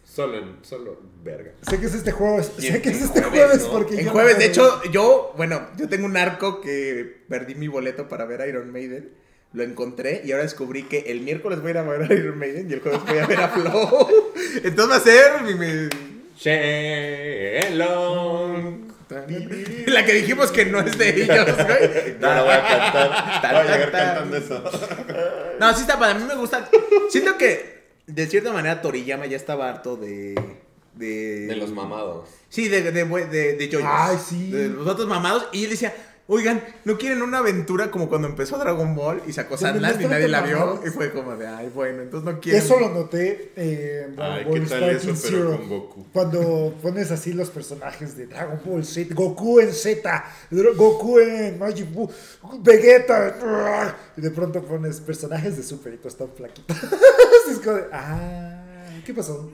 Solo verga. Sé que es este jueves. Y en- Sé que es en este jueves, jueves ¿no? porque En yo jueves, no de puedo. hecho, yo tengo un arco que perdí mi boleto para ver a Iron Maiden. Lo encontré y ahora descubrí que el miércoles voy a ir a ver a Iron Maiden y el jueves voy a ver a Flow. Entonces va a ser Shenlong. la que dijimos que no es de ellos, güey. No la voy a cantar. Voy a llegar Tan, tan. cantando eso. No, sí está para mí me gusta. Siento que de cierta manera Toriyama ya estaba harto de De los mamados. Sí, de yoyos. Ay, sí. De los otros mamados. Y él decía, oigan, ¿no quieren una aventura como cuando empezó Dragon Ball y sacó ¿Dónde Sandland y no nadie la estaban vio? mamados? Y fue como de, ay, bueno, entonces no quieren. Eso lo noté en Dragon Ay, Ball ¿qué tal Fighting eso, pero Zero. con Goku? Cuando pones así los personajes de Dragon Ball Z, Goku en Z, Goku en Majin Buu, Vegeta, y de pronto pones personajes de Super y todos están flaquitos. Es como de, ¿qué pasó?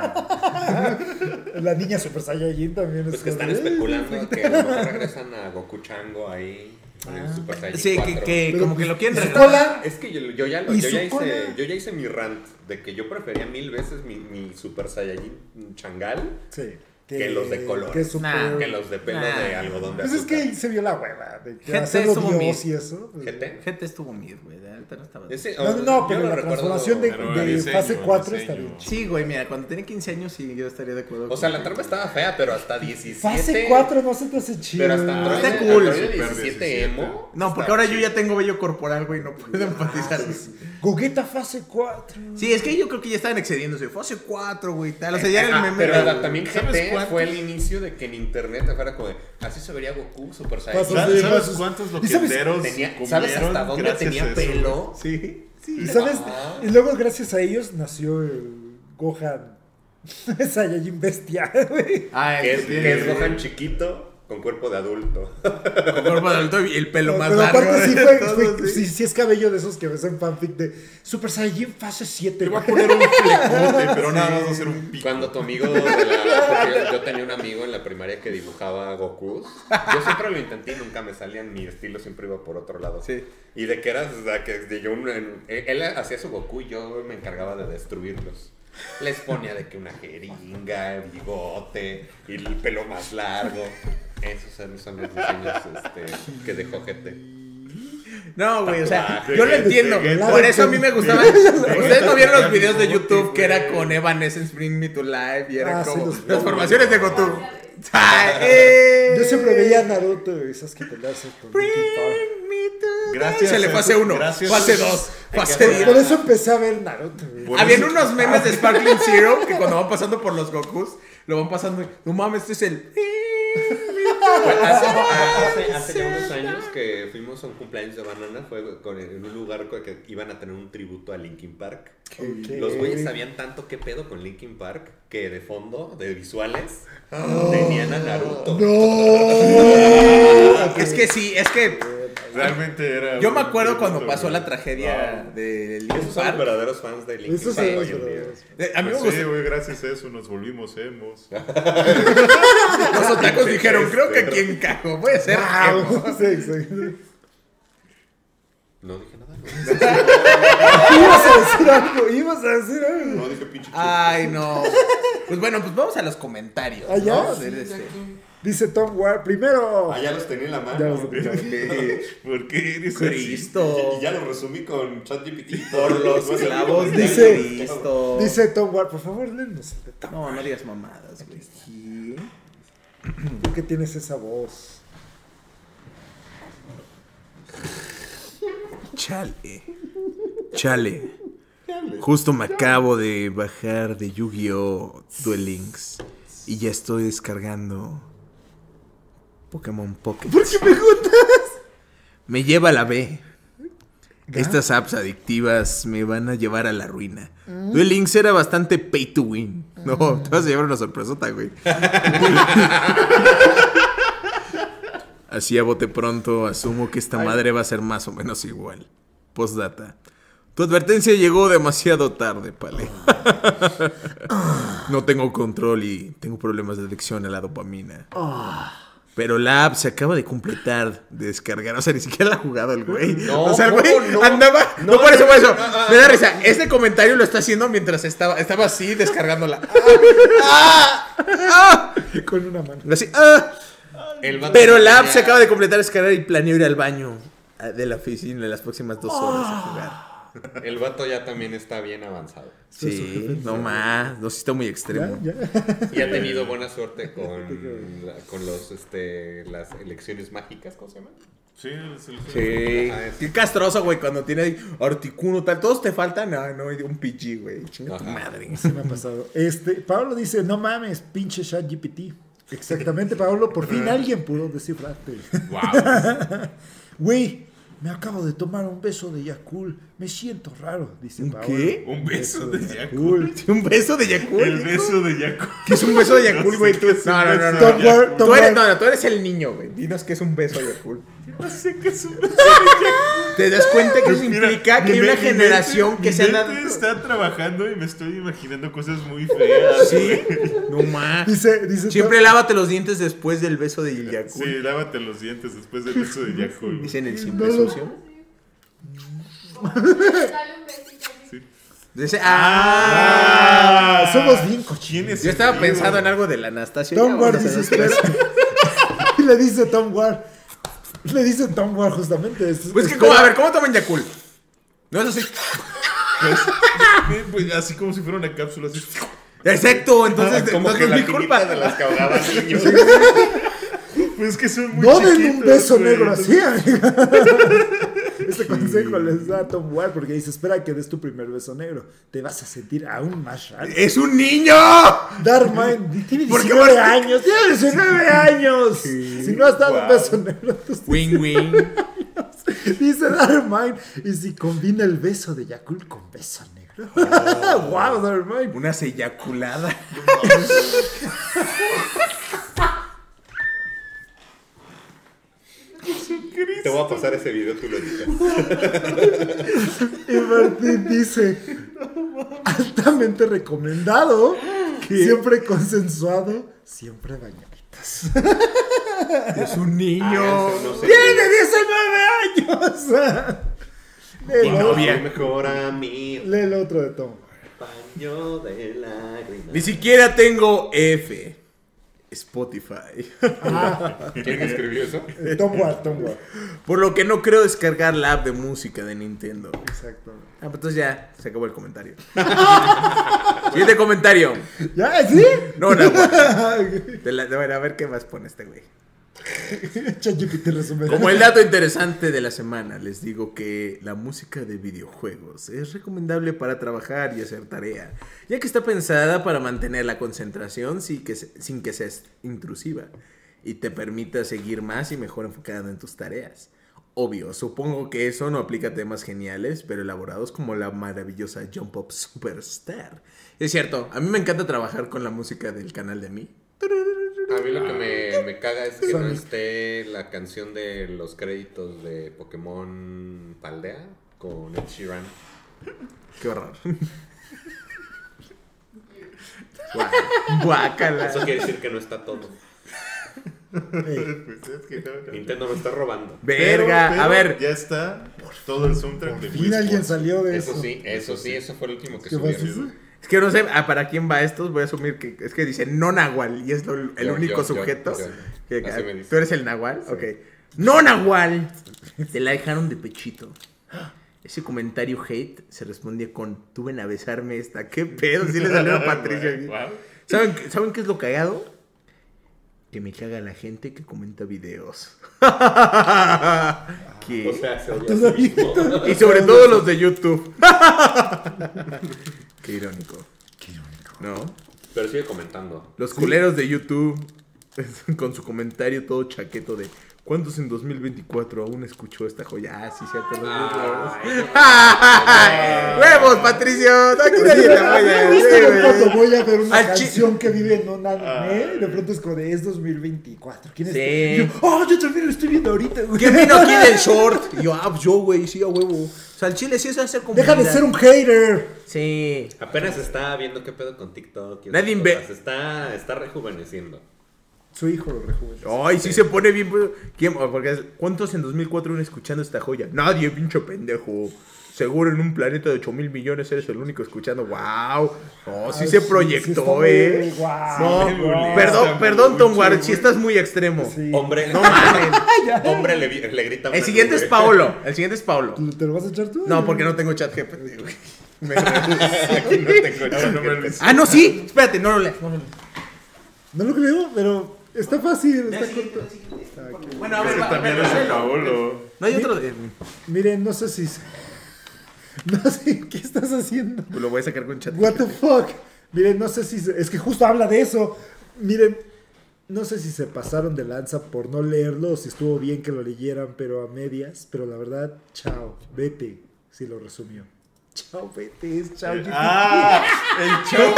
La niña Super Saiyajin también es Pues que como están de, especulando que a lo mejor regresan a Goku Chango ahí. En el Super Saiyajin Sí, 4. que Pero, como que lo quieren ¿y su regresar. cola? Es que yo ¿Y su cola? hice mi rant de que yo prefería 1000 veces mi Super Saiyajin Changal Sí. que los de color. Que es super- Nah. que los de pelo Nah. de algodón de Pues es azúcar. que ahí se vio la hueva de que GT hacerlo estuvo Dios bien. y eso. pues, GT. Gente estuvo mid, güey. De alta no estaba. Ese- No, yo pero lo la recuerdo- transformación de Pero el diseño, fase el 4 diseño. está bien chido. Sí, güey, mira, cuando tenía 15 años sí yo estaría de acuerdo. O sea, la contigo. trama estaba fea, pero hasta 17. Fase 4 no se te hace chido. Pero hasta Está Android, cool. Android Super 17 17. emo. No, porque está ahora yo chido. ya tengo vello corporal, güey, no puedo empatizar. Gogeta fase 4. Sí, es que yo creo que ya estaban excediéndose. Fase 4, güey, tal. O sea, ya era el meme. Pero de- también ¿sabes GT cuántos? fue el inicio de que en internet fuera como de, así se vería Goku Super Saiyajin. Pasó. ¿Sabes, Sí, ¿sabes pues, cuántos ¿y sabes- loqueteros ¿Sabes hasta comieron dónde gracias a tenía eso, pelo? Sí, sí. Y sabes, Ajá. y luego gracias a ellos nació el Gohan Saiyajin bestia, güey. Ah, Que es, tiene- que es Gohan chiquito con cuerpo de adulto. con cuerpo de adulto y el pelo más Pero largo. aparte sí de fue, todos, sí. sí es cabello de esos que ves en fanfic de Super Saiyajin fase 7. Te voy a poner un flecote, pero nada más va a ser un pico. Cuando tu amigo de la... porque yo tenía un amigo en la primaria que dibujaba Goku. Yo siempre lo intenté y nunca me salían. Mi estilo siempre iba por otro lado. Sí. Y de que eras... O sea, que él hacía su Goku y yo me encargaba de destruirlos. Les ponía de que una jeringa, bigote y el pelo más largo. Esos son los diseños que dejó GT. No, güey, o sea, Tatuaje, yo lo entiendo. Vegeta. Por eso a mí me gustaba. Ustedes no vieron los videos de YouTube que era con Evanescence Bring Me to Life y eran Ah, sí, como los- las formaciones de Goku. Yo siempre veía Naruto y esas que peleas con Linkin Park. Bring me to Gracias. Se le fase 1, Gracias. fase 2, fase 10. Por eso empecé a ver Naruto, güey. Habían unos memes de Sparkling Zero que cuando van pasando por los Gokus, lo van pasando y, no mames, este es el... Hace ya unos años que fuimos a un cumpleaños de Banana, fue en un lugar que iban a tener un tributo a Linkin Park. Okay. Los güeyes sabían tanto qué pedo con Linkin Park que de fondo, de visuales, tenían a Naruto. Es que sí, es que... Realmente era. Yo me acuerdo cuando pasó la tragedia de Linkin Esos son los Park. verdaderos fans de Linkin Esos Park son los hoy en día. verdaderos. A mí me Pues gusta. sí, güey, gracias a eso nos volvimos emos. Los otacos dijeron, creo que aquí encajo, puede ser. Wow. Sí, sí. No dije nada. Ibas a decir algo. No dije pinche Ay, no. Pues bueno, pues vamos a los comentarios. ¿Ah, ya? ¿no? Sí, Este, Dice Tom Ward, primero. Ah, ya los tenía en la Ya mano. los escuché. ¿Por qué eres Cristo. Y ya los resumí con ChatGPT. Por los clavos de Dice- Cristo. Dice Tom Ward, por favor, léenos el de Tom. No, no digas mamadas, güey. ¿Por qué tienes esa voz? Chale. Justo me acabo de bajar de Yu-Gi-Oh! Duel Links y ya estoy descargando Pokémon Pocket. ¿Por qué me juntas? Me lleva a la B. Estas apps adictivas me van a llevar a la ruina. Duel Links era bastante pay to win. No, te vas a llevar una sorpresota, güey. Así a bote pronto, asumo que esta madre va a ser más o menos igual. Postdata. Tu advertencia llegó demasiado tarde, Pale. No tengo control y tengo problemas de adicción a la dopamina. Pero la app se acaba de completar de descargar. O sea, ni siquiera la ha jugado el güey. No, o sea, el güey no. andaba. No, por eso, por eso. Me da risa. Este comentario lo está haciendo mientras estaba así descargándola. Con una mano. Así, Pero la app se acaba de completar de descargar y planeo ir al baño de la oficina en las próximas 2 horas a jugar. El vato ya también está bien avanzado. Sí, no más. No, sí está muy extremo. Ya. Y ha tenido buena suerte con las elecciones mágicas, ¿cómo se llama? Sí, es el Sí. Ajá, es- Qué castroso, güey, cuando tiene ahí Articuno, tal. Todos te faltan. No, un PG, güey. Chinga tu Ajá. madre. Se me ha pasado. Pablo dice, no mames, pinche ChatGPT. Exactamente, Pablo, por fin alguien pudo descifrarte. Wow. Güey, me acabo de tomar un beso de Yakul. Me siento raro, dice ¿Un Pablo. qué? Un beso de Yakult. ¿Un beso de Yakul? El beso de Yakult. ¿Qué es un beso de Yakul, güey? No sé qué es un No. beso de Tom Ward, Yakult. Tom Tú eres, Ward. tú eres el niño, güey. Dinos que es un beso de Yakul. No sé qué es un beso de Yakult. ¿Te das cuenta que eso Mira, implica que hay mi una mente- generación que mi se anda... mente está trabajando y me estoy imaginando cosas muy feas. Sí, no más. Dice Siempre lávate los dientes después del beso de Yakul. Sí, lávate los dientes después del beso de Yakult. Dicen el siempre sucio. Dale un besito. Sí. Dice, somos bien cochinos. ¿Quién es Yo estaba ese tío? pensando en algo de la Anastasia. Tom Ya, Ward vamos a dice, hacer- espera. Y le dice Tom Ward. Le dice Tom Ward justamente. Pues que, ¿cómo? A ver, ¿cómo toman Yakul? No es así. Pues, así como si fuera una cápsula así. Exacto, entonces Como no que es la mi culpa culpa. de las que ahogaban niños. Pues que son muy No den un chiquitos, beso güey. negro así, amiga. Este consejo les da Tom Ward porque dice, espera que des tu primer beso negro. Te vas a sentir aún más raro. ¡Es un niño! Darkmind tiene ¿Por qué 19 vas- años. ¡Tiene 19 años! Si no has dado un beso negro, tú Wing wing. dice Darkmind. Y si combina el beso de Yakult con beso negro. ¡Wow, Darkmind! Una seyaculada. Te voy a pasar ese video, tú lo editas. Y Martín dice, altamente recomendado, siempre consensuado, siempre bañaditas. Es un niño. No sé. ¡Tiene 19 años! Lee el otro- Novia. Mejor a mí. lee el otro de Tom. Baño de lágrimas. Ni siquiera tengo F. Spotify. ¿Quién escribió eso? Tom Ward, Tom Ward. Por lo que no creo descargar la app de música de Nintendo. Exacto. Pues entonces ya, se acabó el comentario. Siguiente comentario. ¿Ya? ¿Sí? No, no, güey. A ver qué más pone este güey. ChatGPT resume. Como el dato interesante de la semana, les digo que la música de videojuegos es recomendable para trabajar y hacer tarea, ya que está pensada para mantener la concentración sin que sea intrusiva y te permita seguir más y mejor enfocado en tus tareas. Obvio, supongo que eso no aplica a temas geniales, pero elaborados como la maravillosa Jump Up Superstar. Es cierto, a mí me encanta trabajar con la música del canal de mí. A mí lo que me caga es que no esté la canción de los créditos de Pokémon Paldea con Ed Sheeran. Qué horror. Guácala. Eso quiere decir que no está todo. Ey, Pues es que no. Nintendo me está robando. Verga, Pero a ver. Ya está todo el soundtrack de por Wii fin alguien Sports. salió de Eso eso. sí, eso fue el último que ¿Qué pasa? subieron. Es que no sé para quién va esto, voy a asumir que es que dice no Nahual y es el Yo, único yo, sujeto. yo. Que- Así me dice. ¿Tú eres el Nahual? Sí. Ok. ¡No Nahual! Te la dejaron de pechito. Ese comentario hate se respondía con tú ven a besarme esta. ¿Qué pedo? Sí le salió a Patricia. aquí. Wow. ¿Saben qué es lo cagado? Que me caga la gente que comenta videos. Que- O sea, se odia a sí Todavía, mismo. y sobre todo los de YouTube. Qué irónico. ¿No? Pero sigue comentando. Los culeros de YouTube con su comentario todo chaqueto de ¿cuántos en 2024 aún escuchó esta joya? Ah, sí, cierto. Los ¡huevos, Patricio! Aquí nadie te apoya. ¿Viste Sí, cuando güey. voy a ver una Al chi- canción que vive en un anime? De pronto es como de es 2024. ¿Quién es? Sí. Y yo, oh, yo también lo estoy viendo ahorita, güey. ¿Quién vino aquí del short? Y yo, pues yo, güey, sí, a huevo. O sea, el chile sí es hacer como. Deja de ser un hater. Sí. Apenas está viendo qué pedo con TikTok. y Nadie esas ve- cosas. Está rejuveneciendo. Su hijo lo rejuveneció. Ay, sí se pone bien. ¿Quién? Porque ¿cuántos en 2004 iban escuchando esta joya? Nadie, pinche pendejo. Seguro en un planeta de 8,000 millones eres el único escuchando. ¡Wow! Oh, sí Ay, se sí, proyectó, sí está ¿eh? muy guau. No, Sí, güey. perdón, Está perdón, Tom mucho, Ward, güey. si estás muy extremo. Sí. Hombre, No mames. hombre le grita a El una siguiente es nube. Paolo. El siguiente es Paolo. ¿Te lo vas a echar tú? No, porque no tengo chat GPT, güey. Aquí no tengo Ahora no me lo Ah, no, sí. Espérate, no lo leas. No lo leas. No lo creo, pero está fácil, está corto. Bueno, a ver, Ese va, también va, es de va. Paolo. No hay otro. Miren, no sé si... No sé, ¿qué estás haciendo? Lo voy a sacar con chat. What the fuck? Miren, no sé si... Es que justo habla de eso. Miren, no sé si se pasaron de lanza por no leerlo o si estuvo bien que lo leyeran, pero a medias. Pero la verdad, chao, vete. Sí lo resumió. Chao, vete, es chao. GPT. ¡Ah! ¡El Chao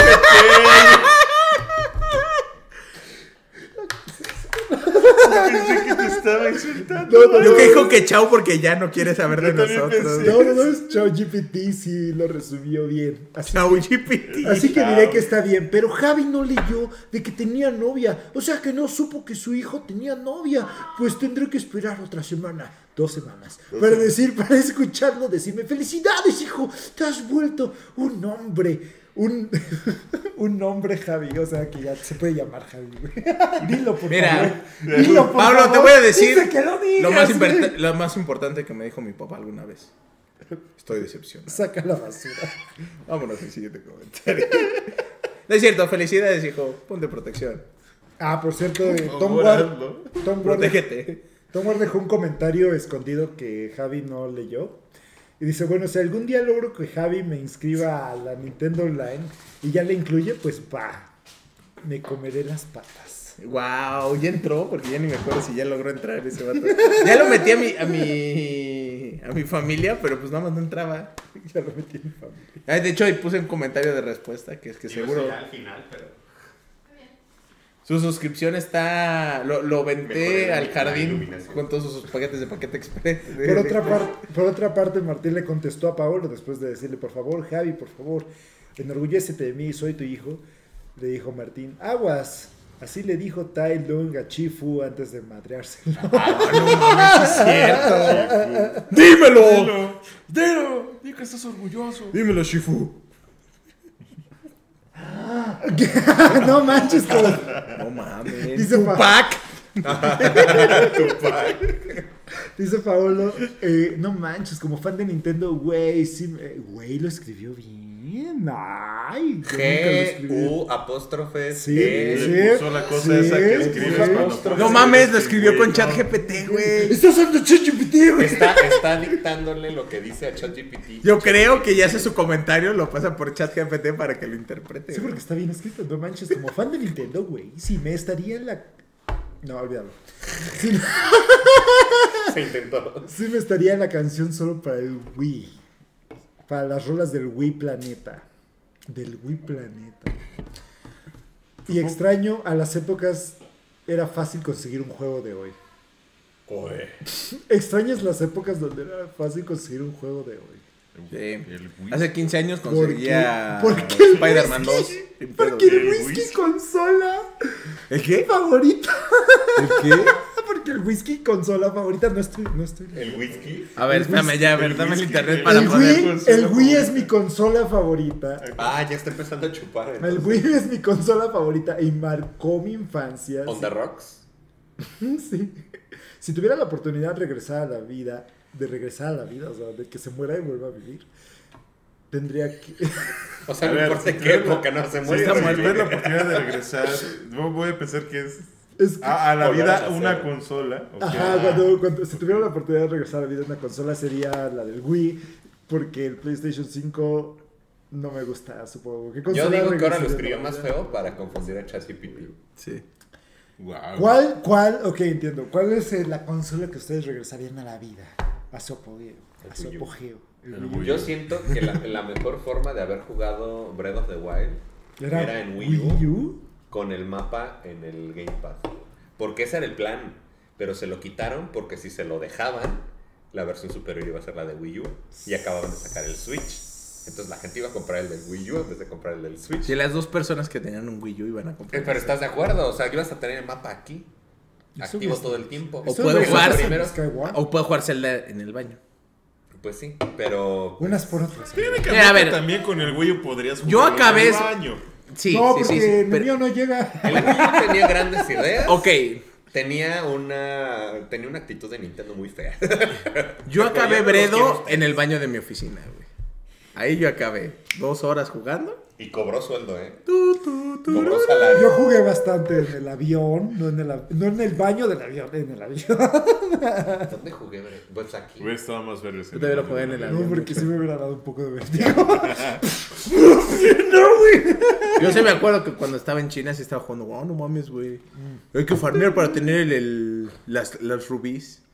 Pensé que te estaba insultando. No, no, Yo no. que dijo que chao porque ya no quiere saber de Yo también nosotros. pensé. No, no, no, es chao GPT, sí lo resumió bien. Así Chao, GPT. Así que diré que está bien, pero Javi no leyó de que tenía novia, o sea que no supo que su hijo tenía novia, pues tendré que esperar otra semana, 2 semanas, para escucharlo decirme, felicidades hijo, te has vuelto un hombre, un hombre Javi, o sea que ya se puede llamar Javi, güey. Dilo por Mira, favor, dilo por Pablo, favor. te voy a decir Dice que lo digas, güey. lo más importante que me dijo mi papá alguna vez. Estoy decepcionado. Saca la basura. Vámonos al siguiente comentario. No es cierto, felicidades, hijo. Ponte protección. Ah, por cierto, Tom Ahora Ward, hazlo. Tom Ward Protégete. Tom Ward dejó un comentario escondido que Javi no leyó. Y dice, bueno, si algún día logro que Javi me inscriba a la Nintendo Online y ya le incluye, pues me comeré las patas. Wow, ya entró, porque ya ni me acuerdo si ya logró entrar ese vato. Ya lo metí a mi familia, pero pues nada más no entraba. Ya lo metí en mi familia. Ah, de hecho, ahí puse un comentario de respuesta que es que seguro Al final, pero... su suscripción está. Lo Mejoré venté la al jardín iluminación. con todos sus paquetes de paquete express. Por otra parte, Martín le contestó a Paolo después de decirle, por favor, Javi, por favor, enorgullécete de mí, soy tu hijo. Le dijo Martín, aguas. Así le dijo Tai Lung a Chifu antes de madreárselo. ¡Dímelo! Dilo, di que estás orgulloso. Dímelo, Shifu. No manches, como... No mames. Dice Tupac. Dice Paolo, no manches, como fan de Nintendo, güey, sí, güey, lo escribió bien. ¿Quién? Ay, yo nunca lo escribí. G-U apóstrofes. Sí, Le puso la cosa esa que escribes cuando No mames, lo escribió con ChatGPT, güey. Estás usando ChatGPT, güey. Está dictándole lo que dice a ChatGPT. Yo creo que ya hace su comentario, lo pasa por ChatGPT para que lo interprete. Sí, porque está bien escrito. No manches, como fan de Nintendo, güey. Si me estaría en la. No, olvídalo. Sí, Se intentó. sí me estaría en la canción solo para el Wii. Para las rolas del Wii Planeta. Del Wii Planeta. Y extraño a las épocas. Era fácil conseguir un juego de hoy. Oye. ¿Extrañas las épocas donde era fácil conseguir un juego de hoy? Sí. El Wii. Hace 15 años ¿Por conseguía qué? ¿Por qué el Spider-Man 2. whisky? sin Porque pedos. el whisky consola ¿El qué? favorita. ¿El qué? Porque el whisky consola favorita no estoy. ¿El whisky? A ver, espérame ya, a ver, el dame el whisky, internet para El poder. Wii, el Wii es mi consola favorita. Ah, ya está empezando a chupar. El entonces. Wii es mi consola favorita y marcó mi infancia. On the rocks. Sí. Si tuviera la oportunidad de regresar a la vida, o sea, de que se muera y vuelva a vivir, tendría que. O sea, A no ver, importa si qué tienes la- época no se Si muere. esta mujer la oportunidad de regresar, voy a pensar que es Es que- a la Volver a vida nacer. una consola. ok. Ajá, si tuviera la oportunidad de regresar a la vida, una consola sería la del Wii, porque el PlayStation 5 no me gusta, supongo. ¿Qué Yo consola digo que ahora lo regresaría escribió a la más vida? feo para confundir a ChatGPT. Sí. Wow. ¿Cuál? Ok, entiendo. ¿Cuál es la consola que ustedes regresarían a la vida? A su apogeo. A su Wii U. apogeo. El El Wii U. Wii Yo siento que la mejor forma de haber jugado Breath of the Wild era en Wii U con el mapa en el Gamepad. Porque ese era el plan. Pero se lo quitaron porque si se lo dejaban, la versión superior iba a ser la de Wii U. Y acababan de sacar el Switch. Entonces la gente iba a comprar el del Wii U en vez de comprar el del Switch. Si las dos personas que tenían un Wii U iban a comprar. Pero ¿estás de acuerdo? O sea, ibas a tener el mapa aquí. Eso Activo está- todo el tiempo. O Eso puedo es jugar primero. Skyward. O puedo jugar Zelda en el baño. Pues sí, pero... Unas por otras. Técnicamente Mira, a ver. también con el Wii U podrías jugar. Yo acabé- en el baño. Sí, No, sí, porque sí, sí, el pero- mío no llega. El Wii U tenía grandes ideas. Ok, Tenía una actitud de Nintendo muy fea. yo acabé Apoyando los Bredo quiero en el baño de mi oficina, güey. Ahí yo acabé 2 horas jugando. Y cobró sueldo, ¿eh? Tu, tu, tu, Cobró Yo salario. jugué bastante en el avión, no en el baño del avión, en el avión. ¿Dónde jugué? Pues aquí. Hubiera estado más verdes. Yo también lo jugué en el avión. No, porque sí me hubiera dado un poco de vértigo. No, güey. Yo sí me acuerdo que cuando estaba en China sí estaba jugando. Wow, no mames, güey. Hay que farmear para tener las rubíes.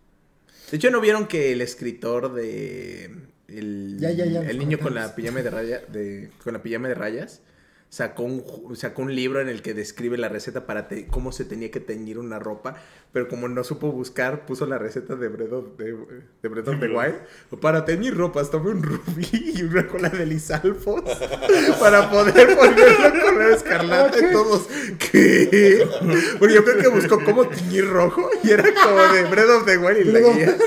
De hecho, ¿no vieron que el escritor de el Ya, el niño con comentamos. la pijama con la pijama de rayas sacó un libro en el que describe la receta para cómo se tenía que teñir una ropa, pero como no supo buscar, puso la receta de Breath of the Wild. Para teñir ropas, tomé un rubí y una cola de lisalfos para poder ponerlo color escarlata y todos. ¿Qué? Porque yo creo que buscó cómo teñir rojo y era como de Breath of the Wild y la guía.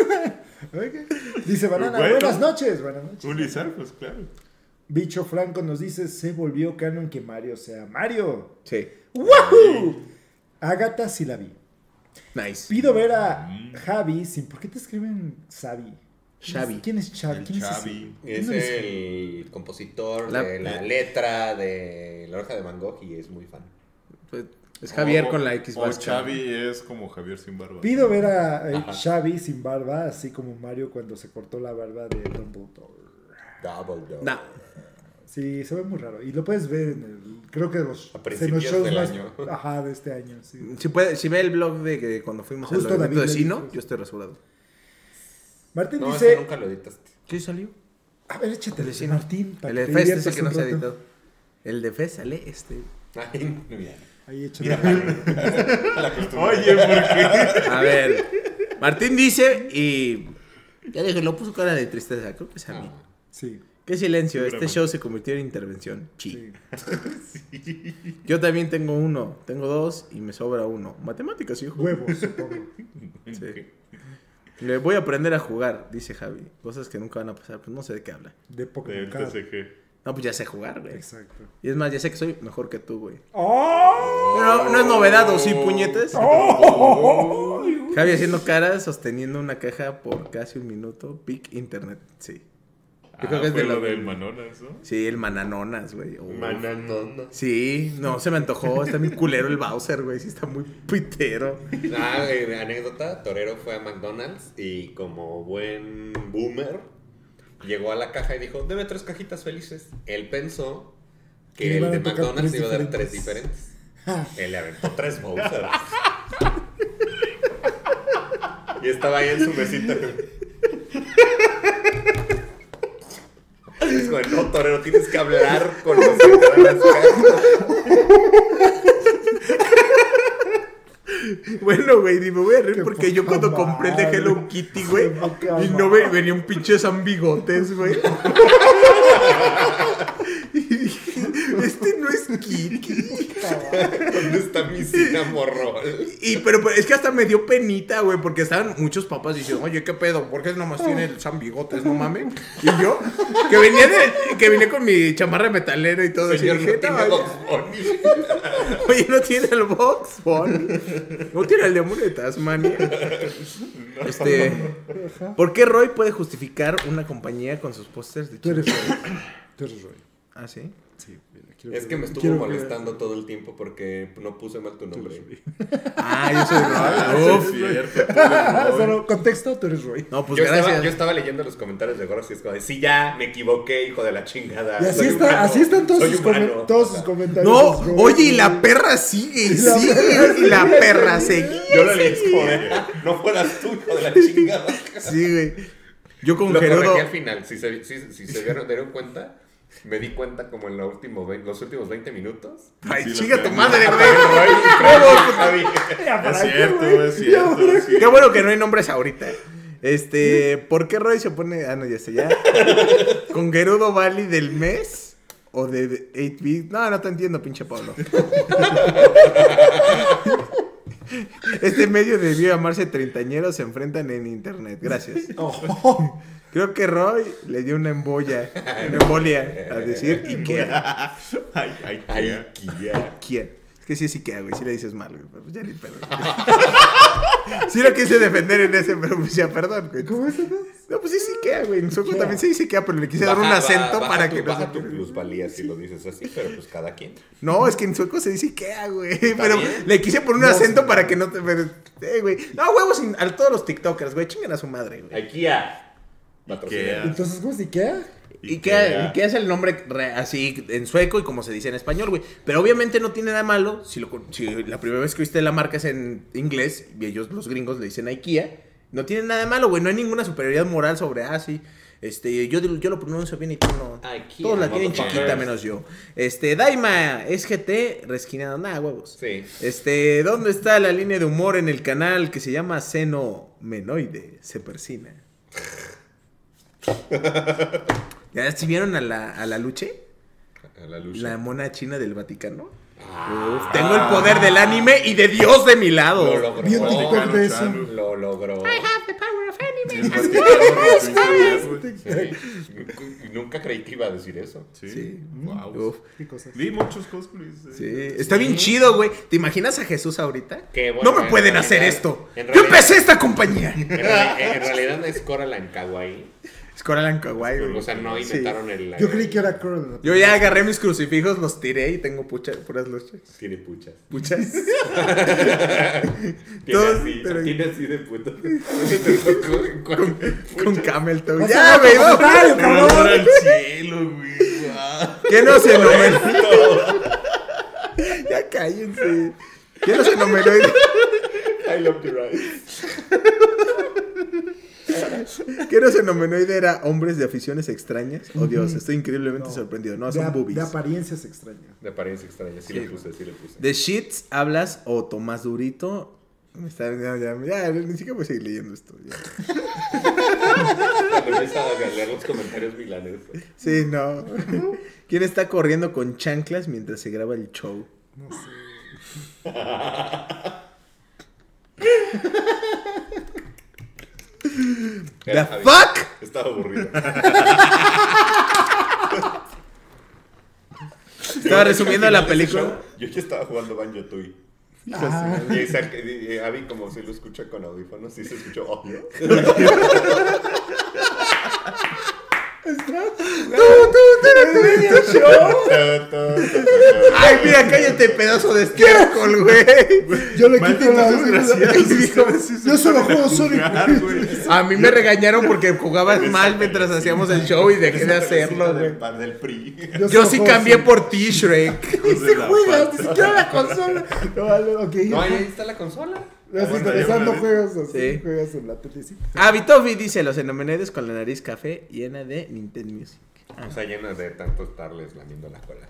Ok. Dice Banana, Bueno. buenas noches. Buenas noches. Utilizar, pues claro. Bicho Franco nos dice, se volvió canon que Mario sea Mario. Sí. ¡Woohoo! Agatha sí la vi. Nice. Pido ver a Javi sin... ¿Por qué te escriben Xavi? Xavi. ¿Quién es Xavi? El ¿Quién Xavi. Es ¿Quién es el compositor La- de la letra de La Oreja de Van Gogh y es muy fan. Pues, es Javier O- con la X O vasca. Xavi es como Javier sin barba. Pido ver a Ajá. Xavi sin barba, así como Mario cuando se cortó la barba de Dumbledore. Double Nah. Sí, se ve muy raro. Y lo puedes ver en el... Creo que los... A principios en los shows del más... año. Ajá, de este año, sí. Si ve el blog de que cuando fuimos Justo al evento de David Sino, Levy. yo estoy rasurado. Martín No, dice... ese nunca lo editaste. ¿Qué salió? A ver, échate el de Vecino. Martín. para El que de te Fest diviertas ese que no un se rato. editó. El de Fest sale Ay, mira. Ahí échate. La costumbre. Oye, ¿por qué? A ver. Martín dice y... Ya dije, lo puso cara de tristeza. Creo que es a mí. Sí, Qué silencio. Este Seguramente. show se convirtió en intervención. Chi. sí. Yo también tengo uno. Tengo 2 y me sobra uno. Matemáticas, hijo. Huevos, supongo. Sí. Le voy a aprender a jugar, dice Javi. Cosas que nunca van a pasar. Pues no sé de qué habla. De Pokémon Del Card. TCG. No, pues ya sé jugar, güey. Exacto. Y es más, ya sé que soy mejor que tú, güey. ¡Oh! Pero no es novedad, ¿o sí, puñetes? ¡Oh! Javi haciendo caras, sosteniendo una caja por casi un minuto. Pic internet, sí. Yo creo que es fue de lo lo del Manonas, ¿no? Sí, el Mananonas, güey. Oh. Mananona. Sí, no, se me antojó. Está muy culero el Bowser, güey. Sí, está muy pitero. Anécdota, Torero fue a McDonald's y como buen boomer, llegó a la caja y dijo, deme 3 cajitas felices. Él pensó Que que el iban a de tocar McDonald's 3 iba a dar 3 diferentes. diferentes. Él le aventó 3 Bowser. Y estaba ahí en su mesita. Es como, no, Torero, tienes que hablar con los que te dan las cajas. Bueno, güey, me voy a reír Qué porque yo poca cuando compré el de madre. Hello Kitty, güey, Qué poca y no venía un pinche San Bigotes, güey. Y dije, este no es Kitty. ¿Dónde está mi cinnamorroll? Pero es que hasta me dio penita, güey, porque estaban muchos papás diciendo, oye, ¿qué pedo? ¿Por qué nomás tiene el San Bigotes? No mames. Y yo, que venía con mi chamarra metalera y todo. Señor, así, no dije, tiene "No, Box Bunny". oye, no tiene el Box Bunny. No tiene el demonio de Tasmania. ¿Por qué Roy puede justificar una compañía con sus pósters de Tú eres chicos? Roy. Tú eres Roy. ¿Ah, sí? Sí, mira, quiero Es que me estuvo quiero molestando todo el tiempo porque no puse mal tu nombre. Ah, yo soy Roy. Ah, Uf. sí, es cierto. tú eres Roy. Solo contexto, tú eres Roy. No, pues Yo gracias. estaba leyendo los comentarios de Goros y es como de, sí, ya, me equivoqué, hijo de la chingada. Y así, soy está, humano, así están todos soy sus, humano. todos sus comentarios. No, Roy. oye, y la perra sigue, y la sigue, perra y la sigue. perra sigue. Yo lo leí como de, no fueras tú, hijo de la chingada. Sí, güey. Yo con Lo Gerudo. corregí al final, si se dieron cuenta, me di cuenta como en los últimos 20 minutos. Ay, Sí, chica lo tu que- madre, güey. Roy y Javi. Ya, Es ¿para qué, cierto, güey? es cierto. Sí. Qué bueno que no hay nombres ahorita. ¿Por qué Roy se pone? Ah, no, ya sé, ya. ¿Con Gerudo Valley del mes? ¿O de 8-bit? No te entiendo, pinche Pablo. Este medio debió llamarse Treintañeros se enfrentan en internet. Gracias. Oh. Creo que Roy le dio una embolia a decir Ikea. Ay, Ay, ya. Ikea. Es que sí es Ikea, güey. Sí le dices mal, güey. Pero pues ya ni pedo. Sí lo quise defender en ese, pero pues ya, perdón, güey. ¿Cómo es eso? No, pues sí es Ikea, güey. En sueco Ikea. también se dice Ikea, pero le quise dar un acento para que no baja se... tu plusvalía si lo dices así, pero pues cada quien. No, es que en sueco se dice Ikea, güey. Pero bien. le quise poner un acento para que no te... güey. No, huevos a todos los tiktokers, güey. Chingan a su madre, güey. IKEA. Ikea. Entonces, ¿cómo es Ikea? Ikea es el nombre así en sueco y como se dice en español, güey. Pero obviamente no tiene nada malo si la primera vez que viste la marca es en inglés y ellos, los gringos, le dicen IKEA. No tiene nada de malo, güey. No hay ninguna superioridad moral sobre, sí. Yo lo pronuncio bien y tú no. IKEA, Todos la tienen motherfuckers. chiquita menos yo. Daima, es GT, resquinado. Nada, huevos. Sí. ¿Dónde está la línea de humor en el canal que se llama Seno Menoide? Se persina. ¿Ya si vieron a la Luche? A la luz. La mona china del Vaticano. Uf, tengo el poder del anime y de Dios de mi lado. Lo logró. Vi un TikTok de eso. Lo logró. Es Vaticano, güey. Sí. Y nunca creí que iba a decir eso. Sí. Sí. Wow. Uf, ¿Qué cosas? Vi muchos cosplays. sí. Está bien chido, güey. ¿Te imaginas a Jesús ahorita? Qué bueno, No me en pueden realidad- hacer esto. en Yo realidad- empecé esta compañía. En realidad es Coraline Kawaii. Es Coraline Kawaii, güey. O sea, no Sí. inventaron el. Yo creí que era Coral. Yo ya agarré mis crucifijos, los tiré y tengo puras luchas. Tiene puchas. Puchas. Tiene Todos, así, pero- tiene así de puto. Con camel toe. Vas Ya, a güey. ver, comentario, cabrón. Honor al cielo, güey. Wow. ¿Qué no se enumeró? Ya cállense. ¿Qué no se enumeró? I love the ride. ¿Qué no se nomenoide era hombres de aficiones extrañas? Oh Dios, estoy increíblemente sorprendido. No, son De boobies. apariencias extrañas. De apariencia extraña. Sí, le puse. De Shits hablas o Tomás Durito. Me está, ya, ni siquiera voy a seguir leyendo esto. Ya. Cuando empieza a leer los comentarios milaneros. Sí, no. ¿Quién está corriendo con chanclas mientras se graba el show? No sé. ¿The Era Javi. fuck? Estaba aburrido. Estaba resumiendo la Al final de ese película. show, yo ya estaba jugando Banjo Tooie. Ah, Y Abby, como si lo escucha con audífonos, sí se escuchó obvio. ¿estás? medio show. Ay, mira, cállate, pedazo de estiércol, güey. Yo le quito la Yo solo juego Sonic. A mí me regañaron porque jugaba Smash mientras hacíamos el show y dejé de hacerlo, güey. Del PRI. Yo sí cambié por ti, Shrek. Y se juega, ni siquiera la consola. No, vale, ok. No, ahí está la consola. Estás interesando juegos así, Sí. juegas en la telecita. Ah, Vitofi dice, los enomenoides con la nariz café llena de Nintendo Music. O sea, lleno de tanto estarles lamiendo la cola.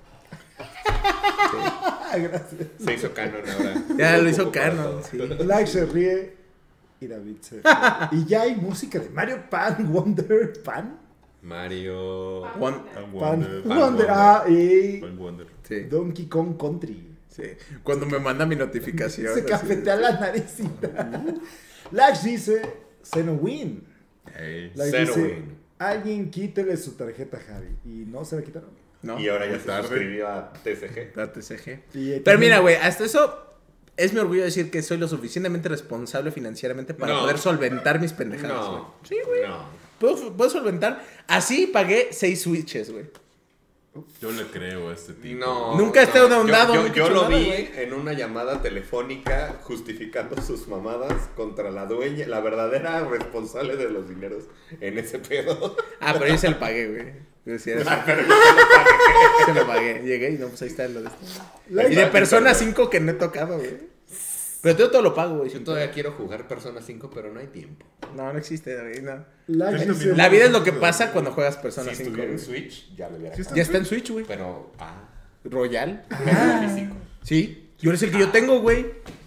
Ah, gracias. Se hizo canon ahora. Ya lo hizo Para canon, todo. sí. Like se ríe y David se ríe. Y ya hay música de Mario Pan, Wonder Pan. Mario. Juan- Pan, Pan Wonder. Ah, y Pan Wonder. Sí, Donkey Kong Country. sí. Cuando me manda mi notificación. Se así. cafetea la naricita. Lax dice, Xenowin. Ey. Lax Xenowin. dice, alguien quítele su tarjeta a Javi. Y no se la quitaron. ¿No? Y ahora ya Muy se tarde. suscribió a TCG. La TCG. Y, Pero también- mira, güey, hasta eso es mi orgullo decir que soy lo suficientemente responsable financieramente para No. poder solventar mis pendejadas, güey. No. Sí, güey. No. Puedo solventar. Así pagué 6 switches, güey. Yo le creo a este tipo. No. Nunca esté ahondado, Yo, nunca he yo hecho lo nada, vi güey. en una llamada telefónica justificando sus mamadas contra la dueña, la verdadera responsable de los dineros en ese pedo. Ah, pero yo se lo pagué, güey. Yo decía, se lo pagué. Llegué y no, pues ahí está lo de esto. Lax- Y de Persona 5 que no he tocado, güey. Pero yo todo lo pago, güey. Yo todavía quiero jugar Persona 5, pero no hay tiempo. No, no existe, güey. No. Lax Yo dice, también. La vida es lo que pasa cuando juegas Persona Si 5. estuviera en güey. Switch, ya lo hubiera Sí acabado. Ya está en Switch, güey. Pero, Royal. pero físico. Sí. Yo es el que yo tengo, güey.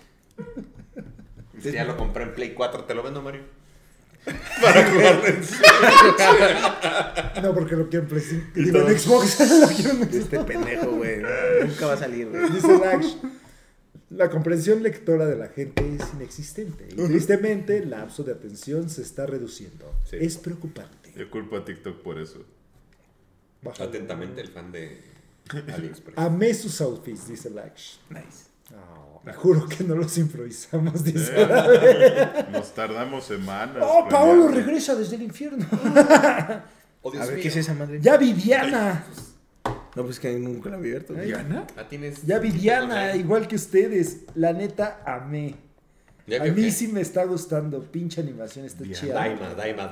Si ya lo compré en Play 4, ¿te lo vendo, Mario? Para jugarlo en Switch. no, porque lo quiero en Play 5. Digo, en Xbox. Lo quiero en Xbox. Este pendejo, güey. Nunca va a salir, güey. Dice Lax, la comprensión lectora de la gente es inexistente y tristemente el lapso de atención se está reduciendo. Sí. Es preocupante. Yo culpo a TikTok por eso. Bájalo. Atentamente, el fan de AliExpress. Amé sus outfits, dice Lax. Nice. Me juro que no los improvisamos, dice. Nos tardamos semanas. Oh, Paolo planeando. regresa desde el infierno. Oh, Dios A ver, mío. ¿qué es esa madre? Ya vi Diana. No, pues que nunca la vi abierto. ¿Diana? Ah, tienes. Ya vi Diana, igual que ustedes. La neta, amé. ¿Ya A vio mí qué? sí me está gustando. Pinche animación está Diana. chida. Daima.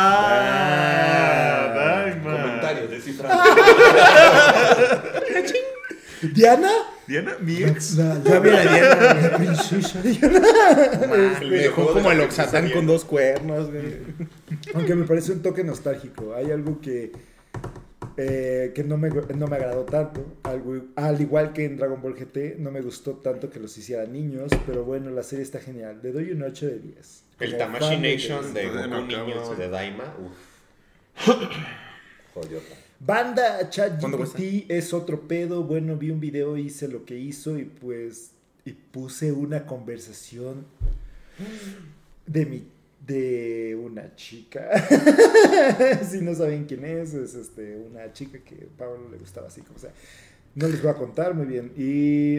Ah, Daima. Comentarios descifrados. ¿Diana? Diana, mi ex. Ya vi a Diana, güey. Princesa Diana. Me dejó como el Oxatán con 2 cuernos, güey. Aunque me parece un toque nostálgico. Hay algo que no me agradó tanto. Al igual que en Dragon Ball GT, no me gustó tanto que los hicieran niños. Pero bueno, la serie está genial. Le doy un 8 de 10. El Como Tamashi fan de Nation de Todavía no Goku acabo, Niño sí. de Daima. Uf. Joyota. Banda ¿Cuánto ChatGPT es otro pedo. Bueno, vi un video, hice lo que hizo y pues puse una conversación de una chica. Si no saben quién es una chica que a Pablo le gustaba así, como sea. No les voy a contar muy bien. Y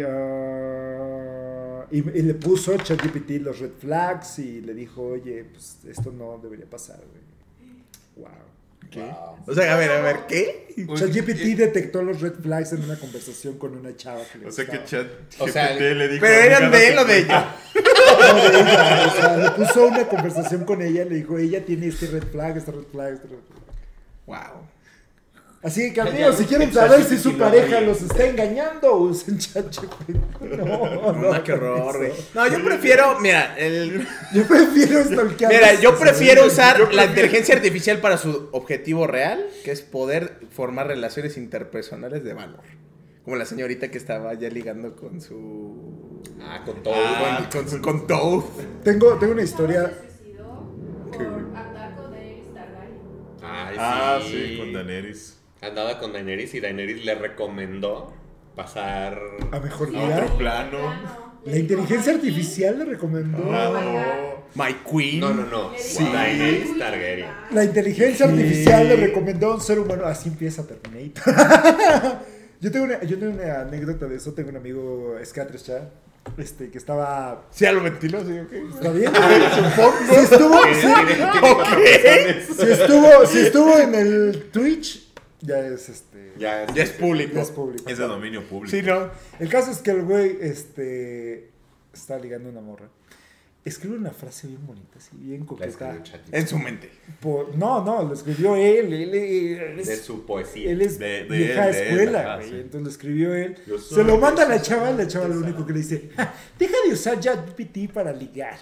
le puso ChatGPT los red flags y le dijo, oye, pues esto no debería pasar, güey. Wow. Wow. O sea, a ver, ¿qué? ChatGPT detectó los red flags en una conversación con una chava que le O sea que gustaba. Chat O sea, GPT le dijo. Pero eran "Amiga, de él no o de te- ella. No, de ella, o sea, le puso una conversación con ella, le dijo, ella tiene este red flag, este red flag, este red flag. Wow. Así que amigos, si quieren saber si su pareja los está engañando, usen ChatGPT. No, Qué horror, güey. eso. No, yo prefiero, mira, Yo prefiero stalkear. Mira, yo prefiero usar la inteligencia artificial para su objetivo real, que es poder formar relaciones interpersonales de valor. Como la señorita que estaba ya ligando con su... Con todo. con Toad. Tengo una historia. Se suicidó por andar con Daenerys Targaryen. Ah, sí, con Daenerys. Andaba con Daenerys y Daenerys le recomendó pasar A mejor A vida. otro plano. La inteligencia artificial le recomendó. My Queen. No. Sí. Daenerys Targaryen. La inteligencia artificial le recomendó a un ser humano. Así empieza Terminator. Yo tengo una anécdota de eso. Tengo un amigo, Scattershah, que estaba. ¿Sí lo ventiló? Sí, ok. ¿Está bien? Si estuvo, Tiene 4 pezones. si estuvo en el Twitch Ya es Ya es público. ya es público. Es de dominio público. Sí, ¿no? El caso es que el güey está ligando a una morra. Escribe una frase bien bonita, así, bien La coqueta. escribió ChatGPT. En su mente. No, lo escribió él. De su poesía. Él es De vieja él, de él, escuela, ajá, güey. sí. Entonces lo escribió él. Yo soy Se lo manda a la esa chava lo único que le dice, "Ja, deja de usar ChatGPT para ligar.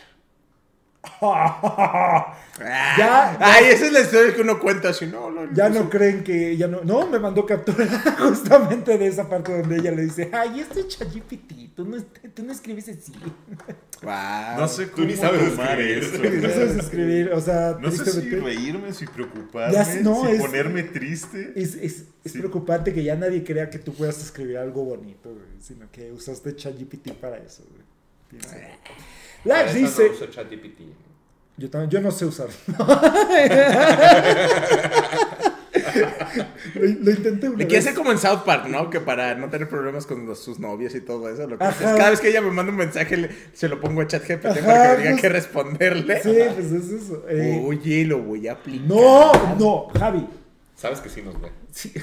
Ya- Ay, esa es la historia que uno cuenta así, no. Ya no creen que, no, me mandó captura justamente de esa parte donde ella le dice, ay, esto es ChatGPT, tú no escribes así. Wow. No sé Tú cómo ni sabes tomar escribir. No esto. sabes escribir, o sea, No sé si tristemente, reírme, si preocuparme, Ya, no, si es- ponerme triste. es Sí. preocupante que ya nadie crea que tú puedas escribir algo bonito, güey, sino que usaste ChatGPT para eso, güey. Piensa. Para Lax eso dice, no uso ChatGPT. yo no sé usarlo. lo intenté una Le quiere vez. hacer como en South Park, ¿no? Que para no tener problemas con sus novias y todo eso. Lo que Ajá. hace es, cada vez que ella me manda un mensaje, se lo pongo a ChatGPT Ajá, para que me diga pues- qué responderle. Sí, pues es eso. Oye, lo voy a aplicar. No, Javi. Sabes que sí nos ve. Sí.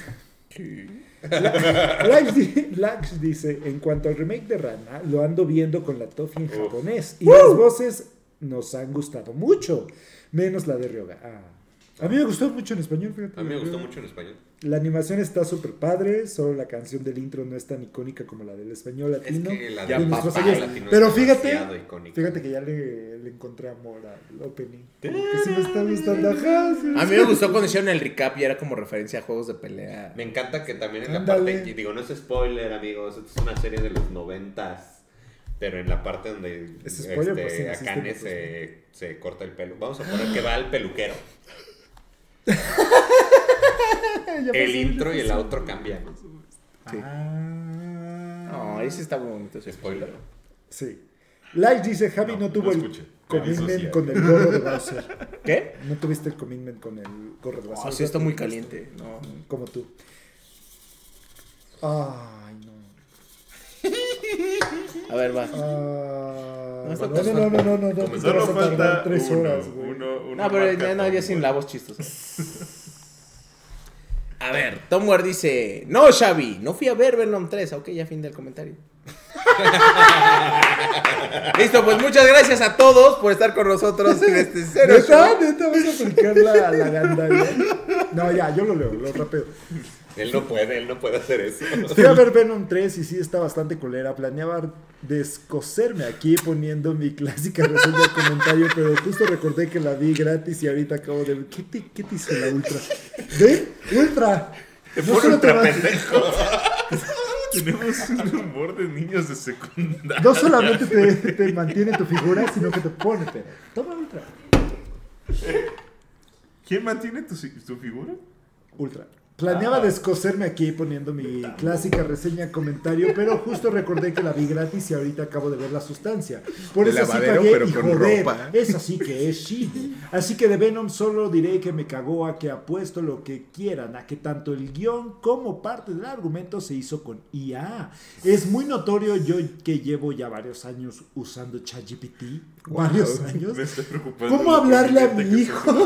Lax dice, en cuanto al remake de Rana, lo ando viendo con la Tofi en japonés. Y las voces nos han gustado mucho. Menos la de Ryoga. A mí me gustó mucho en español, fíjate. A mí me gustó mucho en español. La animación está súper padre, solo la canción del intro no es tan icónica como la del español latino. Es que la Ya de nuestros papá años. latino Pero es fíjate, demasiado icónica. fíjate que ya le encontré amor al opening. Como que sí me está gustando. Ajá, sí. A mí me gustó cuando hicieron el recap y era como referencia a juegos de pelea. Me encanta que también en la Ándale. parte, y digo, no es spoiler, amigos, esto es una serie de los 90s, pero en la parte donde Es spoiler, pues, sí, existe, Akane pues. se corta el pelo. Vamos a poner que va al peluquero. Ya El pasó, intro ya y el pasó. outro cambian. Sí. Ah. No, ese está bonito ese Spoiler. Sí. Light dice, Javi no, tuvo el escuché. commitment Aviso, con el gorro de Bowser. ¿Qué? No tuviste el commitment con el gorro de Bowser. No, sí está muy caliente. No. Como tú. Ay, no. A ver, va. No, está no, tan no, no, no, no, fácil. no, te Solo vas a tardar falta 3 uno, horas, güey. uno No, pero marca ya Tom sin Ward. la voz chistosa. A ver, Tom Ward dice: No, Xavi, no fui a ver Venom 3. Ok, ya fin del comentario. Listo, pues muchas gracias a todos por estar con nosotros en este cero show. ¿Neta vas a aplicar la gandalla? No, ya, yo lo leo, lo rapeo. Él no puede hacer eso. Fui a ver Venom 3 y sí está bastante colera. Planeaba descoserme aquí poniendo mi clásica reseña de comentario, pero justo recordé que la vi gratis y ahorita acabo de ver. ¿Qué te hizo la Ultra? ¿Ve? ¡Ultra! No solo te vas- Tenemos un humor de niños de secundaria. no solamente te mantiene tu figura, sino que te pone, pero. Toma Ultra. ¿Quién mantiene tu figura? Ultra. Planeaba descoserme aquí poniendo mi clásica reseña comentario, pero justo recordé que la vi gratis y ahorita acabo de ver la sustancia. Por De eso sí lavadero, pagué pero y con joder, ropa. eso sí que es cine. Así que de Venom solo diré que me cagó a que apuesto lo que quieran, a que tanto el guión como parte del argumento se hizo con IA. Es muy notorio yo que llevo ya varios años usando ChatGPT. Varios años. Me estoy preocupando. ¿Cómo lo hablarle a prominente mi que hijo?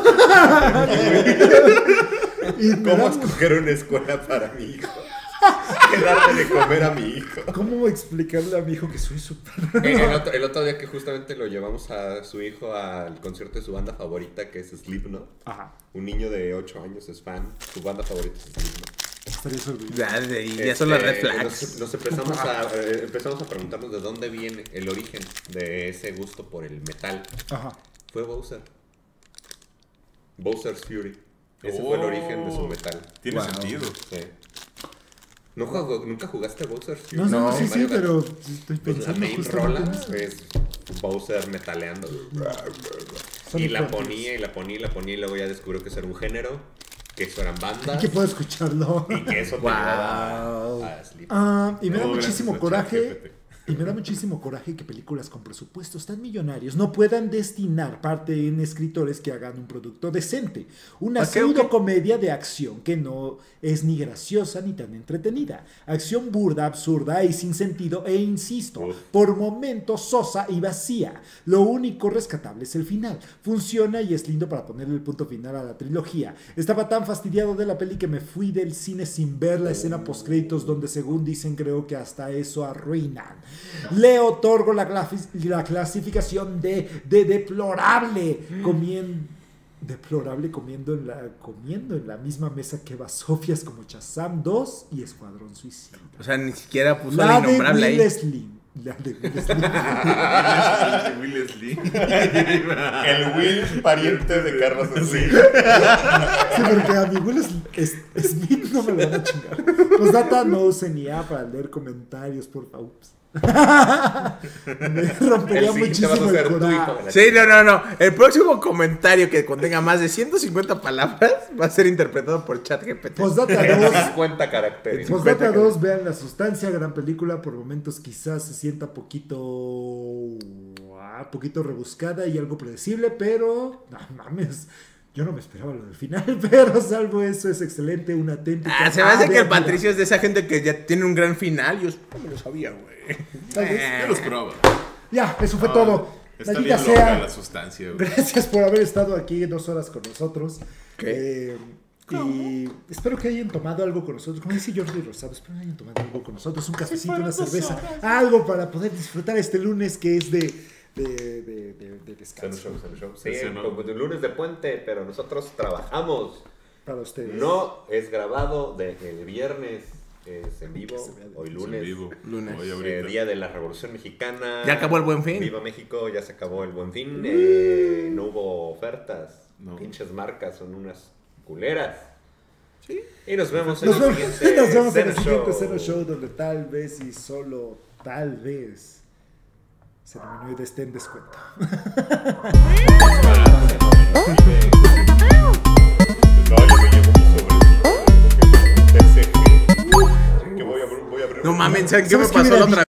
Y me ¿Cómo da- escoger una escuela para mi hijo? ¿Qué darle de comer a mi hijo? ¿Cómo explicarle a mi hijo que soy súper... El otro día que justamente lo llevamos a su hijo al concierto de su banda favorita, que es Slipknot. Ajá. Un niño de 8 años es fan. Su banda favorita es Slipknot. Estaría sorprendido. Ya, de ahí, ya son las red flags. Nos empezamos a preguntarnos de dónde viene el origen de ese gusto por el metal. Ajá. Fue Bowser. Bowser's Fury. Ese fue el origen de su metal. Tiene Wow. sentido. Sí. ¿Nunca jugaste Bowser's Fury? No, No, sí, Mario Kart. pero estoy Pues la pensando main justamente rola en eso. es Bowser metaleando. Son Y la fuertes. ponía y la ponía y la ponía y luego ya descubrió que eso era un género, que eso eran bandas Que puedo escucharlo. y que eso te Wow. llevaba a Sleep. Y me da Todo muchísimo gracias a coraje. ChatGPT. Y me da muchísimo coraje que películas con presupuestos tan millonarios no puedan destinar parte en escritores que hagan un producto decente. Una pseudocomedia de acción que no es ni graciosa ni tan entretenida. Acción burda, absurda y sin sentido e, insisto, por momentos sosa y vacía. Lo único rescatable es el final. Funciona y es lindo para ponerle el punto final a la trilogía. Estaba tan fastidiado de la peli que me fui del cine sin ver la escena postcréditos donde según dicen creo que hasta eso arruinan. Le otorgo la clasificación de deplorable comiendo en la misma mesa que Basofias como Shazam 2 y Escuadrón Suicida. O sea, ni siquiera puso la innombrable ahí. La de Will Slim. El Will pariente de Carlos Slim. Sí, porque a mi Will Smith no me lo van a chingar. Pues data no usen IA para leer comentarios, por favor. Me rompería muchísimo el corazón. Sí, no. El próximo comentario que contenga más de 150 palabras va a ser interpretado por ChatGPT. Postdata 2. 50 caracteres. Postdata 2, vean La Sustancia, gran película. Por momentos quizás se sienta poquito rebuscada y algo predecible, pero no mames. Yo no me esperaba lo del final, pero salvo eso es excelente, una auténtica. Se me hace que el Patricio es de esa gente que ya tiene un gran final. Yo no me lo sabía, güey. Yo lo esperaba. Ya, eso fue todo. Está Maldita bien loca sea. La Sustancia, güey. Gracias por haber estado aquí 2 horas con nosotros. Y espero que hayan tomado algo con nosotros. Como dice Jordi Rosado, espero que hayan tomado algo con nosotros. Un cafecito, una cerveza. Algo para poder disfrutar este lunes que es de descanso. Sí, como de lunes de puente, pero nosotros trabajamos. Para ustedes. No es grabado el viernes, es en vivo. Hoy lunes. Lunes. Hoy ahorita. Día de la Revolución Mexicana. Ya acabó el Buen Fin. Viva México, ya se acabó el Buen Fin. No hubo ofertas. No. Pinches marcas son unas culeras. Sí. Y nos vemos Nos vemos en el Cero siguiente Show. Cero Show, donde tal vez y solo tal vez Cenominoide esté en descuento. No, yo me llevo mi sobrecito. Que voy a abrir. No mames, ¿saben qué me ¿Sabes qué pasó hubiera la otra vez?